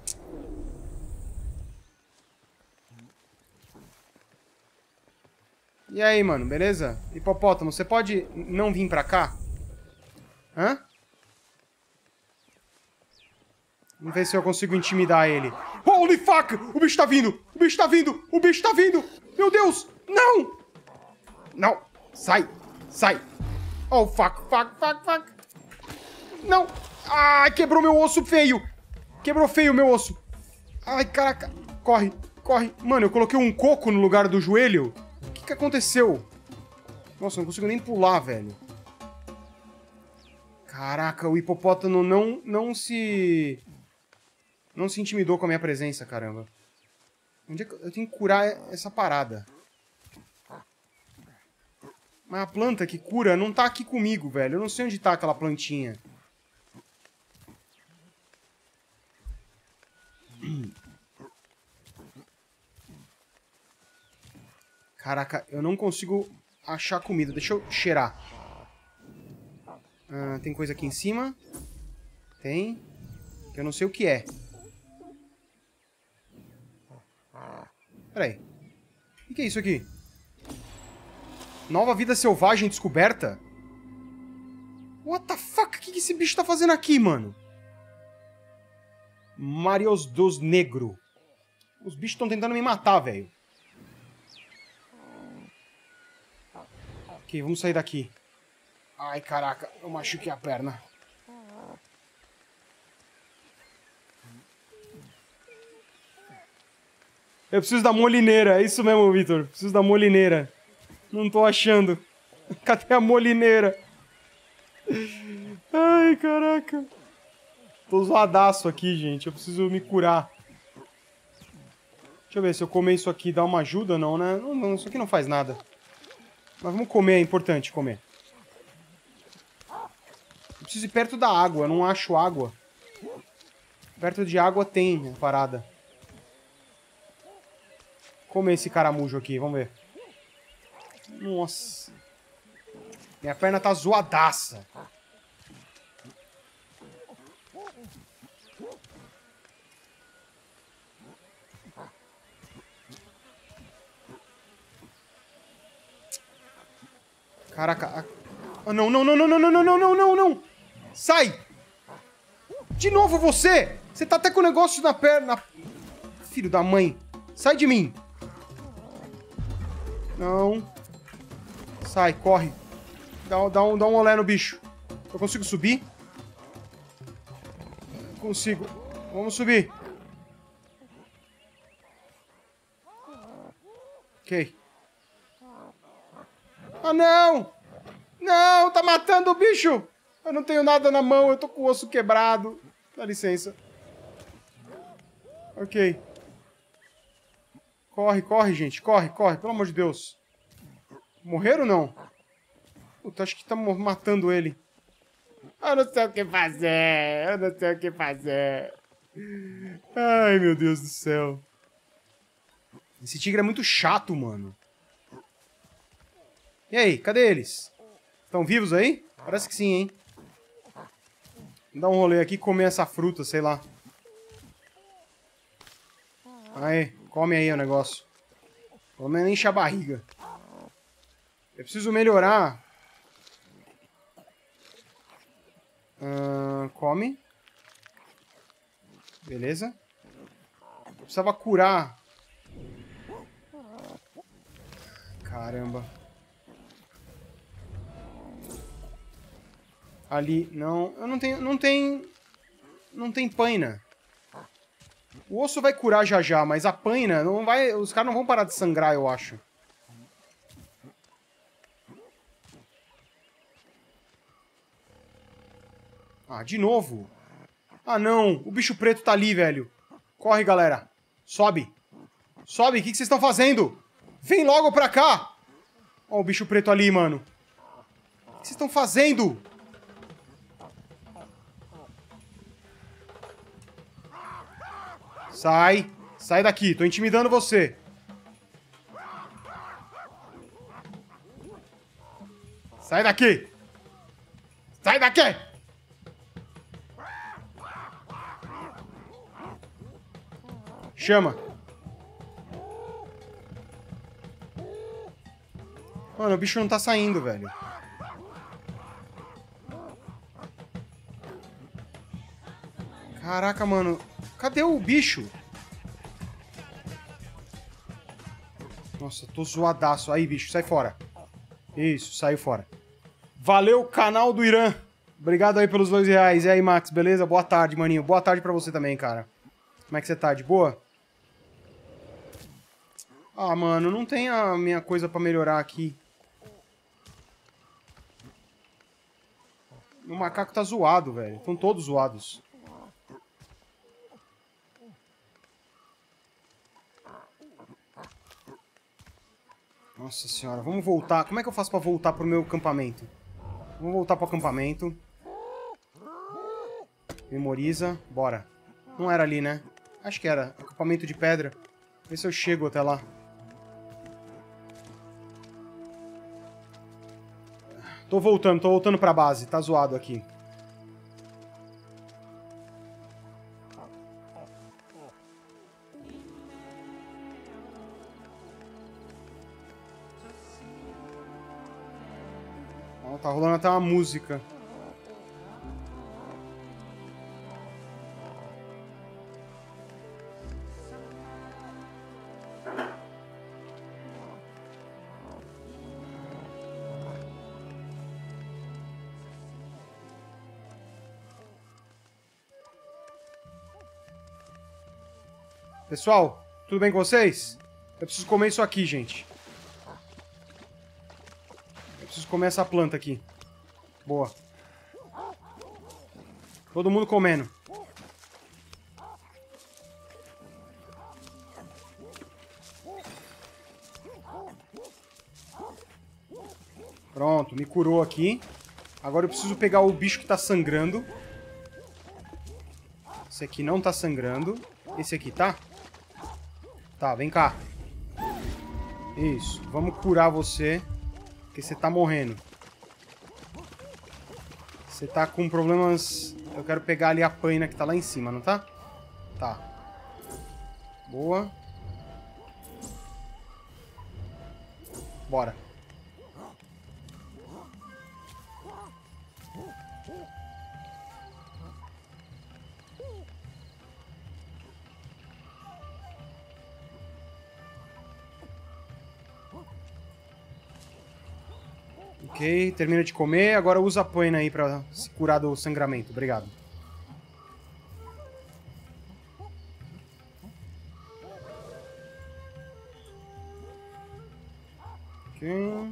E aí, mano, beleza? Hipopótamo, você pode não vir pra cá? Hã? Vamos ver se eu consigo intimidar ele. Holy fuck! O bicho tá vindo! O bicho tá vindo! O bicho tá vindo! Meu Deus! Não! Não! Sai! Sai! Oh, fuck, fuck, fuck, fuck! Não! Ai, quebrou meu osso feio! Quebrou feio o meu osso! Ai, caraca! Corre, corre! Mano, eu coloquei um coco no lugar do joelho. O que que aconteceu? Nossa, eu não consigo nem pular, velho. Caraca, o hipopótamo não, não se... Não se intimidou com a minha presença, caramba. Onde é que eu tenho que curar essa parada? Mas a planta que cura não tá aqui comigo, velho. Eu não sei onde tá aquela plantinha. Caraca, eu não consigo achar comida. Deixa eu cheirar. Ah, tem coisa aqui em cima? Tem. Eu não sei o que é. Peraí. O que é isso aqui? Nova vida selvagem descoberta? What the fuck? O que esse bicho tá fazendo aqui, mano? Marios dos Negro. Os bichos estão tentando me matar, velho. Ok, vamos sair daqui. Ai, caraca. Eu machuquei a perna. Eu preciso da molineira. É isso mesmo, Vitor. Preciso da molineira. Não tô achando. Cadê a molineira? Ai, caraca. Tô zoadaço aqui, gente. Eu preciso me curar. Deixa eu ver se eu comer isso aqui dá uma ajuda, não, né? Não, não, isso aqui não faz nada. Mas vamos comer, é importante comer. Eu preciso ir perto da água, eu não acho água. Perto de água tem a parada. Comer esse caramujo aqui, vamos ver. Nossa. Minha perna tá zoadaça. Caraca. Ah, não, não, não, não, não, não, não, não, não, não, não. Sai! De novo você! Você tá até com o negócio na perna. Filho da mãe. Sai de mim. Não. Sai, corre. Dá, dá, um, dá um olé no bicho. Eu consigo subir? Consigo. Vamos subir. Ok. Ah, não! Não, tá matando o bicho! Eu não tenho nada na mão, eu tô com o osso quebrado. Dá licença. Ok. Corre, corre, gente. Corre, corre, pelo amor de Deus. Morreram ou não? Puta, acho que tá matando ele. Eu não sei o que fazer. Eu não sei o que fazer. Ai, meu Deus do céu. Esse tigre é muito chato, mano. E aí, cadê eles? Estão vivos aí? Parece que sim, hein? Vou dar um rolê aqui e comer essa fruta, sei lá. Aí, come aí o negócio. Pelo menos enche a barriga. Eu preciso melhorar. Uh, come. Beleza. Eu precisava curar. Caramba. Ali, não. Eu não tenho. Não tem. Não tem paina. O osso vai curar já já, mas a paina não vai. Os caras não vão parar de sangrar, eu acho. Ah, de novo. Ah, não. O bicho preto tá ali, velho. Corre, galera. Sobe. Sobe. O que, que vocês estão fazendo? Vem logo pra cá. Ó o bicho preto ali, mano. O que vocês estão fazendo? Sai. Sai daqui. Tô intimidando você. Sai daqui. Sai daqui. Chama. Mano, o bicho não tá saindo, velho. Caraca, mano. Cadê o bicho? Nossa, tô zoadaço. Aí, bicho, sai fora. Isso, saiu fora. Valeu, canal do Irã. Obrigado aí pelos dois reais. E aí, Max, beleza? Boa tarde, maninho. Boa tarde pra você também, cara. Como é que você tá? De boa? Ah, mano, não tem a minha coisa pra melhorar aqui. O macaco tá zoado, velho. Estão todos zoados. Nossa senhora, vamos voltar. Como é que eu faço pra voltar pro meu acampamento? Vamos voltar pro acampamento. Memoriza. Bora. Não era ali, né? Acho que era. Acampamento de pedra. Vê se eu chego até lá. Tô voltando, tô voltando pra base. Tá zoado aqui. Ó, tá rolando até uma música. Pessoal, tudo bem com vocês? Eu preciso comer isso aqui, gente. Eu preciso comer essa planta aqui. Boa. Todo mundo comendo. Pronto, me curou aqui. Agora eu preciso pegar o bicho que tá sangrando. Esse aqui não tá sangrando. Esse aqui tá? Tá, vem cá. Isso, vamos curar você. Porque você tá morrendo. Você tá com problemas... Eu quero pegar ali a paina que tá lá em cima, não tá? Tá. Boa. Bora. Ok, termina de comer. Agora usa a paina aí pra se curar do sangramento. Obrigado. Ok.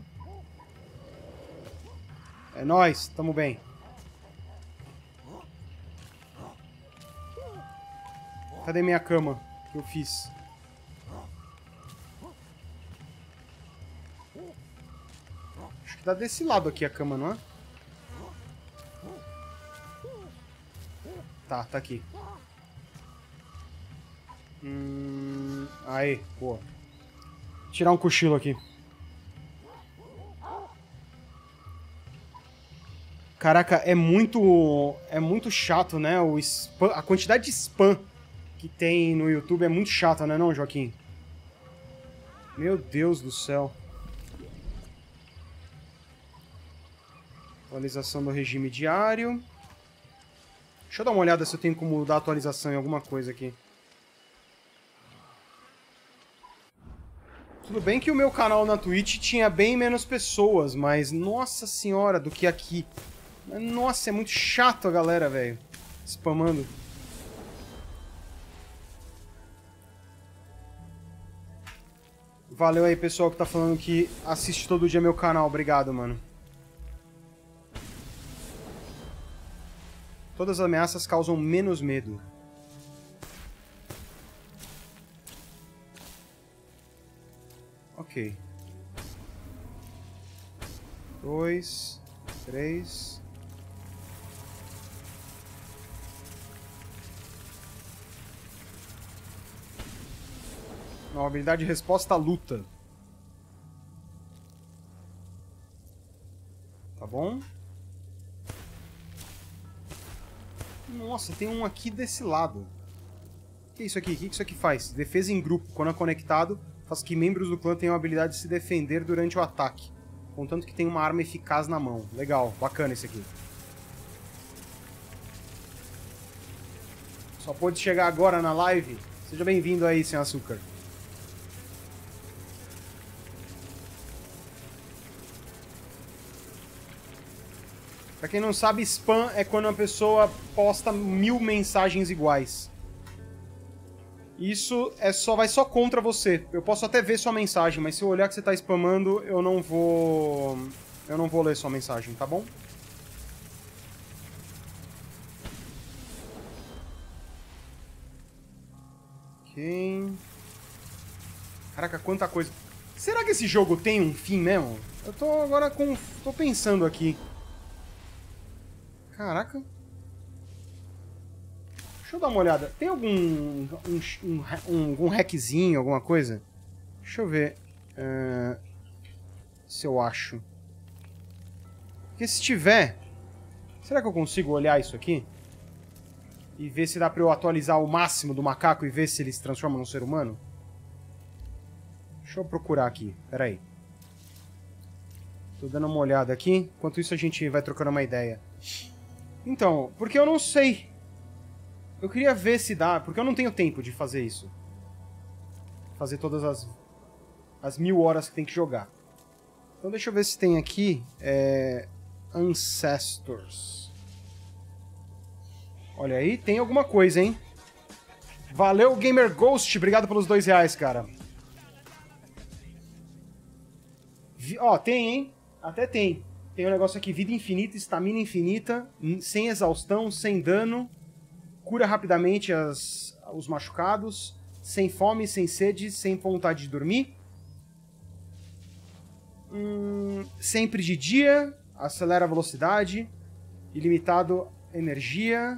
É nóis, tamo bem. Cadê minha cama que eu fiz? Acho que tá desse lado aqui a cama, não é? Tá, tá aqui. Hum... Aí, boa. Vou tirar um cochilo aqui. Caraca, é muito... É muito chato, né? O spam, a quantidade de spam que tem no YouTube é muito chata, né, não, Joaquim? Meu Deus do céu. Atualização do regime diário. Deixa eu dar uma olhada se eu tenho como dar atualização em alguma coisa aqui. Tudo bem que o meu canal na Twitch tinha bem menos pessoas, mas nossa senhora, do que aqui. Nossa, é muito chato a galera, velho. Spamando. Valeu aí, pessoal, que tá falando que assiste todo dia meu canal. Obrigado, mano. Todas as ameaças causam menos medo. Ok. Dois. Três. Não, habilidade de resposta à luta. Tá bom? Nossa, tem um aqui desse lado. O que é isso aqui? O que isso aqui faz? Defesa em grupo. Quando é conectado, faz que membros do clã tenham a habilidade de se defender durante o ataque. Contanto que tem uma arma eficaz na mão. Legal, bacana esse aqui. Só pôde chegar agora na live? Seja bem-vindo aí, sem açúcar. Pra quem não sabe, spam é quando uma pessoa posta mil mensagens iguais. Isso é só, vai só contra você. Eu posso até ver sua mensagem, mas se eu olhar que você tá spamando, eu não vou... Eu não vou ler sua mensagem, tá bom? Ok... Caraca, quanta coisa... Será que esse jogo tem um fim mesmo? Eu tô agora com... tô pensando aqui. Caraca. Deixa eu dar uma olhada. Tem algum... um, um, um, algum hackzinho, alguma coisa? Deixa eu ver. Uh, se eu acho. Porque se tiver... Será que eu consigo olhar isso aqui? E ver se dá pra eu atualizar o máximo do macaco e ver se ele se transforma num ser humano? Deixa eu procurar aqui. Pera aí. Tô dando uma olhada aqui. Enquanto isso a gente vai trocando uma ideia. Então, porque eu não sei. Eu queria ver se dá, porque eu não tenho tempo de fazer isso. Fazer todas as, as mil horas que tem que jogar. Então deixa eu ver se tem aqui... É, Ancestors. Olha aí, tem alguma coisa, hein? Valeu, Gamer Ghost. Obrigado pelos dois reais, cara. Vi, ó, tem, hein? Até tem. Tem um negócio aqui, vida infinita, estamina infinita, sem exaustão, sem dano, cura rapidamente as, os machucados, sem fome, sem sede, sem vontade de dormir. Hum, sempre de dia, acelera a velocidade, ilimitado energia.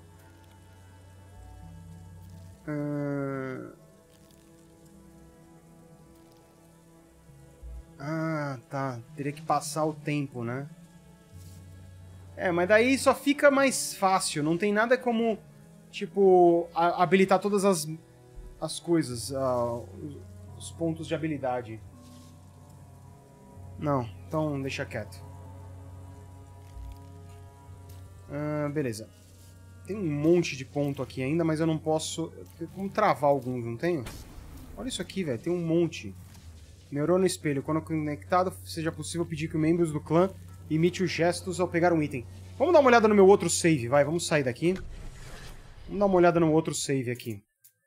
Hum... Ah, tá. Teria que passar o tempo, né? É, mas daí só fica mais fácil. Não tem nada como, tipo, a habilitar todas as, as coisas, uh, os pontos de habilidade. Não, então deixa quieto. Uh, beleza. Tem um monte de ponto aqui ainda, mas eu não posso... Eu tenho como travar alguns, não tenho? Olha isso aqui, velho. Tem um monte. Neurônio espelho. Quando conectado, seja possível pedir que membros do clã imite os gestos ao pegar um item. Vamos dar uma olhada no meu outro save, vai. Vamos sair daqui. Vamos dar uma olhada no outro save aqui.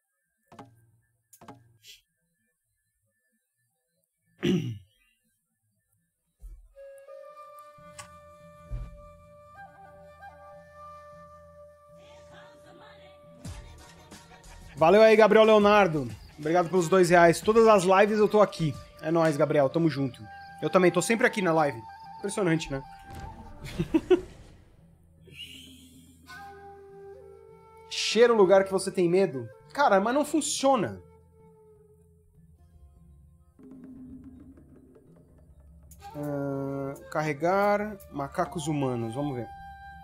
Valeu aí, Gabriel Leonardo. Obrigado pelos dois reais. Todas as lives eu tô aqui. É nóis, Gabriel. Tamo junto. Eu também tô sempre aqui na live. Impressionante, né? Cheira o lugar que você tem medo. Cara, mas não funciona. Uh, carregar macacos humanos. Vamos ver.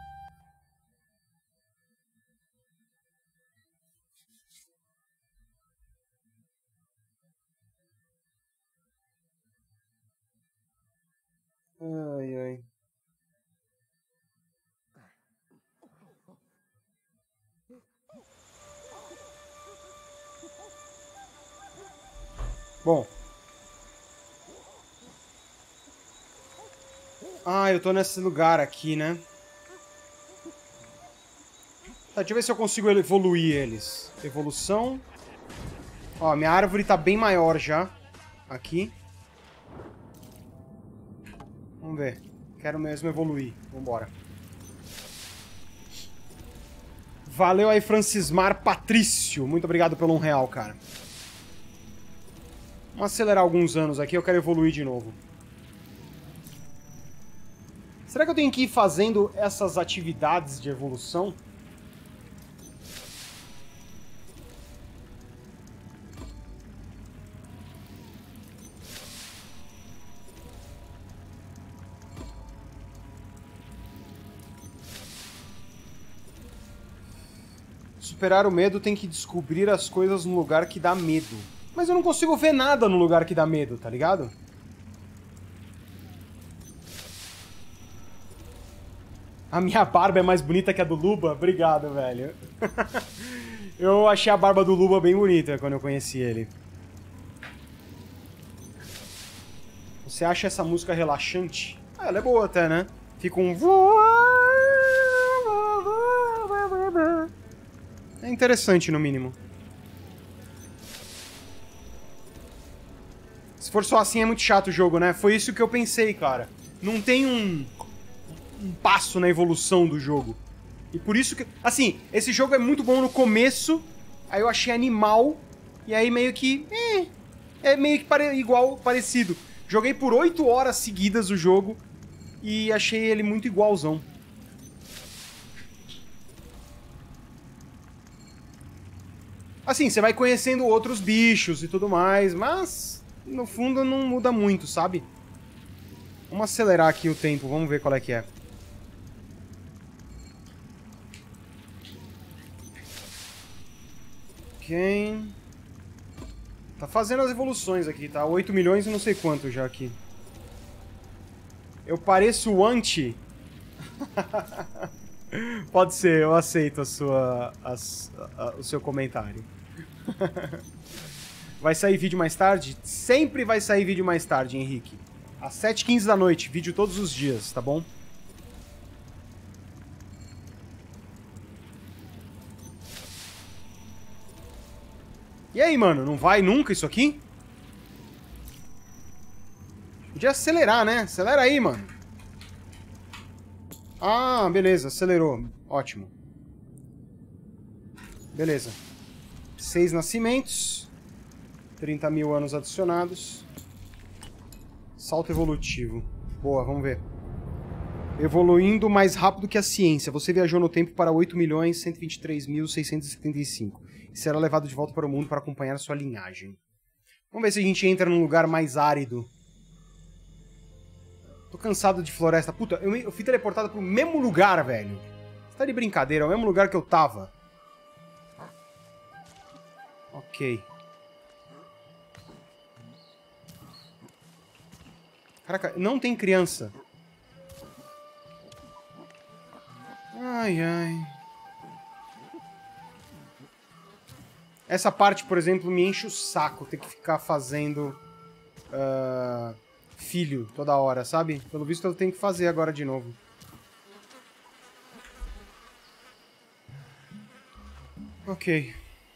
Ai, ai. Bom. Ah, eu tô nesse lugar aqui, né? Tá, deixa eu ver se eu consigo evoluir eles. Evolução. Ó, minha árvore tá bem maior já. Aqui. Vamos ver. Quero mesmo evoluir. Vambora. Valeu aí, Francismar Patrício. Muito obrigado pelo um real, cara. Vamos acelerar alguns anos aqui. Eu quero evoluir de novo. Será que eu tenho que ir fazendo essas atividades de evolução? Superar o medo tem que descobrir as coisas no lugar que dá medo. Mas eu não consigo ver nada no lugar que dá medo, tá ligado? A minha barba é mais bonita que a do Luba? Obrigado, velho. Eu achei a barba do Luba bem bonita quando eu conheci ele. Você acha essa música relaxante? Ah, ela é boa até, né? Fica um... É interessante, no mínimo. Se for só assim, é muito chato o jogo, né? Foi isso que eu pensei, cara. Não tem um, um passo na evolução do jogo. E por isso que... Assim, esse jogo é muito bom no começo, aí eu achei animal, e aí meio que... Eh, É meio que pare... igual, parecido. Joguei por oito horas seguidas o jogo e achei ele muito igualzão. Assim, você vai conhecendo outros bichos e tudo mais, mas no fundo não muda muito, sabe? Vamos acelerar aqui o tempo, vamos ver qual é que é. Ok. Tá fazendo as evoluções aqui, tá? oito milhões e não sei quanto já aqui. Eu pareço o anti. Pode ser, eu aceito a sua, as, a, a, o seu comentário. Vai sair vídeo mais tarde? Sempre vai sair vídeo mais tarde, Henrique. Às sete e quinze da noite, vídeo todos os dias, tá bom? E aí, mano, não vai nunca isso aqui? Podia acelerar, né? Acelera aí, mano. Ah, beleza, acelerou. Ótimo. Beleza. Seis nascimentos. trinta mil anos adicionados. Salto evolutivo. Boa, vamos ver. Evoluindo mais rápido que a ciência. Você viajou no tempo para oito milhões cento e vinte e três mil seiscentos e setenta e cinco. E será levado de volta para o mundo para acompanhar a sua linhagem. Vamos ver se a gente entra num lugar mais árido. Tô cansado de floresta. Puta, eu, me, eu fui teleportado pro mesmo lugar, velho. Você tá de brincadeira, é o mesmo lugar que eu tava. Ok. Caraca, não tem criança. Ai, ai. Essa parte, por exemplo, me enche o saco. Ter que ficar fazendo... Uh, filho toda hora, sabe? Pelo visto eu tenho que fazer agora de novo. Ok.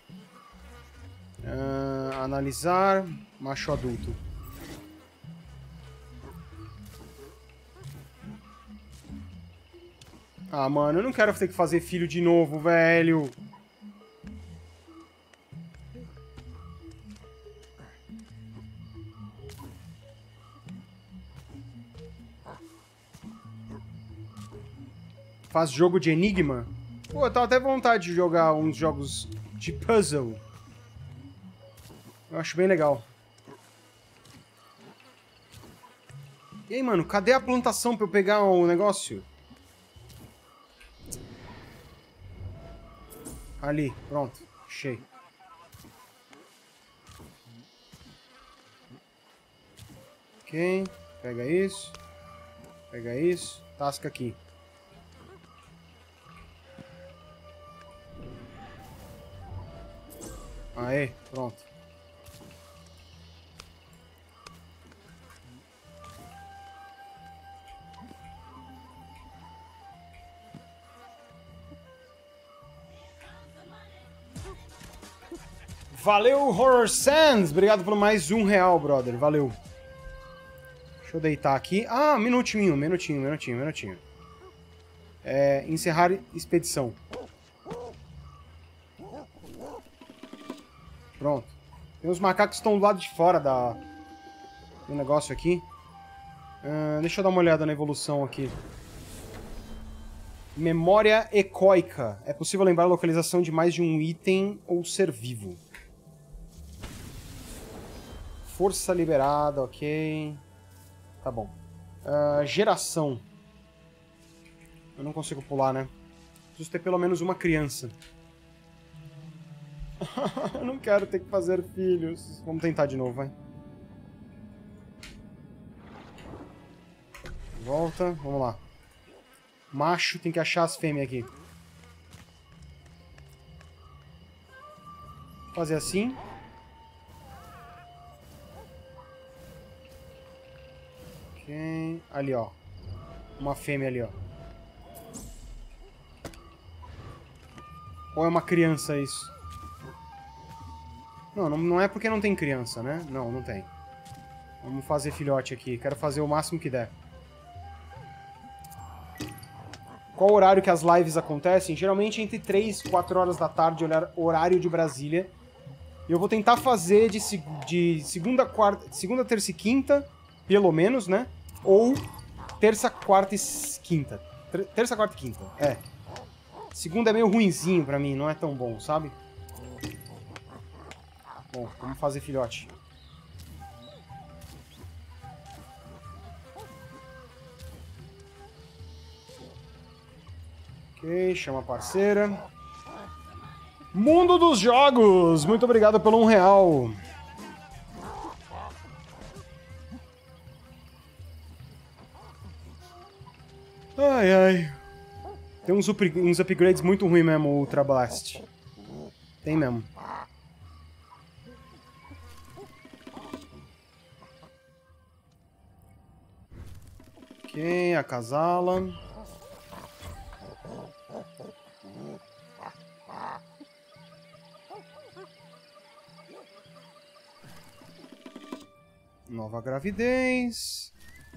Uh, analisar. Macho adulto. Ah, mano, eu não quero ter que fazer filho de novo, velho. Faz jogo de enigma? Pô, eu tava até vontade de jogar uns jogos de puzzle. Eu acho bem legal. E aí, mano, cadê a plantação pra eu pegar o negócio? Ali, pronto. Achei. Ok, pega isso. Pega isso. Tasca aqui. Aê, pronto. Valeu, Horror Sands! Obrigado por mais um real, brother. Valeu. Deixa eu deitar aqui. Ah, minutinho, minutinho, minutinho, minutinho. É, encerrar expedição. Pronto. Tem uns macacos que estão do lado de fora da... do negócio aqui. Uh, deixa eu dar uma olhada na evolução aqui. Memória ecoica. É possível lembrar a localização de mais de um item ou ser vivo. Força liberada, ok. Tá bom. Uh, geração. Eu não consigo pular, né? Preciso ter pelo menos uma criança. Eu não quero ter que fazer filhos. Vamos tentar de novo, vai. Volta, vamos lá. Macho, tem que achar as fêmeas aqui. Fazer assim. Ok. Ali, ó. Uma fêmea ali, ó. Ou é uma criança isso? Não, não, não é porque não tem criança, né? Não, não tem. Vamos fazer filhote aqui. Quero fazer o máximo que der. Qual o horário que as lives acontecem? Geralmente entre três e quatro horas da tarde, horário de Brasília. E eu vou tentar fazer de, de segunda, quarta, segunda, terça e quinta, pelo menos, né? Ou terça, quarta e quinta. Terça, quarta e quinta, é. Segunda é meio ruinzinho pra mim, não é tão bom, sabe? Bom, vamos fazer filhote. Ok, chama a parceira. Mundo dos Jogos! Muito obrigado pelo um real. Ai, ai. Tem uns, up uns upgrades muito ruins mesmo, o Ultra Blast. Tem mesmo. Ok, acasala. Nova gravidez.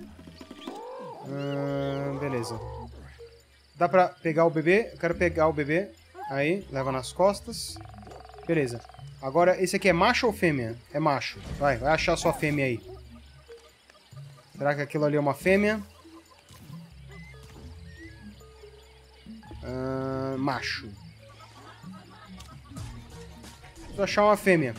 Ah, beleza. Dá pra pegar o bebê? Eu quero pegar o bebê. Aí, leva nas costas. Beleza. Agora, esse aqui é macho ou fêmea? É macho. Vai, vai achar sua fêmea aí. Será que aquilo ali é uma fêmea? Ah, macho. Preciso achar uma fêmea.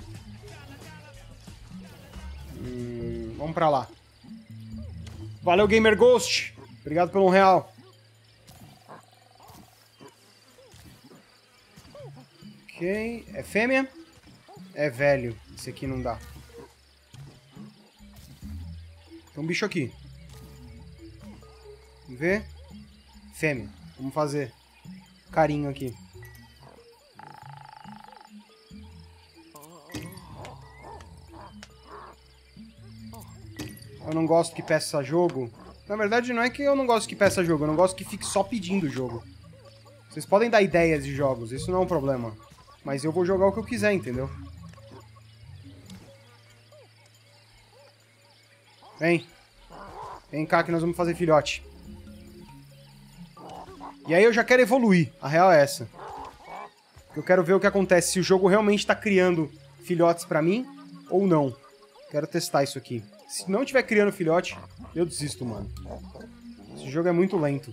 Hum, vamos pra lá. Valeu, Gamer Ghost. Obrigado pelo um real. Ok. É fêmea? É velho. Esse aqui não dá. Tem um bicho aqui. Vamos ver. Fêmea. Vamos fazer carinho aqui. Eu não gosto que peça jogo. Na verdade, não é que eu não gosto que peça jogo. Eu não gosto que fique só pedindo o jogo. Vocês podem dar ideias de jogos. Isso não é um problema. Mas eu vou jogar o que eu quiser, entendeu? Vem. Vem cá que nós vamos fazer filhote. E aí eu já quero evoluir. A real é essa. Eu quero ver o que acontece. Se o jogo realmente tá criando filhotes pra mim ou não. Quero testar isso aqui. Se não tiver criando filhote, eu desisto, mano. Esse jogo é muito lento.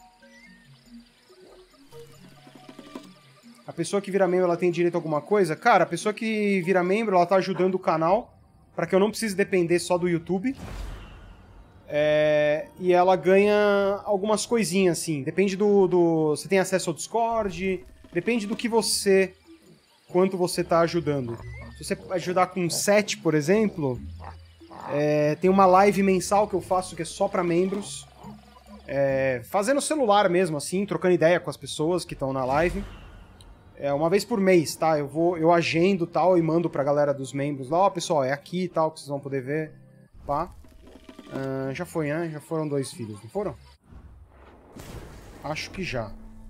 A pessoa que vira membro, ela tem direito a alguma coisa? Cara, a pessoa que vira membro, ela tá ajudando o canal pra que eu não precise depender só do YouTube. É... E ela ganha algumas coisinhas, assim. Depende do, do... Você tem acesso ao Discord. Depende do que você... Quanto você tá ajudando. Se você ajudar com sete, por exemplo... É, tem uma live mensal que eu faço que é só pra membros. É, fazendo celular mesmo, assim, trocando ideia com as pessoas que estão na live. É uma vez por mês, tá? Eu vou, eu agendo tal e mando pra galera dos membros lá, ó, pessoal, é aqui e tal, que vocês vão poder ver. Pá. Uh, já foi, né? Já foram dois filhos, não foram? Acho que já.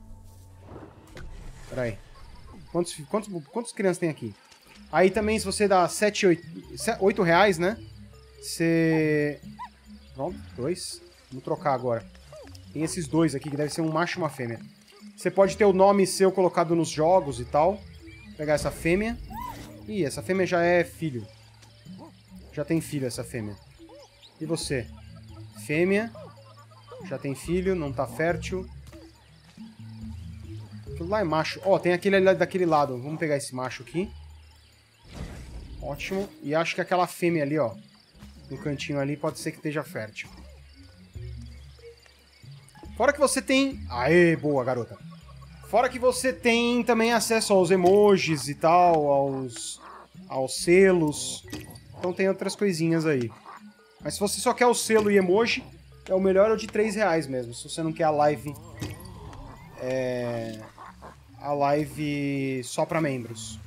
Pera aí. Quantos, quantos, quantas crianças tem aqui? Aí também, se você dá sete, oito reais, né? Você... Pronto, dois. Vamos trocar agora. Tem esses dois aqui, que deve ser um macho e uma fêmea. Você pode ter o nome seu colocado nos jogos e tal. Vou pegar essa fêmea. Ih, essa fêmea já é filho. Já tem filho essa fêmea. E você? Fêmea. Já tem filho, não tá fértil. Aquilo lá é macho. Ó, oh, tem aquele ali daquele lado. Vamos pegar esse macho aqui. Ótimo. E acho que aquela fêmea ali, ó. No cantinho ali, pode ser que esteja fértil. Fora que você tem... Aê, boa, garota. Fora que você tem também acesso aos emojis e tal, aos, aos selos. Então tem outras coisinhas aí. Mas se você só quer o selo e emoji, é o melhor é o de três reais mesmo. Se você não quer a live... É... A live só pra membros.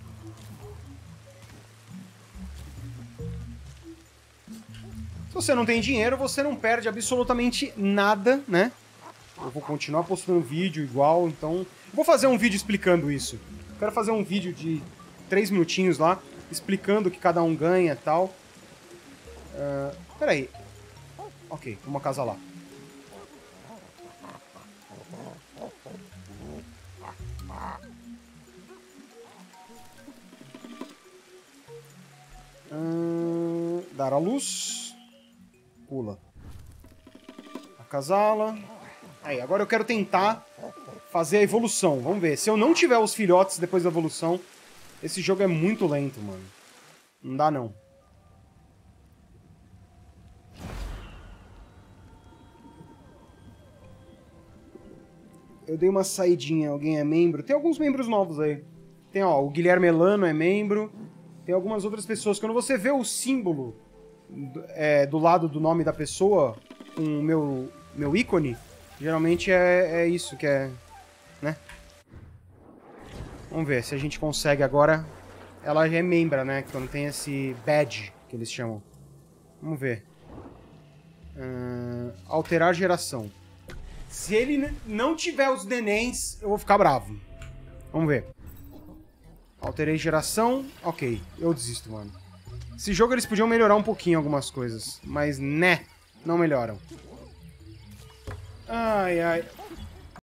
Se você não tem dinheiro, você não perde absolutamente nada, né? Eu vou continuar postando vídeo igual, então... Vou fazer um vídeo explicando isso. Quero fazer um vídeo de três minutinhos lá, explicando o que cada um ganha e tal. Uh, peraí. Ok, vamos acasalar. Dar à luz. Pula. Acasala. Aí, agora eu quero tentar fazer a evolução. Vamos ver. Se eu não tiver os filhotes depois da evolução, esse jogo é muito lento, mano. Não dá, não. Eu dei uma saidinha. Alguém é membro? Tem alguns membros novos aí. Tem, ó, o Guilherme Elano é membro. Tem algumas outras pessoas. Quando você vê o símbolo é, do lado do nome da pessoa, com o meu, meu ícone, geralmente é, é isso que é, né? Vamos ver se a gente consegue agora. Ela já é membra, né? Quando tem esse badge, que eles chamam. Vamos ver. Uh, alterar geração. Se ele não tiver os nenéns, eu vou ficar bravo. Vamos ver. Alterei geração. Ok, eu desisto, mano. Esse jogo eles podiam melhorar um pouquinho algumas coisas. Mas, né, não melhoram. Ai, ai.